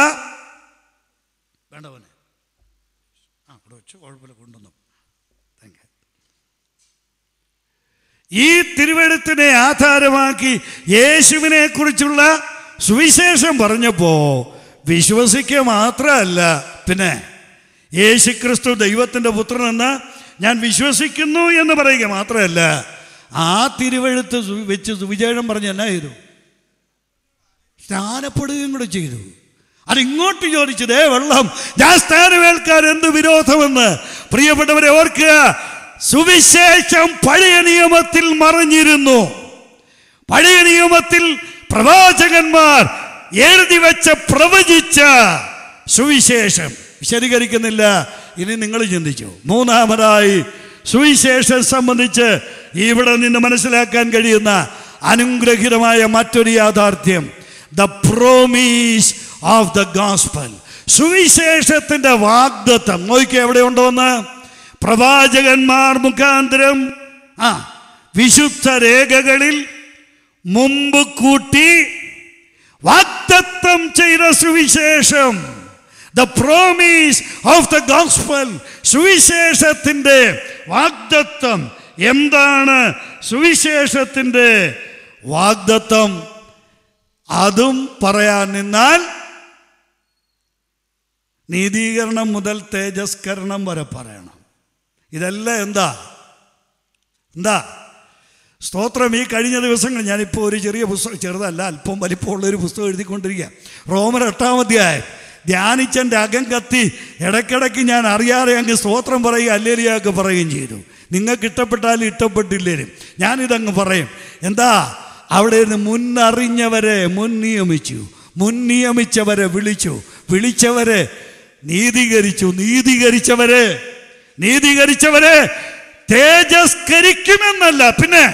ഈ തിരുവെഴുത്തിനെ ആധാരമാക്കി യേശുവിനെ കുറിച്ചുള്ള സുവിശേഷം പറഞ്ഞപ്പോ വിശ്വസിക്കുക മാത്രമല്ല, പിന്നെ യേശുക്രിസ്തു ദൈവത്തിന്റെ പുത്രനെന്ന് ഞാൻ വിശ്വസിക്കുന്നു എന്ന് പറയുക മാത്രമല്ല, ആ തിരുവെഴുത്ത് വെച്ച് സുവിശേഷം പറഞ്ഞ് എന്നാ ചെയ്തു? സ്നാനപ്പെടുകയും കൂടെ ചെയ്തു. അതിങ്ങോട്ട് ചോദിച്ചതേ വെള്ളം, ഞാൻ സ്നാനമേൽക്കാൻ എന്ത് വിരോധമെന്ന്. പ്രിയപ്പെട്ടവരെ ഓർക്കുക, സുവിശേഷം പഴയ നിയമത്തിൽ മറഞ്ഞിരുന്നു. പഴയ നിയമത്തിൽ പ്രവാചകന്മാർ എഴുതി വെച്ച പ്രവചിച്ച സുവിശേഷം വിശദീകരിക്കുന്നില്ല. ഇനി നിങ്ങൾ ചിന്തിച്ചു. മൂന്നാമതായി സുവിശേഷം സംബന്ധിച്ച് ഇവിടെ നിന്ന് മനസ്സിലാക്കാൻ കഴിയുന്ന അനുഗ്രഹീതമായ മറ്റൊരു യാഥാർത്ഥ്യം, the promise of the gospel. സുവിശേഷത്തിന്റെ വാഗ്ദത്തം നോക്കി എവിടെ ഉണ്ടോന്ന്? പ്രവാചകന്മാർ മുഖാന്തരം വിശുദ്ധ രേഖകളിൽ മുമ്പ് കൂട്ടി വാഗ്ദത്തം ചെയ്ത സുവിശേഷം, the promise of the gospel. സുവിശേഷത്തിന്റെ വാഗ്ദത്തം എന്താണ്? സുവിശേഷത്തിന്റെ വാഗ്ദത്തം അതും പറയാൻ നിന്നാൽ നീതീകരണം മുതൽ തേജസ്കരണം വരെ പറയണം. ഇതെല്ലാം എന്താ സ്തോത്രം. ഈ കഴിഞ്ഞ ദിവസങ്ങൾ ഞാനിപ്പോൾ ഒരു ചെറിയ പുസ്തകം, ചെറുതല്ല അല്പം വലിപ്പമുള്ളൊരു പുസ്തകം എഴുതിക്കൊണ്ടിരിക്കുക. റോമർ 8-ാം അധ്യായം ധ്യാനിച്ചെൻ്റെ അകം കത്തി ഇടയ്ക്കിടയ്ക്ക് ഞാൻ അറിയാതെ അങ്ങ് സ്തോത്രം പറയുക, ഹല്ലേലൂയ പറയുകയും ചെയ്തു. നിങ്ങൾക്ക് ഇഷ്ടപ്പെട്ടാലും ഇഷ്ടപ്പെട്ടില്ലേലും ഞാനിതങ്ങ് പറയും. എന്താ അവിടെ നിന്ന് മുന്നറിഞ്ഞവരെ മുൻനിയമിച്ചു, മുൻനിയമിച്ചവരെ വിളിച്ചവരെ നീതീകരിച്ചു, നീതീകരിച്ചവരെ തേജസ്കരിക്കുമെന്നല്ല, പിന്നെ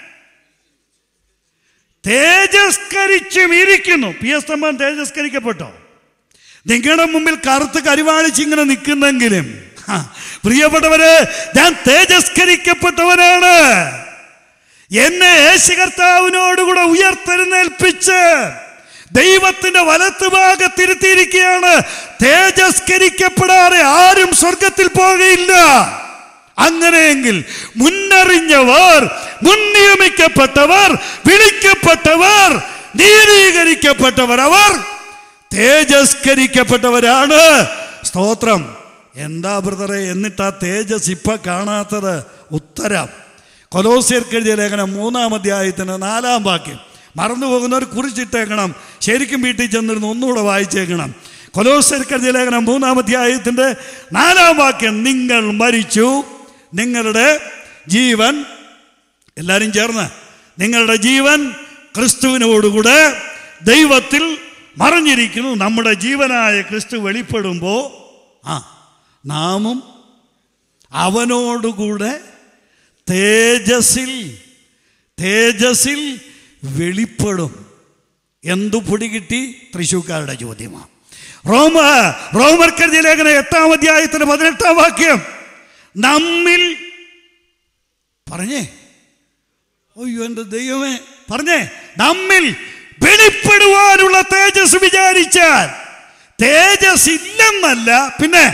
തേജസ്കരിച്ചും ഇരിക്കുന്നു. PS തമ്പാൻ തേജസ്കരിക്കപ്പെട്ടോ? നിങ്ങളുടെ മുമ്പിൽ കറുത്ത് കരിവാളിച്ചിങ്ങനെ നിൽക്കുന്നെങ്കിലും പ്രിയപ്പെട്ടവരെ, ഞാൻ തേജസ്കരിക്കപ്പെട്ടവനാണ്. എന്നെ യേശു കർത്താവിനോടുകൂടെ ഉയർത്തെഴുന്നേൽപ്പിച്ച് ദൈവത്തിന്റെ വലത്തുഭാഗത്തിരുത്തിയിരിക്കുകയാണ്. തേജസ്കരിക്കപ്പെടാതെ ആരും സ്വർഗത്തിൽ പോകുകയില്ല. അങ്ങനെയെങ്കിൽ മുന്നറിഞ്ഞവർ, മുൻനിയമിക്കപ്പെട്ടവർ, വിളിക്കപ്പെട്ടവർ, നീതീകരിക്കപ്പെട്ടവർ, അവർ തേജസ്കരിക്കപ്പെട്ടവരാണ്. സ്തോത്രം. എന്താ ബ്രദറെ എന്നിട്ട് ആ തേജസ് ഇപ്പൊ കാണാത്തത്? ഉത്തരം കൊലോസ്യർക്ക് എഴുതിയ ലേഖനം 3-ാം അധ്യായത്തിന് 4-ാം വാക്യം. മറന്നുപോകുന്നവർ കുറിച്ചിട്ടേക്കണം. ശരിക്കും വീട്ടിൽ ചെന്നിരുന്ന് ഒന്നുകൂടെ വായിച്ചേക്കണം. കൊലോസ്യർക്കെഴുതിയ ലേഖനം 3-ാം അധ്യായത്തിൻ്റെ 4-ാം വാക്യം, നിങ്ങൾ മരിച്ചു, നിങ്ങളുടെ ജീവൻ, എല്ലാവരും ചേർന്ന്, നിങ്ങളുടെ ജീവൻ ക്രിസ്തുവിനോടുകൂടെ ദൈവത്തിൽ മറഞ്ഞിരിക്കുന്നു. നമ്മുടെ ജീവനായ ക്രിസ്തു വെളിപ്പെടുമ്പോൾ നാമും അവനോടുകൂടെ തേജസ്സിൽ വെളിപ്പെടും. എന്തു പൊടി കിട്ടി? തൃശൂക്കാരുടെ ചോദ്യമാണ്. റോമർക്കെഴുതിയ ലേഖനം 8-ാം അധ്യായത്തിന് 18-ാം വാക്യം, നമ്മിൽ പറഞ്ഞേ, അയ്യോ എൻ്റെ ദൈവമേ, പറഞ്ഞേ, നമ്മിൽ വെളിപ്പെടുവാനുള്ള തേജസ് വിചാരിച്ചാൽ, തേജസ് ഇല്ലെന്നല്ല, പിന്നെ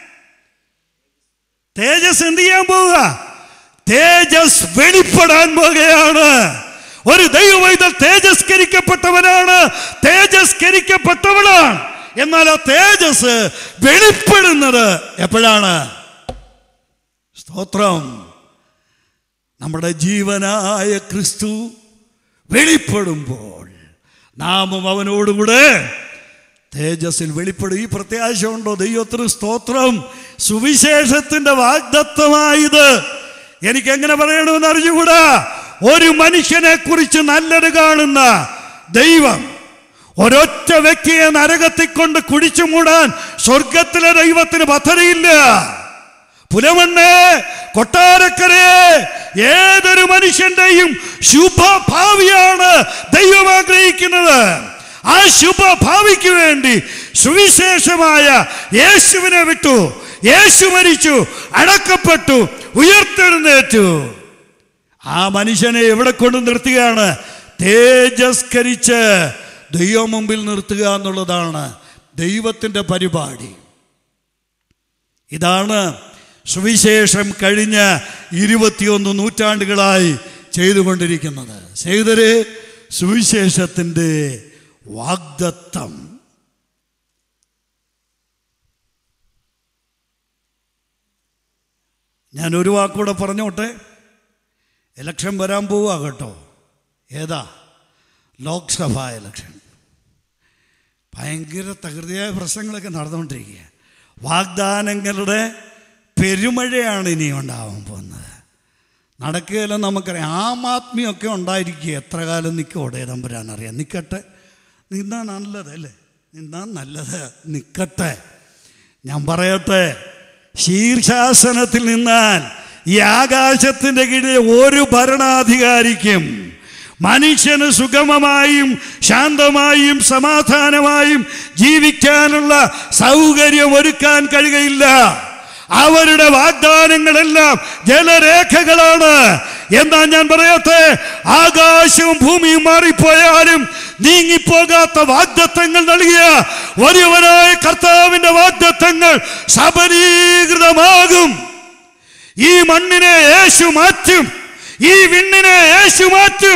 തേജസ് എന്ത് ചെയ്യാൻ പോവുക? തേജസ് വെളിപ്പെടാൻ പോകുകയാണ്. ഒരു ദൈവവൈതൽ തേജസ്കരിക്കപ്പെട്ടവനാണ്, തേജസ്കരിക്കപ്പെട്ടവളാണ്. എന്നാൽ ആ തേജസ് വെളിപ്പെടുന്നത് എപ്പോഴാണ്? സ്തോത്രം, നമ്മുടെ ജീവനായ ക്രിസ്തു വെളിപ്പെടുമ്പോൾ നാമും അവനോടുകൂടെ തേജസ്സിൽ വെളിപ്പെടും. ഈ പ്രത്യാശ ഉണ്ടോ? ദൈവത്തിന് സ്തോത്രം. സുവിശേഷത്തിൻ്റെ വാഗ്ദത്തമായത് എനിക്കെങ്ങനെ പറയണമെന്ന് അറിഞ്ഞുകൂടാ. ഒരു മനുഷ്യനെ കുറിച്ച് നല്ലത് കാണുന്ന ദൈവം ഒരൊറ്റ വ്യക്തിയെ നരകത്തിൽ കൊണ്ട് കുടിച്ചു മൂടാൻ സ്വർഗത്തിലെ ദൈവത്തിന് പദ്ധതിയില്ല. പുലമണ്ണേ, കൊട്ടാരക്കരെ, ഏതൊരു മനുഷ്യന്റെയും ശുഭഭാവിയാണ് ദൈവം ആഗ്രഹിക്കുന്നത്. ആ ശുഭഭാവിക്ക് വേണ്ടി സുവിശേഷമായ യേശുവിനെ വിട്ടു. യേശു മരിച്ചു, അടക്കപ്പെട്ടു, ഉയർത്തെഴുന്നേറ്റു. ആ മനുഷ്യനെ എവിടെ കൊണ്ട് നിർത്തുകയാണ്? തേജസ്കരിച്ച് ദൈവം മുമ്പിൽ നിർത്തുക എന്നുള്ളതാണ് ദൈവത്തിൻ്റെ പരിപാടി. ഇതാണ് സുവിശേഷം കഴിഞ്ഞ 21 നൂറ്റാണ്ടുകളായി ചെയ്തുകൊണ്ടിരിക്കുന്നത്. സഹോദരരെ, സുവിശേഷത്തിൻ്റെ വാഗ്ദത്തം ഞാൻ ഒരു വാക്കൂടെ പറഞ്ഞോട്ടെ. ഇലക്ഷൻ വരാൻ പോവുക കേട്ടോ. ഏതാ? ലോക്സഭാ ഇലക്ഷൻ. ഭയങ്കര തകൃതിയായ പ്രശ്നങ്ങളൊക്കെ നടന്നുകൊണ്ടിരിക്കുക. വാഗ്ദാനങ്ങളുടെ പെരുമഴയാണ് ഇനി ഉണ്ടാവാൻ പോകുന്നത്. നടക്കുകയല്ല നമുക്കറിയാം. ആം ആദ്മിയൊക്കെ ഉണ്ടായിരിക്കുക. എത്ര കാലം നിൽക്കോടെ തമ്പുരാനറിയാം. നിൽക്കട്ടെ, നിന്നാ നല്ലത് അല്ലേ? നിന്നാ നല്ലത്, നിൽക്കട്ടെ. ഞാൻ പറയട്ടെ, ശീർഷാസനത്തിൽ നിന്നാൽ ഈ ആകാശത്തിൻ്റെ കീഴിൽ ഒരു ഭരണാധികാരിക്കും മനുഷ്യന് സുഗമമായും ശാന്തമായും സമാധാനമായും ജീവിക്കാനുള്ള സൗകര്യം ഒരുക്കാൻ കഴിയുകയില്ല. അവരുടെ വാഗ്ദാനങ്ങളെല്ലാം ജലരേഖകളാണ്. എന്താ ഞാൻ പറയട്ടെ, ആകാശവും ഭൂമിയും മാറിപ്പോയാലും നീങ്ങിപ്പോകാത്ത വാഗ്ദത്തങ്ങൾ നൽകിയ വലിയവനായ കർത്താവിന്റെ വാഗ്ദത്തങ്ങൾ സബലീകൃതമാകും. ഈ മണ്ണിനെ യേശു മാറ്റും, ഈ വിണ്ണിനെ യേശു മാറ്റും.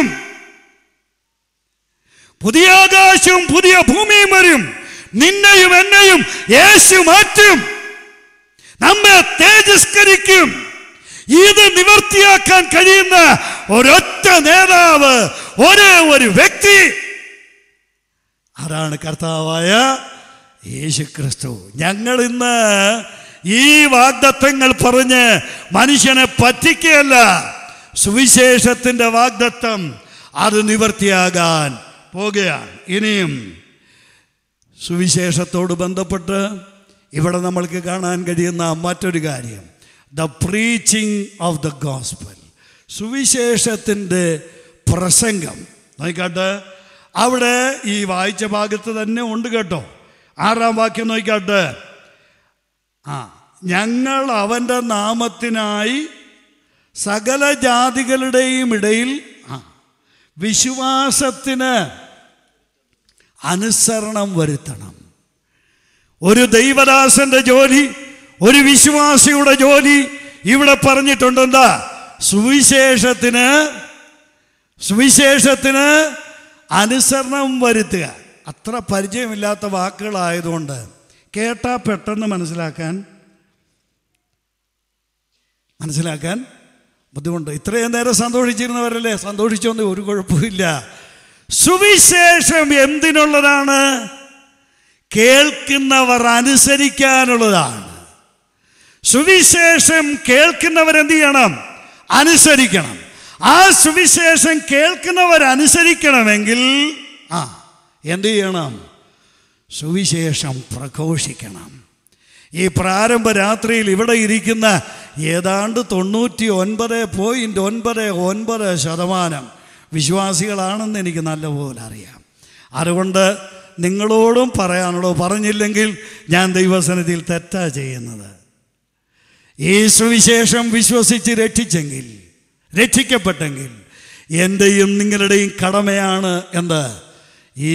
പുതിയ ആകാശവും പുതിയ ഭൂമിയും വരും. നിന്നെയും എന്നെയും യേശു മാറ്റും, നമ്മെ തേജസ്കരിക്കും. ഇത് നിവർത്തിയാക്കാൻ കഴിയുന്ന ഒരൊറ്റ നേതാവ്, ഒരേ ഒരു വ്യക്തി, അതാണ് കർത്താവായ യേശുക്രിസ്തു. ഞങ്ങൾ ഇന്ന് ഈ വാഗ്ദത്തങ്ങൾ പറഞ്ഞ് മനുഷ്യനെ പറ്റിക്കുകയല്ല. സുവിശേഷത്തിൻ്റെ വാഗ്ദത്തം അത് നിവർത്തിയാകാൻ പോകുകയാണ്. ഇനിയും സുവിശേഷത്തോട് ബന്ധപ്പെട്ട് ഇവിടെ നമ്മൾക്ക് കാണാൻ കഴിയുന്ന മറ്റൊരു കാര്യം, the preaching of the gospel, സുവിശേഷത്തിൻ്റെ പ്രസംഗം. നോക്കിക്കാട്ടെ, അവിടെ ഈ വായിച്ച ഭാഗത്ത് തന്നെ ഉണ്ട് കേട്ടോ. 6-ാം വാക്യം നോക്കിക്കാട്ടെ. ഞങ്ങൾ അവൻ്റെ നാമത്തിനായി സകല ജാതികളുടെയും ഇടയിൽ വിശ്വാസത്തിന് അനുസരണം വരുത്തണം. ഒരു ദൈവദാസന്റെ ജോലി, ഒരു വിശ്വാസിയുടെ ജോലി ഇവിടെ പറഞ്ഞിട്ടുണ്ട്. എന്താ? സുവിശേഷത്തിന് അനുസരണം വരുത്തുക. അത്ര പരിചയമില്ലാത്ത വാക്കുകളായതുകൊണ്ട് കേട്ടാൽ പെട്ടെന്ന് മനസ്സിലാക്കാൻ ബുദ്ധിമുട്ട്. ഇത്രയും നേരം സന്തോഷിച്ചിരുന്നവരല്ലേ? സന്തോഷിച്ചൊന്നും ഒരു കുഴപ്പമില്ല. സുവിശേഷം എന്തിനുള്ളതാണ്? കേൾക്കുന്നവർ അനുസരിക്കാനുള്ളതാണ്. സുവിശേഷം കേൾക്കുന്നവരെന്ത് ചെയ്യണം? അനുസരിക്കണം. ആ സുവിശേഷം കേൾക്കുന്നവരനുസരിക്കണമെങ്കിൽ എന്ത് ചെയ്യണം? സുവിശേഷം പ്രഘോഷിക്കണം. ഈ പ്രാരംഭ രാത്രിയിൽ ഇവിടെ ഇരിക്കുന്ന ഏതാണ്ട് 99.99% വിശ്വാസികളാണെന്ന് എനിക്ക് നല്ലപോലെ അറിയാം. അതുകൊണ്ട് നിങ്ങളോടും പറയാനുള്ളൂ, പറഞ്ഞില്ലെങ്കിൽ ഞാൻ ദൈവസന്നിധിയിൽ തെറ്റാ ചെയ്യുന്നത്. ഈ സുവിശേഷം വിശ്വസിച്ച് രക്ഷിക്കപ്പെട്ടെങ്കിൽ എൻ്റെയും നിങ്ങളുടെയും കടമയാണ് എന്ത്? ഈ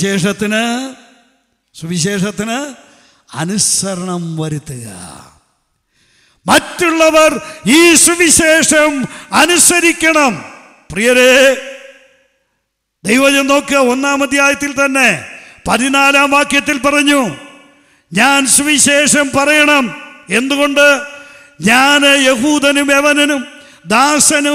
സുവിശേഷത്തിന് അനുസരണം വരുത്തുക. മറ്റുള്ളവർ ഈ സുവിശേഷം അനുസരിക്കണം. പ്രിയരേ, ദൈവജനം നോക്കുക, 1-ാം അധ്യായത്തിൽ തന്നെ 14-ാം വാക്യത്തിൽ പറഞ്ഞു, ഞാൻ സുവിശേഷം പറയണം. എന്തുകൊണ്ട്? ഞാൻ യഹൂദനും യവനനും ദാസനും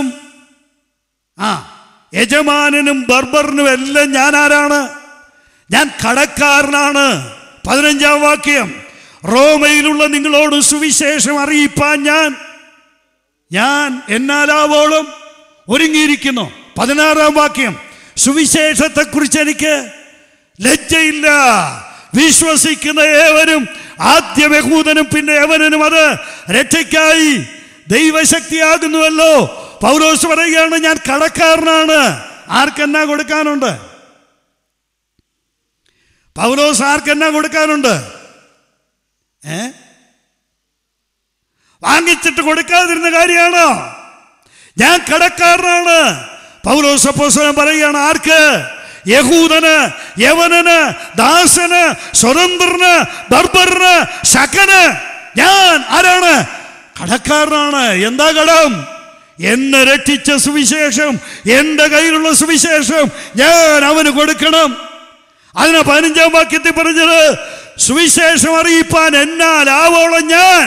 യജമാനനും ബർബറിനും എല്ലാം ഞാൻ ആരാണ്? ഞാൻ കടക്കാരനാണ്. 15-ാം വാക്യം, റോമയിലുള്ള നിങ്ങളോട് സുവിശേഷം അറിയിപ്പാൻ ഞാൻ എന്നാലാവോളം ഒരുങ്ങിയിരിക്കുന്നു. 16-ാം വാക്യം, സുവിശേഷത്തെക്കുറിച്ച് എനിക്ക് ലജ്ജയില്ല. വിശ്വസിക്കുന്ന ഏവരും, ആദ്യം യഹൂദനും പിന്നെ യവനനും, അത് രക്ഷയ്ക്കായി ദൈവശക്തിയാകുന്നുവല്ലോ. പൗലോസ് പറയുകയാണ്, ഞാൻ കടക്കാരനാണ്. ആർക്കെന്നാ കൊടുക്കാനുണ്ട്? പൗലോസ് ആർക്കെന്നാ കൊടുക്കാനുണ്ട്? വാങ്ങിച്ചിട്ട് കൊടുക്കാതിരുന്ന കാര്യമാണോ? ഞാൻ കടക്കാരനാണ്. പൗലോസ് അപ്പോസ്തലൻ പറയുകയാണ്, ആർക്ക്? യഹൂദന്, യവനന്, ദാസന്, സ്വതന്ത്രന്, ബർബറിന്, ശകന്. ഞാൻ ആരാണ്? കടക്കാരനാണ്. എന്താ കടം? എന്നെ രക്ഷിച്ച സുവിശേഷം, എൻ്റെ കയ്യിലുള്ള സുവിശേഷം ഞാൻ അവന് കൊടുക്കണം. അതിന് 15-ാം വാക്യത്തിൽ പറഞ്ഞത്, സുവിശേഷം അറിയിപ്പാൻ എന്നാലാവോളം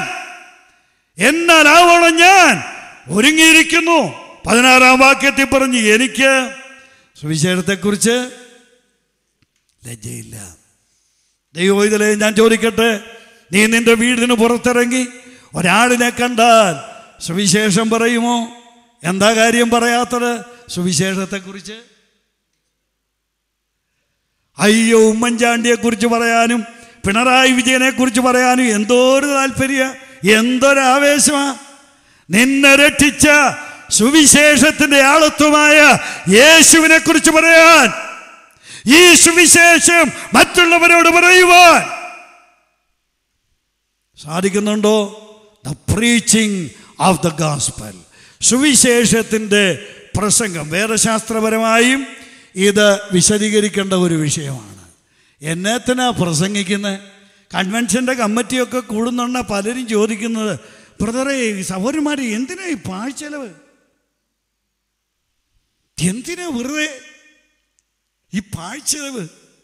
ഞാൻ ഒരുങ്ങിയിരിക്കുന്നു. 16-ാം വാക്യത്തിൽ പറഞ്ഞു, എനിക്ക് സുവിശേഷത്തെക്കുറിച്ച് ലജ്ജയില്ല. ദൈവവൈതലേ, ഞാൻ ചോദിക്കട്ടെ, നീ നിന്റെ വീടിന് പുറത്തിറങ്ങി ഒരാളിനെ കണ്ടാൽ സുവിശേഷം പറയുമോ? എന്താ കാര്യം പറയാത്തത്? സുവിശേഷത്തെക്കുറിച്ച്. അയ്യോ, ഉമ്മൻചാണ്ടിയെക്കുറിച്ച് പറയാനും പിണറായി വിജയനെക്കുറിച്ച് പറയാനും എന്തോരു താല്പര്യ, എന്തൊരാവേശമാ. നിന്നെ രക്ഷിച്ച സുവിശേഷത്തിന്റെ ആളത്വമായ യേശുവിനെ കുറിച്ച് പറയാൻ, ഈ സുവിശേഷം മറ്റുള്ളവരോട് പറയുവാൻ സാധിക്കുന്നുണ്ടോ? The preaching of the gospel, സുവിശേഷത്തിൻ്റെ പ്രസംഗം. വേദശാസ്ത്രപരമായും ഇത് വിശദീകരിക്കേണ്ട ഒരു വിഷയമാണ്. എന്നത്തിനാ പ്രസംഗിക്കുന്നത്? കൺവെൻഷൻ്റെ കമ്മിറ്റിയൊക്കെ കൂടുന്നുണ്ട പലരും ചോദിക്കുന്നത്, ബ്രദറെ, സഹോദരന്മാർ, എന്തിനാ ഈ പാഴ്ചെലവ്? എന്തിനാ വെറുതെ ഈ പാഴ്ചെലവ്?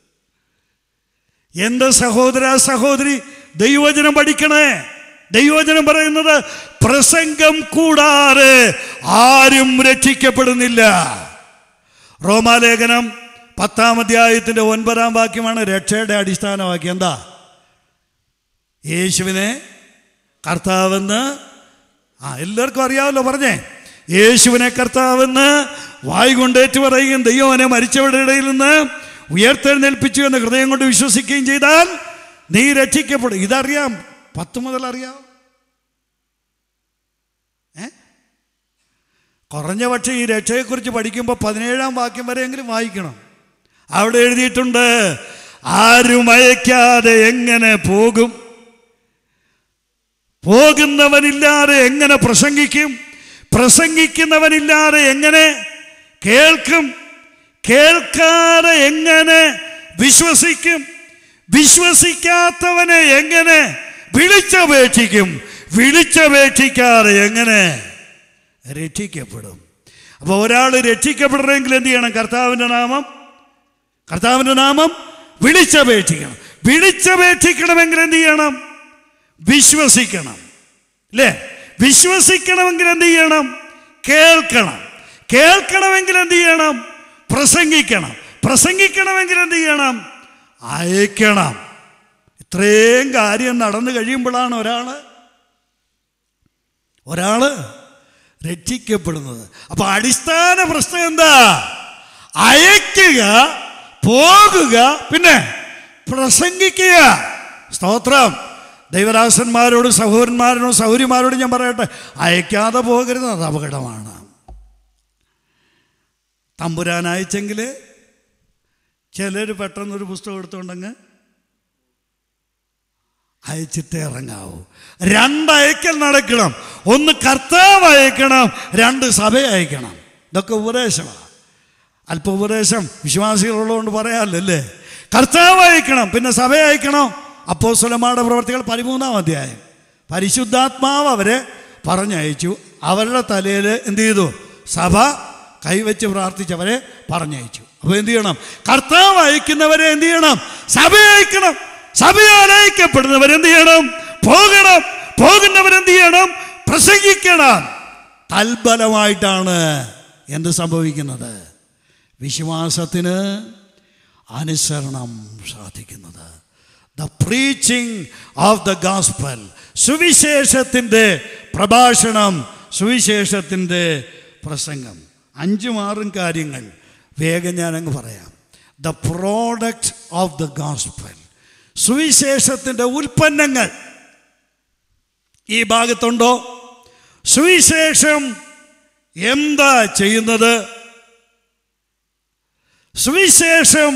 എൻ്റെ സഹോദര സഹോദരി, ദൈവവചനം പഠിക്കണേ. ദൈവവചനം പറയുന്നത്, പ്രസംഗം കൂടാതെ ആരും രക്ഷിക്കപ്പെടുന്നില്ല. റോമാലേഖനം 10-ാം അധ്യായത്തിൻ്റെ 9-ാം വാക്യമാണ് രക്ഷയുടെ അടിസ്ഥാന വാക്യം. എന്താ? യേശുവിനെ കർത്താവെന്ന്, എല്ലാവർക്കും അറിയാമല്ലോ, പറഞ്ഞേ. യേശുവിനെ കർത്താവെന്ന് വായ് കൊണ്ടേറ്റു പറയുകയും ദൈവം അവനെ മരിച്ചവരുടെ ഇടയിൽ നിന്ന് ഉയർത്തെഴുന്നേൽപ്പിച്ചു എന്ന് ഹൃദയം കൊണ്ട് വിശ്വസിക്കുകയും ചെയ്താൽ നീ രക്ഷിക്കപ്പെടും. ഇതറിയാം, 10 മുതൽ അറിയാം. കുറഞ്ഞ പക്ഷേ ഈ രക്ഷയെക്കുറിച്ച് പഠിക്കുമ്പോൾ 17-ാം വാക്യം വരെയെങ്കിലും വായിക്കണം. അവിടെ എഴുതിയിട്ടുണ്ട്, ആരും അയക്കാതെ എങ്ങനെ പോകും? പോകുന്നവനില്ലാതെ എങ്ങനെ പ്രസംഗിക്കും? പ്രസംഗിക്കുന്നവനില്ലാതെ എങ്ങനെ കേൾക്കും? കേൾക്കാതെ എങ്ങനെ വിശ്വസിക്കും? വിശ്വസിക്കാത്തവനെ എങ്ങനെ വിളിച്ചപേക്ഷിക്കും? വിളിച്ചപേക്ഷിക്കാതെ എങ്ങനെ രക്ഷിക്കപ്പെടും? അപ്പോൾ ഒരാൾ രക്ഷിക്കപ്പെടണമെങ്കിൽ എന്ത് ചെയ്യണം? കർത്താവിൻ്റെ നാമം വിളിച്ചപേക്ഷിക്കണം. വിളിച്ചപേക്ഷിക്കണമെങ്കിൽ എന്ത് ചെയ്യണം? വിശ്വസിക്കണം, അല്ലേ? വിശ്വസിക്കണമെങ്കിൽ എന്ത് ചെയ്യണം? കേൾക്കണം. കേൾക്കണമെങ്കിൽ എന്ത് ചെയ്യണം? പ്രസംഗിക്കണം. പ്രസംഗിക്കണമെങ്കിൽ എന്ത് ചെയ്യണം? അയക്കണം. ഇത്രയും കാര്യം നടന്നു കഴിയുമ്പോഴാണ് ഒരാൾ രക്ഷിക്കപ്പെടുന്നത്. അപ്പൊ അടിസ്ഥാന പ്രശ്നം എന്താ? അയക്കുക, പോകുക, പിന്നെ പ്രസംഗിക്കുക. സ്തോത്രം. ദൈവദാസന്മാരോടും സഹോദരന്മാരോടും സഹോദരിമാരോടും ഞാൻ പറയട്ടെ, അയക്കാതെ പോകരുത്, അത് അപകടമാണ്. തമ്പുരാൻ അയച്ചെങ്കിൽ ചിലർ പെട്ടെന്നൊരു പുസ്തകം എടുത്തുകൊണ്ടങ്ങ് അയച്ചിട്ടേ ഇറങ്ങാവൂ. രണ്ടയക്കൽ നടക്കണം. ഒന്ന് കർത്താവ് അയക്കണം, രണ്ട് സഭ അയക്കണം. ഇതൊക്കെ ഉപദേശമാണ്. അല്പ ഉപദേശം വിശ്വാസികളുള്ളതുകൊണ്ട് പറയാമല്ലേ. കർത്താവ് അയക്കണം, പിന്നെ സഭ അയക്കണം. അപ്പോസ്തലന്മാരുടെ പ്രവർത്തികൾ 13-ാം അധ്യായം. പരിശുദ്ധാത്മാവ് അവരെ പറഞ്ഞയച്ചു. അവരുടെ തലയിൽ എന്ത് ചെയ്തു? സഭ കൈവച്ച് പ്രാർത്ഥിച്ചവരെ പറഞ്ഞയച്ചു. അപ്പോൾ എന്ത് ചെയ്യണം? കർത്താവ് അയക്കുന്നവരെ എന്ത് ചെയ്യണം? സഭ അയക്കണം. സഭയാൽ അയക്കപ്പെടുന്നവരെന്ത് ചെയ്യണം? പോകണം. പോകുന്നവരെന്ത് ചെയ്യണം? പ്രസംഗിക്കണം. തൽബലമായിട്ടാണ് എന്ത് സംഭവിക്കുന്നത്? വിശ്വാസത്തിന് അനുസരണം സാധിക്കുന്നത്. The preaching of the gospel, സുവിശേഷത്തിൻ്റെ പ്രഭാഷണം, സുവിശേഷത്തിൻ്റെ പ്രസംഗം. 5-6 കാര്യങ്ങൾ വേഗം ഞാനങ്ങ് പറയാം. The product of the gospel, സുവിശേഷത്തിൻ്റെ ഉൽപ്പന്നങ്ങൾ ഈ ഭാഗത്തുണ്ടോ? സുവിശേഷം എന്താ ചെയ്യുന്നത്? സുവിശേഷം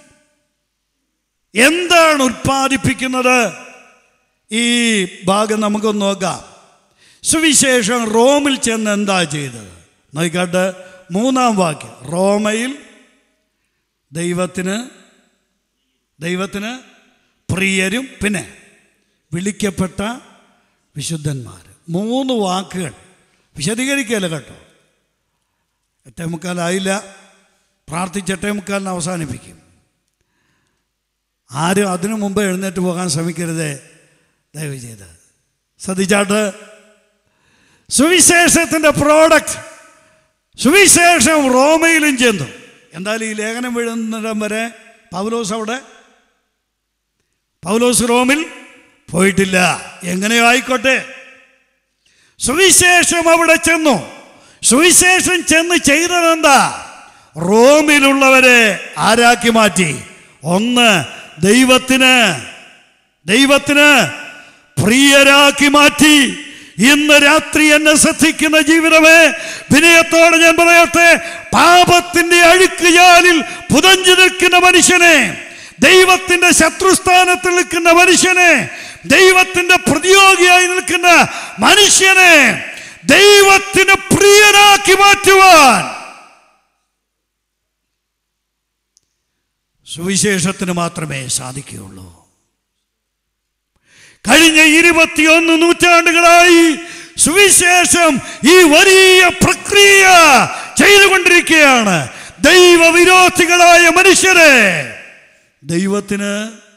എന്താണ് ഉൽപ്പാദിപ്പിക്കുന്നത്? ഈ ഭാഗം നമുക്കൊന്ന് നോക്കാം. സുവിശേഷം റോമിൽ ചെന്ന് എന്താ ചെയ്തത്? നോക്കട്ടെ, 3-ാം വാക്യം. റോമയിൽ ദൈവത്തിന് പ്രിയരും പിന്നെ വിളിക്കപ്പെട്ട വിശുദ്ധന്മാർ. 3 വാക്കുകൾ വിശദീകരിക്കല്ല കേട്ടോ. 8:45 പ്രാർത്ഥിച്ച് 8:45 അവസാനിപ്പിക്കും. ആരും അതിനു മുമ്പ് എഴുന്നേറ്റ് പോകാൻ ശ്രമിക്കരുത്, ദയവ് ചെയ്ത് ശ്രദ്ധിച്ചാട്ട്. സുവിശേഷത്തിൻ്റെ പ്രോഡക്റ്റ്, സുവിശേഷം റോമയിലും ചെന്നു. എന്തായാലും ഈ ലേഖനം എഴുതുന്നിടം വരെ പൗലോസ് റോമിൽ പോയിട്ടില്ല. എങ്ങനെയോ ആയിക്കോട്ടെ, സുവിശേഷം അവിടെ ചെന്നു. സുവിശേഷം ചെന്ന് ചെയ്തതെന്താ? റോമിലുള്ളവരെ ആരാക്കി മാറ്റി? ഒന്ന്, ദൈവത്തിന് പ്രിയരാക്കി മാറ്റി. ഇന്ന് രാത്രി എന്നെ ശ്രദ്ധിക്കുന്ന ജീവിതമേ, വിനയത്തോടെ ഞാൻ പറയട്ടെ, പാപത്തിന്റെ അഴുക്കുചാലിൽ പുതഞ്ഞു നിൽക്കുന്ന മനുഷ്യനെ, ദൈവത്തിന്റെ ശത്രുസ്ഥാനത്തിൽ നിൽക്കുന്ന മനുഷ്യനെ, ദൈവത്തിന്റെ പ്രതിയോഗിയായി നിൽക്കുന്ന മനുഷ്യനെ ദൈവത്തിന് പ്രിയരാക്കി മാറ്റുവാൻ സുവിശേഷത്തിന് മാത്രമേ സാധിക്കുകയുള്ളൂ. കഴിഞ്ഞ 21 നൂറ്റാണ്ടുകളായി സുവിശേഷം ഈ വലിയ പ്രക്രിയ ചെയ്തുകൊണ്ടിരിക്കുകയാണ്. ദൈവവിരോധികളായ മനുഷ്യരെ ദൈവത്തിന്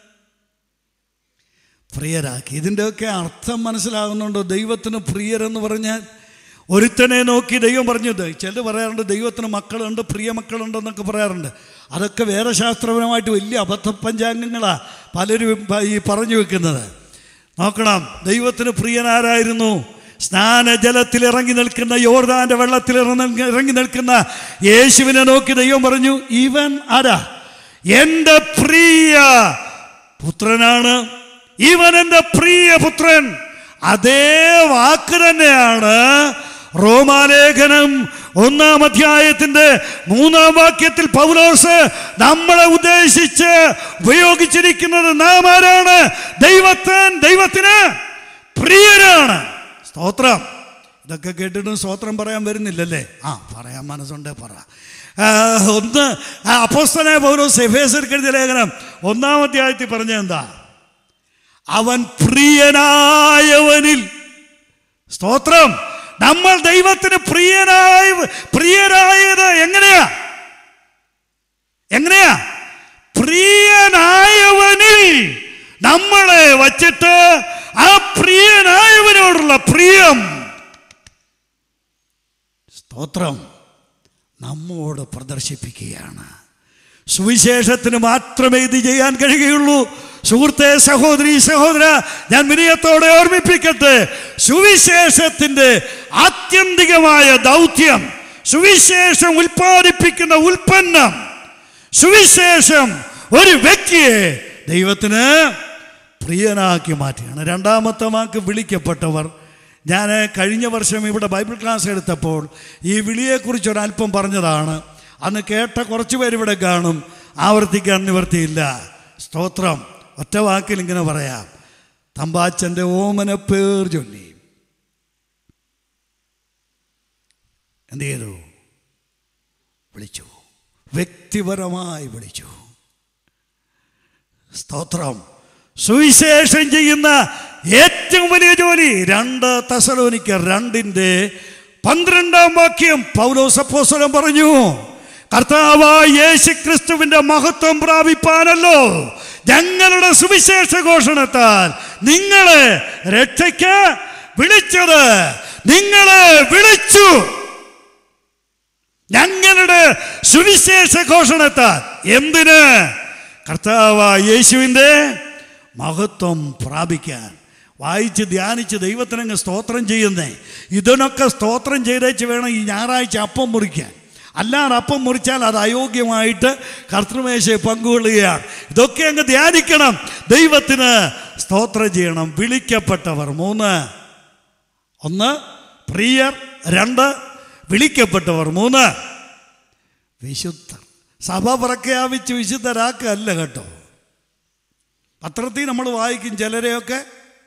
പ്രിയരാക്കി. ഇതിൻ്റെയൊക്കെ അർത്ഥം മനസ്സിലാകുന്നുണ്ടോ? ദൈവത്തിന് പ്രിയരെന്ന് പറഞ്ഞാൽ ഒരുത്തനെ നോക്കി ദൈവം പറഞ്ഞത്. ചിലർ പറയാറുണ്ട് ദൈവത്തിന് മക്കളുണ്ട്, പ്രിയ മക്കളുണ്ടെന്നൊക്കെ പറയാറുണ്ട്. അതൊക്കെ വേദശാസ്ത്രപരമായിട്ട് വലിയ അബദ്ധപഞ്ചാംഗങ്ങളാണ് പലരും ഈ പറഞ്ഞു വെക്കുന്നത്. നോക്കണം, ദൈവത്തിന് പ്രിയനാരായിരുന്നു? സ്നാനജലത്തിൽ ഇറങ്ങി നിൽക്കുന്ന, യോർദാന്റെ വെള്ളത്തിൽ ഇറങ്ങി നിൽക്കുന്ന യേശുവിനെ നോക്കി ദൈവം പറഞ്ഞു, ഇവൻ ആരാ? എൻ്റെ പ്രിയ പുത്രനാണ്, ഇവൻ എൻ്റെ പ്രിയ പുത്രൻ. അതേ വാക്ക് തന്നെയാണ് റോമാലേഖനം 1-ാം അധ്യായത്തിന്റെ 3-ാം വാക്യത്തിൽ പൗലോസ് നമ്മളെ ഉദ്ദേശിച്ച് ഉപയോഗിച്ചിരിക്കുന്നത്. നാം ആരാണ്? ദൈവത്തിന് പ്രിയരാണ്. സ്തോത്രം. ഇതൊക്കെ കേട്ടിട്ടും സ്തോത്രം പറയാൻ വരുന്നില്ലല്ലേ? പറയാൻ മനസ്സുണ്ടേ പറ. ഒന്ന്, അപ്പോസ്തലനായ പൗലോസ് എഫേസ്യർക്ക് എഴുതിയ ലേഖനം 1-ാം അധ്യായത്തിൽ പറഞ്ഞെന്താ? അവൻ പ്രിയനായവനിൽ. സ്തോത്രം. നമ്മൾ ദൈവത്തിന് പ്രിയരായത് എങ്ങനെയാ? പ്രിയനായവനിൽ നമ്മളെ വച്ചിട്ട് ആ പ്രിയനായവനോടുള്ള പ്രിയം, സ്തോത്രം, നമ്മോട് പ്രദർശിപ്പിക്കുകയാണ്. സുവിശേഷത്തിന് മാത്രമേ ഇത് ചെയ്യാൻ കഴിയുകയുള്ളൂ. സുഹൃത്തെ, സഹോദരി, സഹോദര, ഞാൻ വിനയത്തോടെ ഓർമ്മിപ്പിക്കട്ടെ, സുവിശേഷത്തിൻ്റെ ആത്യന്തികമായ ദൗത്യം, സുവിശേഷം ഉൽപ്പാദിപ്പിക്കുന്ന ഉൽപ്പന്നം, സുവിശേഷം ഒരു വ്യക്തിയെ ദൈവത്തിന് പ്രിയനാക്കി മാറ്റുകയാണ്. രണ്ടാമത്തെ വാക്ക് വിളിക്കപ്പെട്ടവർ. ഞാൻ കഴിഞ്ഞ വർഷം ഇവിടെ ബൈബിൾ ക്ലാസ് എടുത്തപ്പോൾ ഈ വിളിയെക്കുറിച്ച് ഒരല്പം പറഞ്ഞതാണ്. അന്ന് കേട്ട കുറച്ച് പേരിവിടെ കാണും, ആവർത്തിക്കാൻ നിവർത്തിയില്ല. സ്തോത്രം. ഒറ്റ വാക്കിൽ ഇങ്ങനെ പറയാം, തമ്പാച്ചൻ്റെ ഓമനപ്പേർ ചൊല്ലി എന്ത് ചെയ്തു? വിളിച്ചു, വ്യക്തിപരമായി വിളിച്ചു. സ്തോത്രം. സുവിശേഷം ചെയ്യുന്ന ഏറ്റവും വലിയ ജോലി 2 തെസ്സലോനിക്കർ 2:12 പൗലോസ് അപ്പോസ്തലൻ പറഞ്ഞു, കർത്താവായ യേശുക്രിസ്തുവിന്റെ മഹത്വം പ്രാപിപ്പാനല്ലോ ഞങ്ങളുടെ സുവിശേഷ ഘോഷണത്താൽ നിങ്ങളെ രക്ഷയ്ക്ക് വിളിച്ചത്. നിങ്ങളെ വിളിച്ചു ഞങ്ങളുടെ സുവിശേഷ ഘോഷണത്താൽ. എന്തിന്? കർത്താവായ യേശുവിൻ്റെ മഹത്വം പ്രാപിക്കാൻ. വായിച്ച് ധ്യാനിച്ച് ദൈവത്തിനങ്ങ് സ്തോത്രം ചെയ്യുന്നേ. ഇതിനൊക്കെ സ്തോത്രം ചെയ്തേച്ച് വേണം ഈ ഞായറാഴ്ച അപ്പം മുറിക്കാൻ. അല്ലാതെ അപ്പം മുറിച്ചാൽ അത് അയോഗ്യമായിട്ട് കർത്തൃമേശയെ പങ്കുകൊള്ളുകയാണ്. ഇതൊക്കെ അങ്ങ് ധ്യാനിക്കണം, ദൈവത്തിന് സ്തോത്രം ചെയ്യണം. വിളിക്കപ്പെട്ടവർ 3, 1 പ്രിയർ, 2 വിളിക്കപ്പെട്ടവർ, 3 വിശുദ്ധർ. സഭ പ്രഖ്യാപിച്ച് വിശുദ്ധരാക്കല്ല കേട്ടോ. പത്രത്തിൽ നമ്മൾ വായിക്കും ചിലരെയൊക്കെ.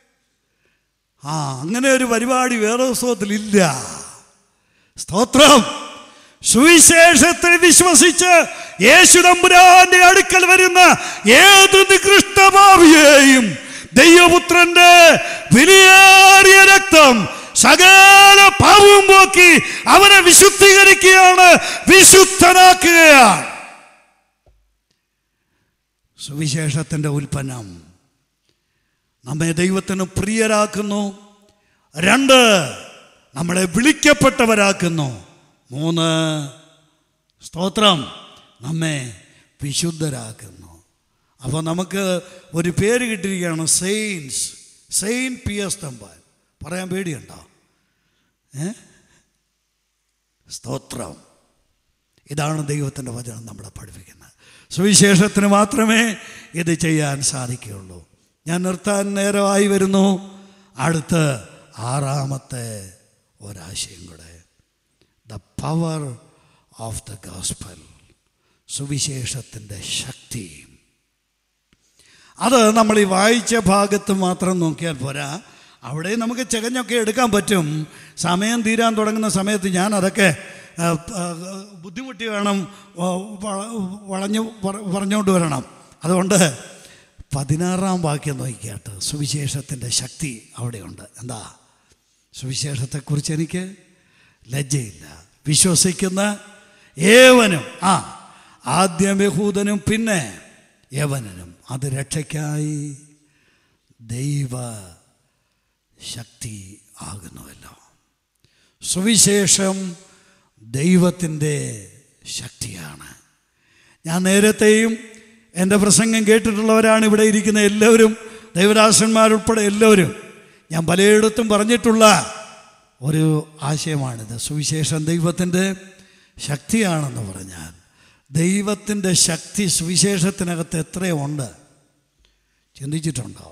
അങ്ങനെ ഒരു പരിപാടി വേറെ പുസ്തകത്തിലില്ല. സ്തോത്രം. സുവിശേഷത്തിൽ വിശ്വസിച്ച് യേശു തമ്പുരാന്റെ അടുക്കൽ വരുന്ന ഏത് നികൃഷ്ടഭാവിയെയും ദൈവപുത്രന്റെ വിലയേറിയ രക്തം സകല പാപവും പോക്കി അവനെ വിശുദ്ധീകരിക്കുകയാണ്, വിശുദ്ധനാക്കുകയാണ്. സുവിശേഷത്തിൻ്റെ ഉൽപ്പന്നം നമ്മെ ദൈവത്തിന് പ്രിയരാക്കുന്നു. 2 നമ്മളെ വിളിക്കപ്പെട്ടവരാക്കുന്നു. 3 സ്തോത്രം നമ്മെ വിശുദ്ധരാക്കുന്നു. അപ്പോൾ നമുക്ക് ഒരു പേര് കിട്ടിയിരിക്കുകയാണ്, സെയിൻസ്. Saint PS Thampan. പറയാൻ പേടിയുണ്ടോ? സ്തോത്രം. ഇതാണ് ദൈവത്തിൻ്റെ വചനം നമ്മളെ പഠിപ്പിക്കുന്നത്. സുവിശേഷത്തിന് മാത്രമേ ഇത് ചെയ്യാൻ സാധിക്കുകയുള്ളൂ. ഞാൻ നിർത്താൻ നേരമായി വരുന്നു. അടുത്ത 6ാമത്തെ ഒരാശയം കൂടെ, the power of the gospel. സുവിശേഷത്തിൻ്റെ ശക്തി. അത് നമ്മൾ ഈ വായിച്ച ഭാഗത്ത് മാത്രം നോക്കിയാൽ പോരാ, അവിടെ നമുക്ക് ചകഞ്ഞൊക്കെ എടുക്കാൻ പറ്റും. സമയം തീരാൻ തുടങ്ങുന്ന സമയത്ത് ഞാൻ അതൊക്കെ ബുദ്ധിമുട്ടി വേണം പറഞ്ഞുകൊണ്ട് വരണം. അതുകൊണ്ട് 16ാം വാക്യം നോക്കിയാട്ട് സുവിശേഷത്തിൻ്റെ ശക്തി അവിടെയുണ്ട്. എന്താ? സുവിശേഷത്തെക്കുറിച്ച് എനിക്ക് ലജ്ജയില്ല. വിശ്വസിക്കുന്ന ഏവനും, ആദ്യം യഹൂദനും പിന്നെ യവനനും, അത് രക്ഷയ്ക്കായി ദൈവ ശക്തി ആകുന്നുവല്ലോ. സുവിശേഷം ദൈവത്തിൻ്റെ ശക്തിയാണ്. ഞാൻ നേരത്തെയും എൻ്റെ പ്രസംഗം കേട്ടിട്ടുള്ളവരാണ് ഇവിടെ ഇരിക്കുന്ന എല്ലാവരും, ദൈവദാസന്മാരുൾപ്പെടെ എല്ലാവരും. ഞാൻ പലയിടത്തും പറഞ്ഞിട്ടുള്ള ഒരു ആശയമാണിത്. സുവിശേഷം ദൈവത്തിൻ്റെ ശക്തിയാണെന്ന് പറഞ്ഞാൽ, ദൈവത്തിൻ്റെ ശക്തി സുവിശേഷത്തിനകത്ത് എത്രയുണ്ട് ചിന്തിച്ചിട്ടുണ്ടോ?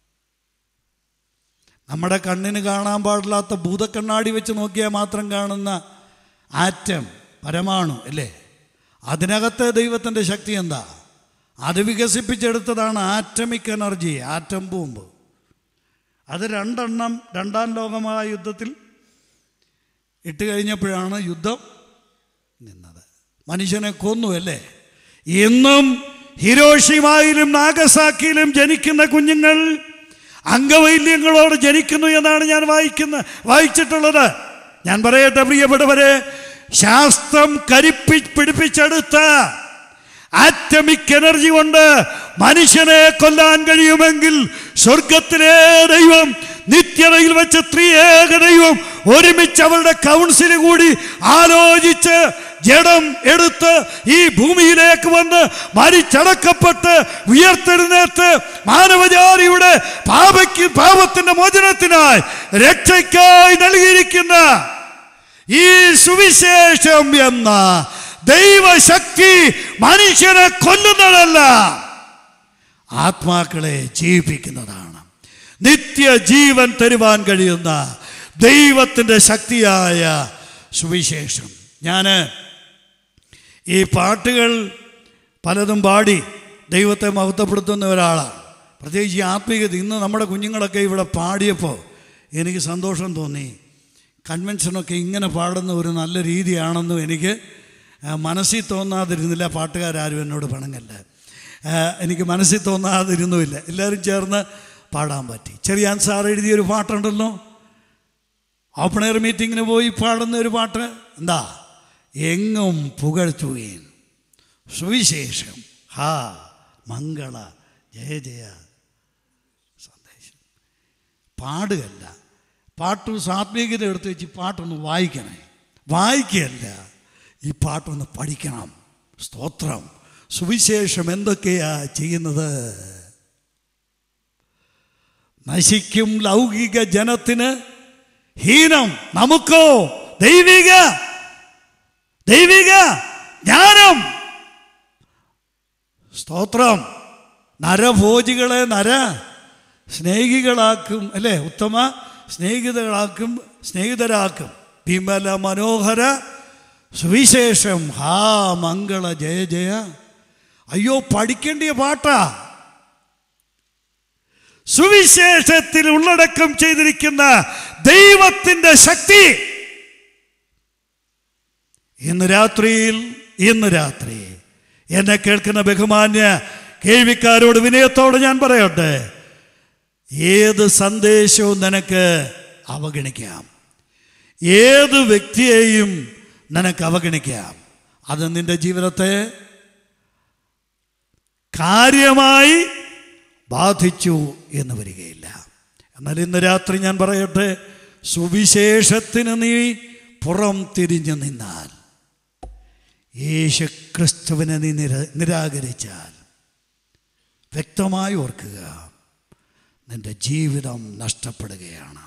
നമ്മുടെ കണ്ണിന് കാണാൻ പാടില്ലാത്ത ഭൂതക്കണ്ണാടി വെച്ച് നോക്കിയാൽ മാത്രം കാണുന്ന ആറ്റം, പരമാണു അല്ലേ, അതിനകത്തെ ദൈവത്തിൻ്റെ ശക്തി എന്താ? അത് വികസിപ്പിച്ചെടുത്തതാണ് ആറ്റമിക് എനർജി, ആറ്റം ബോംബ്. അത് 2 എണ്ണം 2ാം ലോകമഹായുദ്ധത്തിൽ ഇട്ട് കഴിഞ്ഞപ്പോഴാണ് യുദ്ധം നിന്നത്. മനുഷ്യനെ കൊന്നു അല്ലേ. ഇന്നും ഹിരോഷിമയിലും നാഗസാക്കിയിലും ജനിക്കുന്ന കുഞ്ഞുങ്ങൾ അംഗവൈല്യങ്ങളോട് ജനിക്കുന്നു എന്നാണ് ഞാൻ വായിച്ചിട്ടുള്ളത്. ഞാൻ പറയട്ടെ പ്രിയപ്പെട്ടവരെ, ശാസ്ത്രം പിടിപ്പിച്ചെടുത്ത ആറ്റമിക് എനർജി കൊണ്ട് മനുഷ്യനെ കൊല്ലാൻ കഴിയുമെങ്കിൽ സ്വർഗത്തിലെ ദൈവം, നിത്യതയിൽ വെച്ച് ത്രിയേക ദൈവം ഒരുമിച്ച് അവരുടെ കൗൺസിൽ കൂടി ആലോചിച്ച് ജഡം എടുത്ത് ഈ ഭൂമിയിലേക്ക് വന്ന് മരിച്ചടക്കപ്പെട്ട് ഉയർത്തെഴുന്നേറ്റ് മാനവജാതിയുടെ പാപത്തിന്റെ മോചനത്തിനായി രക്ഷയ്ക്കായി നൽകിയിരിക്കുന്ന ഈ സുവിശേഷം എന്ന ദൈവശക്തി മനുഷ്യനെ കൊല്ലുന്നതല്ല, ആത്മാക്കളെ ജീവിപ്പിക്കുന്നതാണ്. നിത്യജീവൻ തരുവാൻ കഴിയുന്ന ദൈവത്തിൻ്റെ ശക്തിയായ സുവിശേഷം. ഞാൻ ഈ പാട്ടുകൾ പലതും പാടി ദൈവത്തെ മഹത്വപ്പെടുത്തുന്ന ഒരാളാണ്. പ്രത്യേകിച്ച് ഈ ആത്മീയത ഇന്ന് നമ്മുടെ കുഞ്ഞുങ്ങളൊക്കെ ഇവിടെ പാടിയപ്പോൾ എനിക്ക് സന്തോഷം തോന്നി. കൺവെൻഷനൊക്കെ ഇങ്ങനെ പാടുന്ന ഒരു നല്ല രീതിയാണെന്നും എനിക്ക് മനസ്സിൽ തോന്നാതിരുന്നില്ല. പാട്ടുകാരും എന്നോട് പണങ്ങല്ല, എനിക്ക് മനസ്സിൽ തോന്നാതിരുന്നുമില്ല. എല്ലാവരും ചേർന്ന് പാടാൻ പറ്റി. ചെറിയാൻ സാർ എഴുതിയൊരു പാട്ടുണ്ടല്ലോ, ഓപ്പൺ എയർ മീറ്റിങ്ങിന് പോയി പാടുന്ന ഒരു പാട്ട്. എന്താ? എങ്ങും പുകഴ്ത്തുകയും സുവിശേഷം ഹാ മംഗള ജയ ജയ സന്ദേശം. പാടുകയല്ല, പാട്ട് ആത്മീയത എടുത്ത് വെച്ച് പാട്ടൊന്ന് വായിക്കണേ. വായിക്കുകയല്ല, ഈ പാട്ടൊന്ന് പഠിക്കണം. സ്തോത്രം. സുവിശേഷം എന്തൊക്കെയാ ചെയ്യുന്നത്? നശിക്കും ലൗകിക ജനത്തിന് ഹീനം, നമുക്കോ ദൈവിക ജ്ഞാനം. സ്തോത്രം. നരഭോജികളെ നര സ്നേഹികളാക്കും, അല്ലേ? ഉത്തമ സ്നേഹിതരാക്കും. വിമല മനോഹര സുവിശേഷം ഹാ മംഗള ജയ ജയ. അയ്യോ, പഠിക്കേണ്ടിയ പാട്ടാ. സുവിശേഷത്തിൽ ഉള്ളടക്കം ചെയ്തിരിക്കുന്ന ദൈവത്തിൻ്റെ ശക്തി ഇന്ന് രാത്രി എന്നെ കേൾക്കുന്ന ബഹുമാന്യ കേൾവിക്കാരോട് വിനയത്തോടെ ഞാൻ പറയട്ടെ, ഏത് സന്ദേശവും നിനക്ക് അവഗണിക്കാം, ഏത് വ്യക്തിയെയും നിനക്ക് അവഗണിക്കാം. അത് നിന്റെ ജീവിതത്തെ കാര്യമായി ബാധിച്ചു എന്ന് വരികയില്ല. എന്നാൽ ഇന്ന് രാത്രി ഞാൻ പറയട്ടെ, സുവിശേഷത്തിന് നീ പുറം തിരിഞ്ഞു നിന്നാൽ, യേശു ക്രിസ്തുവിനെ നീ നിരാകരിച്ചാൽ, വ്യക്തമായി ഓർക്കുക, നിന്റെ ജീവിതം നഷ്ടപ്പെടുകയാണ്.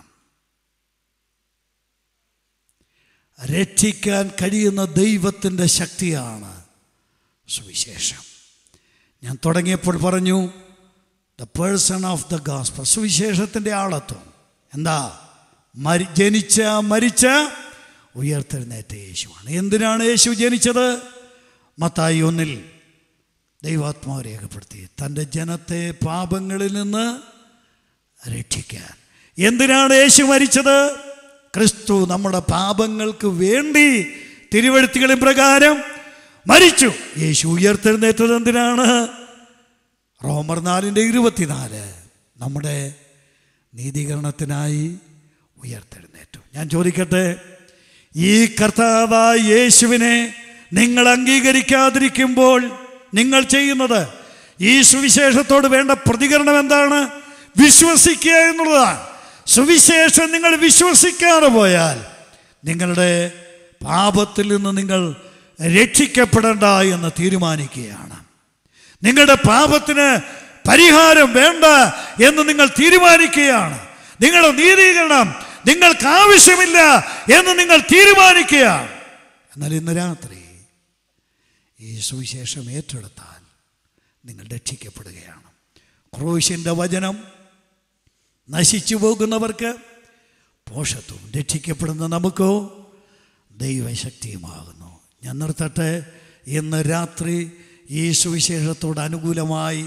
രക്ഷിക്കാൻ കഴിയുന്ന ദൈവത്തിൻ്റെ ശക്തിയാണ് സുവിശേഷം. ഞാൻ തുടങ്ങിയപ്പോൾ പറഞ്ഞു, the person of the gospel, സുവിശേഷത്തിൻ്റെ ആളത്വം. എന്താ? ജനിച്ച മരിച്ച ഉയർത്തെഴുന്നേറ്റ യേശുവാണ്. എന്തിനാണ് യേശു ജനിച്ചത്? മത്തായി 1 ദൈവാത്മാവ് രേഖപ്പെടുത്തി, തൻ്റെ ജനത്തെ പാപങ്ങളിൽ നിന്ന് രക്ഷിക്കാൻ. എന്തിനാണ് യേശു മരിച്ചത്? ക്രിസ്തു നമ്മുടെ പാപങ്ങൾക്ക് വേണ്ടി തിരുവെഴുത്തുകളിൻ പ്രകാരം മരിച്ചു. യേശു ഉയർത്തെഴുന്നേറ്റത് എന്തിനാണ്? റോമർ 4:24 നമ്മുടെ നീതീകരണത്തിനായി ഉയർത്തെഴുന്നേറ്റു. ഞാൻ ചോദിക്കട്ടെ, ഈ കർത്താവായ യേശുവിനെ നിങ്ങൾ അംഗീകരിക്കാതിരിക്കുമ്പോൾ നിങ്ങൾ ചെയ്യുന്നത്, ഈ സുവിശേഷത്തോട് വേണ്ട പ്രതികരണം എന്താണ്? വിശ്വസിക്കുക എന്നുള്ളതാണ്. സുവിശേഷം നിങ്ങൾ വിശ്വസിക്കാതെ പോയാൽ നിങ്ങളുടെ പാപത്തിൽ നിന്ന് നിങ്ങൾ രക്ഷിക്കപ്പെടേണ്ട എന്ന് തീരുമാനിക്കുകയാണ്. നിങ്ങളുടെ പാപത്തിന് പരിഹാരം വേണ്ട എന്ന് നിങ്ങൾ തീരുമാനിക്കുകയാണ്. നിങ്ങളുടെ നീതീകരണം നിങ്ങൾക്ക് ആവശ്യമില്ല എന്ന് നിങ്ങൾ തീരുമാനിക്കുകയാണ്. എന്നാൽ ഇന്ന് രാത്രി ഈ സുവിശേഷം ഏറ്റെടുത്താൽ നിങ്ങൾ രക്ഷിക്കപ്പെടുകയാണ്. ക്രൂശിൻ്റെ വചനം നശിച്ചു പോകുന്നവർക്ക് പോഷത്വവും, രക്ഷിക്കപ്പെടുന്ന നമുക്കോ ദൈവശക്തിയുമാകുന്നു. ഞാൻ നിർത്തട്ടെ. ഇന്ന് രാത്രി ഈ സുവിശേഷത്തോട് അനുകൂലമായി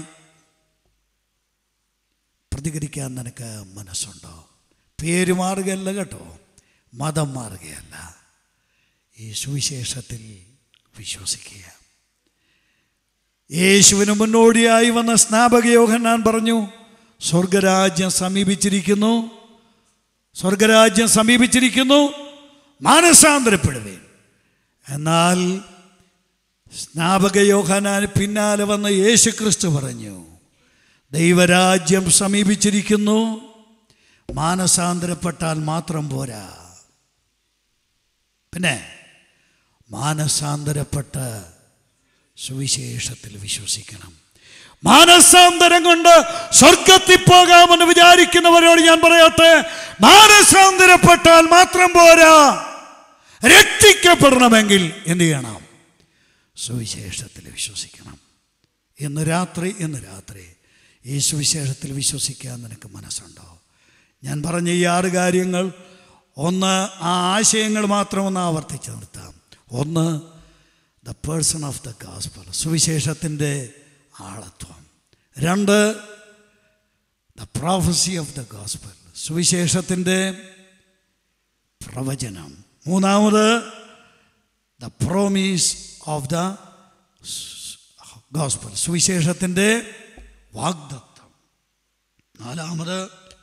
പ്രതികരിക്കാൻ നിനക്ക് മനസ്സുണ്ടോ? പേര് മാറുകയല്ല കേട്ടോ, മതം മാറുകയല്ല. ഈ സുവിശേഷത്തിൽ വിശ്വസിക്കുക. യേശുവിന് മുന്നോടിയായി വന്ന സ്നാപക യോഹന്നാൻ പറഞ്ഞു, സ്വർഗരാജ്യം സമീപിച്ചിരിക്കുന്നു, സ്വർഗരാജ്യം സമീപിച്ചിരിക്കുന്നു, മാനസാന്തരപ്പെടുവേൻ. എന്നാൽ സ്നാപക യോഹന്നാന് പിന്നാലെ വന്ന യേശു ക്രിസ്തു പറഞ്ഞു, ദൈവരാജ്യം സമീപിച്ചിരിക്കുന്നു, മാനസാന്തരപ്പെട്ടാൽ മാത്രം പോരാ, പിന്നെ മാനസാന്തരപ്പെട്ട് സുവിശേഷത്തിൽ വിശ്വസിക്കണം. മാനസാന്തരം കൊണ്ട് സ്വർഗത്തിൽ പോകാമെന്ന് വിചാരിക്കുന്നവരോട് ഞാൻ പറയട്ടെ, മാനസാന്തരപ്പെട്ടാൽ മാത്രം പോരാ. രക്ഷിക്കപ്പെടണമെങ്കിൽ എന്ത് ചെയ്യണം? സുവിശേഷത്തിൽ വിശ്വസിക്കണം. ഇന്ന് രാത്രി ഈ സുവിശേഷത്തിൽ വിശ്വസിക്കാൻ നിനക്ക് മനസ്സുണ്ടോ? ഞാൻ പറഞ്ഞ ഈ 6 കാര്യങ്ങൾ, ഒന്ന് ആ ആശയങ്ങൾ മാത്രം ഒന്ന് ആവർത്തിച്ച് നിർത്താം. ഒന്ന്, the person of the gospel, സുവിശേഷത്തിൻ്റെ ആളത്വം. 2, the prophecy of the gospel, സുവിശേഷത്തിൻ്റെ പ്രവചനം. 3, the promise of the gospel, സുവിശേഷത്തിൻ്റെ വാഗ്ദത്തം. 4,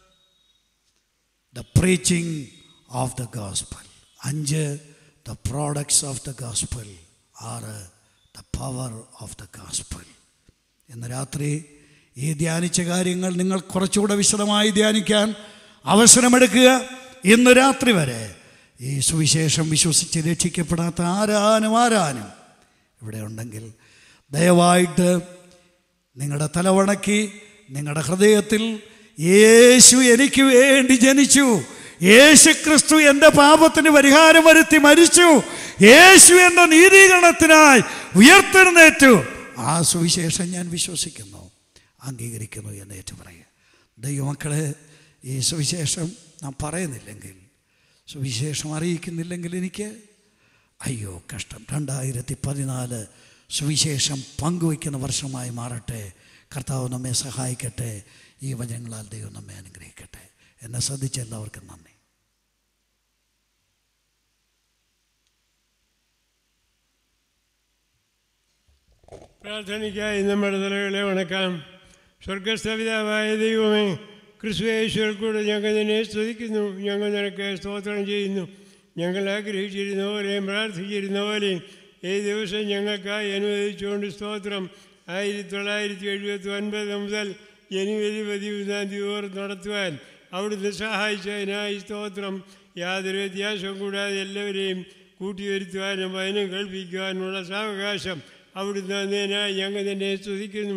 the preaching of the gospel. 5, the products of the gospel. 6, the power of the gospel. ഇന്ന് രാത്രി ഈ ധ്യാനിച്ച കാര്യങ്ങൾ നിങ്ങൾ കുറച്ചുകൂടെ വിശദമായി ധ്യാനിക്കാൻ അവസരമെടുക്കുക. ഇന്ന് രാത്രി വരെ ഈ സുവിശേഷം വിശ്വസിച്ച് രക്ഷിക്കപ്പെടാത്ത ആരാനും ഇവിടെ ഉണ്ടെങ്കിൽ ദയവായിട്ട് നിങ്ങളുടെ തലവണക്കി നിങ്ങളുടെ ഹൃദയത്തിൽ യേശു എനിക്ക് വേണ്ടി ജനിച്ചു, യേശു ക്രിസ്തു എൻ്റെ പാപത്തിന് പരിഹാരം വരുത്തി മരിച്ചു, യേശു എൻ്റെ നീതീകരണത്തിനായി ഉയർത്തെഴുന്നേറ്റു, ആ സുവിശേഷം ഞാൻ വിശ്വസിക്കുന്നു, അംഗീകരിക്കുന്നു എന്ന് ഏറ്റു പറയുക. ദൈവമക്കളെ, ഈ സുവിശേഷം നാം പറയുന്നില്ലെങ്കിൽ, സുവിശേഷം അറിയിക്കുന്നില്ലെങ്കിൽ എനിക്ക് അയ്യോ കഷ്ടം. 2014 സുവിശേഷം പങ്കുവയ്ക്കുന്ന വർഷമായി മാറട്ടെ. കർത്താവ് നമ്മെ സഹായിക്കട്ടെ. ഈ വചനങ്ങളാൽ ദൈവം നമ്മെ അനുഗ്രഹിക്കട്ടെ. എന്നെ ശ്രദ്ധിച്ച എല്ലാവർക്കും നന്ദി. പ്രാർത്ഥനയ്ക്കായി നമ്മുടെ തലകളെ വണക്കാം. സ്വർഗസ്ഥപിതാവായ ദൈവമേ, ക്രിസ്തുയേശുവിൽ കൂടെ ഞങ്ങൾ നിന്നെ സ്തുതിക്കുന്നു. ഞങ്ങൾ നിനക്ക് സ്തോത്രം ചെയ്യുന്നു. ഞങ്ങൾ ആഗ്രഹിച്ചിരുന്ന പോലെയും പ്രാർത്ഥിച്ചിരുന്ന പോലെയും ഈ ദിവസം ഞങ്ങൾക്കായി അനുവദിച്ചുകൊണ്ട് സ്തോത്രം. 1979 മുതൽ ജനുവരി 11 നടത്തുവാൻ അവിടുന്ന് സഹായിച്ചതിനായി സ്തോത്രം. യാതൊരു വ്യത്യാസവും കൂടാതെ എല്ലാവരെയും കൂട്ടിവരുത്തുവാനും വചനം കേൾപ്പിക്കുവാനുമുള്ള സാവകാശം അവിടുന്ന് തന്നതിനായി ഞങ്ങൾ തന്നെ സ്തുതിക്കുന്നു.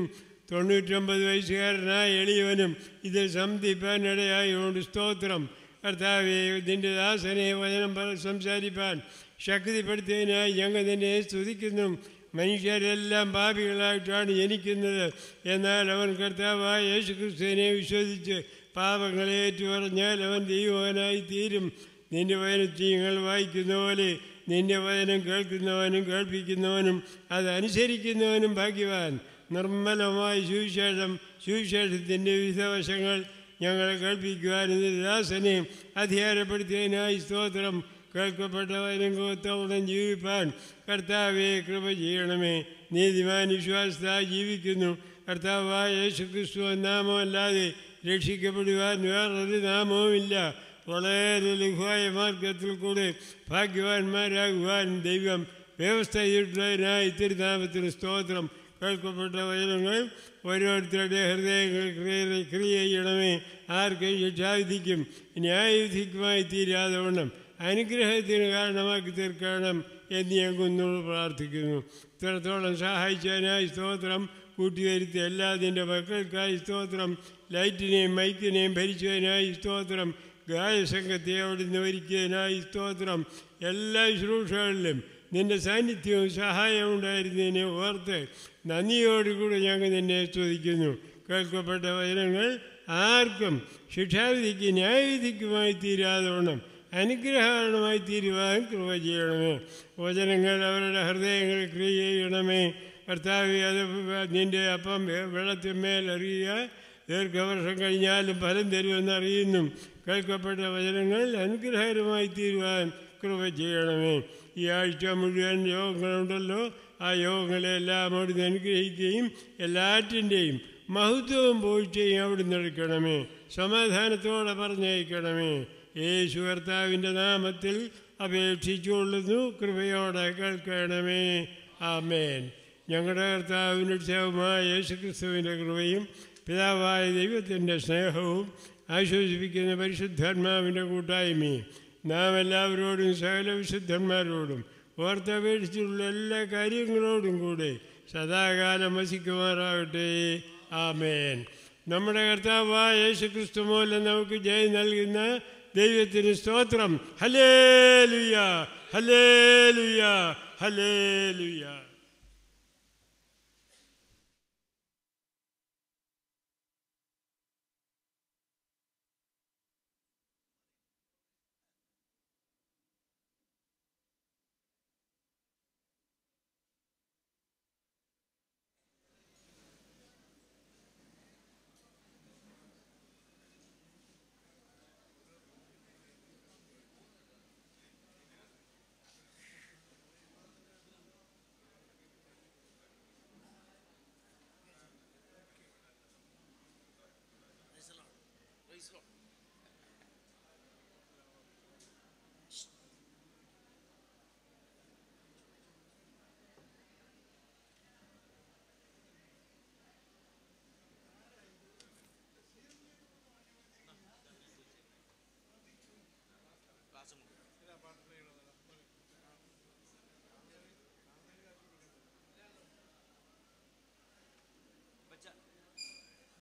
99 വയസ്സുകാരനായ എളിയവനും ഇത് സംധിപ്പാനിടയായതുകൊണ്ട് സ്തോത്രം. കർത്താവേ, നിൻ്റെ ദാസനെ വചനം സംസാരിപ്പാൻ ശക്തിപ്പെടുത്തിയതിനായി ഞങ്ങൾ തന്നെ സ്തുതിക്കുന്നു. മനുഷ്യരെല്ലാം പാപികളായിട്ടാണ് ജനിക്കുന്നത്. എന്നാൽ അവൻ കർത്താവായ യേശുക്രിസ്തുവിനെ വിശ്വസിച്ച് പാപങ്ങളെ ഏറ്റുപറഞ്ഞാൽ അവൻ ദൈവവാനായി തീരും. നിൻ്റെ വചനത്തിൽ ഞങ്ങൾ വായിക്കുന്ന പോലെ നിൻ്റെ വചനം കേൾക്കുന്നവനും കേൾപ്പിക്കുന്നവനും അതനുസരിക്കുന്നവനും ഭാഗ്യവാൻ. നിർമ്മലമായ സുവിശേഷത്തിൻ്റെ വിവിധ വശങ്ങൾ ഞങ്ങളെ കേൾപ്പിക്കുവാൻ ദാസനെ അധികാരപ്പെടുത്തിയതിനായി സ്തോത്രം. കേൾക്കപ്പെട്ട വചനം കോത്തോളം ജീവിപ്പാൻ കർത്താവെ കൃപ ചെയ്യണമേ. നീതിമാൻ വിശ്വാസത്തായി ജീവിക്കുന്നു. കർത്താവായ യേശുക്രിസ്തു നാമമല്ലാതെ രക്ഷിക്കപ്പെടുവാൻ വേറൊരു നാമവുമില്ല. വളരെ ലഘുവായ മാർഗത്തിൽ കൂടെ ഭാഗ്യവാന്മാരാകുവാൻ ദൈവം വ്യവസ്ഥ ചെയ്തിട്ടുള്ളതിനായി തിരുനാമത്തിന് സ്തോത്രം. കേൾക്കപ്പെട്ട വചനങ്ങൾ ഓരോരുത്തരുടെ ഹൃദയങ്ങൾ ക്രിയ ചെയ്യണമേ. ആർക്കും ശിക്ഷാവിധിക്കും ന്യായവിധിക്കുമായി തീരാതെ വണ്ണം അനുഗ്രഹത്തിന് കാരണമാക്കി തീർക്കണം എന്ന് ഞാൻ കുന്നോട് പ്രാർത്ഥിക്കുന്നു. ഇത്രത്തോളം സഹായിച്ചതിനായി സ്തോത്രം. കൂട്ടിവരുത്തി എല്ലാതിൻ്റെ മക്കൾക്കായി സ്തോത്രം. ലൈറ്റിനെയും മൈക്കിനെയും ഭരിച്ചതിനായി സ്തോത്രം. ഗായസംഘത്തെ അവിടുന്ന് ഒരുക്കിയതിനായി സ്തോത്രം. എല്ലാ ശുശ്രൂഷകളിലും നിൻ്റെ സാന്നിധ്യവും സഹായവും ഉണ്ടായിരുന്നതിനെ ഓർത്ത് നന്ദിയോടുകൂടി ഞങ്ങൾ നിന്നെ സ്തുതിക്കുന്നു. കേൾക്കപ്പെട്ട വചനങ്ങൾ ആർക്കും ശിക്ഷാവിധിക്ക് ന്യായവിധിക്കുമായി തീരാതെ വണ്ണം അനുഗ്രഹമായി തീരുവാൻ കൃപ ചെയ്യണമേ. വചനങ്ങൾ അവരുടെ ഹൃദയങ്ങൾ ക്രിയ ചെയ്യണമേ. കർത്താവേ, അത് നിൻ്റെ അപ്പം വെള്ളത്തിന്മേൽ അറിയുക, ദീർഘവർഷം കഴിഞ്ഞാലും ഫലം തരുമെന്ന് അറിയുന്നു. കേൾക്കപ്പെട്ട വചനങ്ങൾ അനുഗ്രഹകരമായി തീരുവാൻ കൃപ ചെയ്യണമേ. ഈ ആഴ്ച മുഴുവൻ യോഗങ്ങളുണ്ടല്ലോ, ആ യോഗങ്ങളെല്ലാം അവിടുന്ന് അനുഗ്രഹിക്കുകയും എല്ലാറ്റിൻ്റെയും മഹത്വവും പോഴ്ചയും അവിടുന്ന് എടുക്കണമേ. സമാധാനത്തോടെ പറഞ്ഞയക്കണമേ. യേശു കർത്താവിൻ്റെ നാമത്തിൽ അപേക്ഷിച്ചുകൊള്ളുന്നു. കൃപയോടെ കേൾക്കണമേ. ആമേൻ. ഞങ്ങളുടെ കർത്താവിൻ്റെ ഉത്സവമായ യേശുക്രിസ്തുവിൻ്റെ കൃപയും പിതാവായ ദൈവത്തിൻ്റെ സ്നേഹവും ആശ്വസിപ്പിക്കുന്ന പരിശുദ്ധാത്മാവിൻ്റെ കൂട്ടായ്മയും നാം എല്ലാവരോടും സകല വിശുദ്ധന്മാരോടും ഓർത്തപേക്ഷിച്ചുള്ള എല്ലാ കാര്യങ്ങളോടും കൂടെ സദാകാലം വസിക്കുമാറാകട്ടെ. ആമേൻ. നമ്മുടെ കർത്താവായ യേശുക്രിസ്തു മൂലം നമുക്ക് ജയം നൽകുന്ന ദൈവത്തിന് സ്തോത്രം. Hallelujah, hallelujah, hallelujah. Praise the Lord.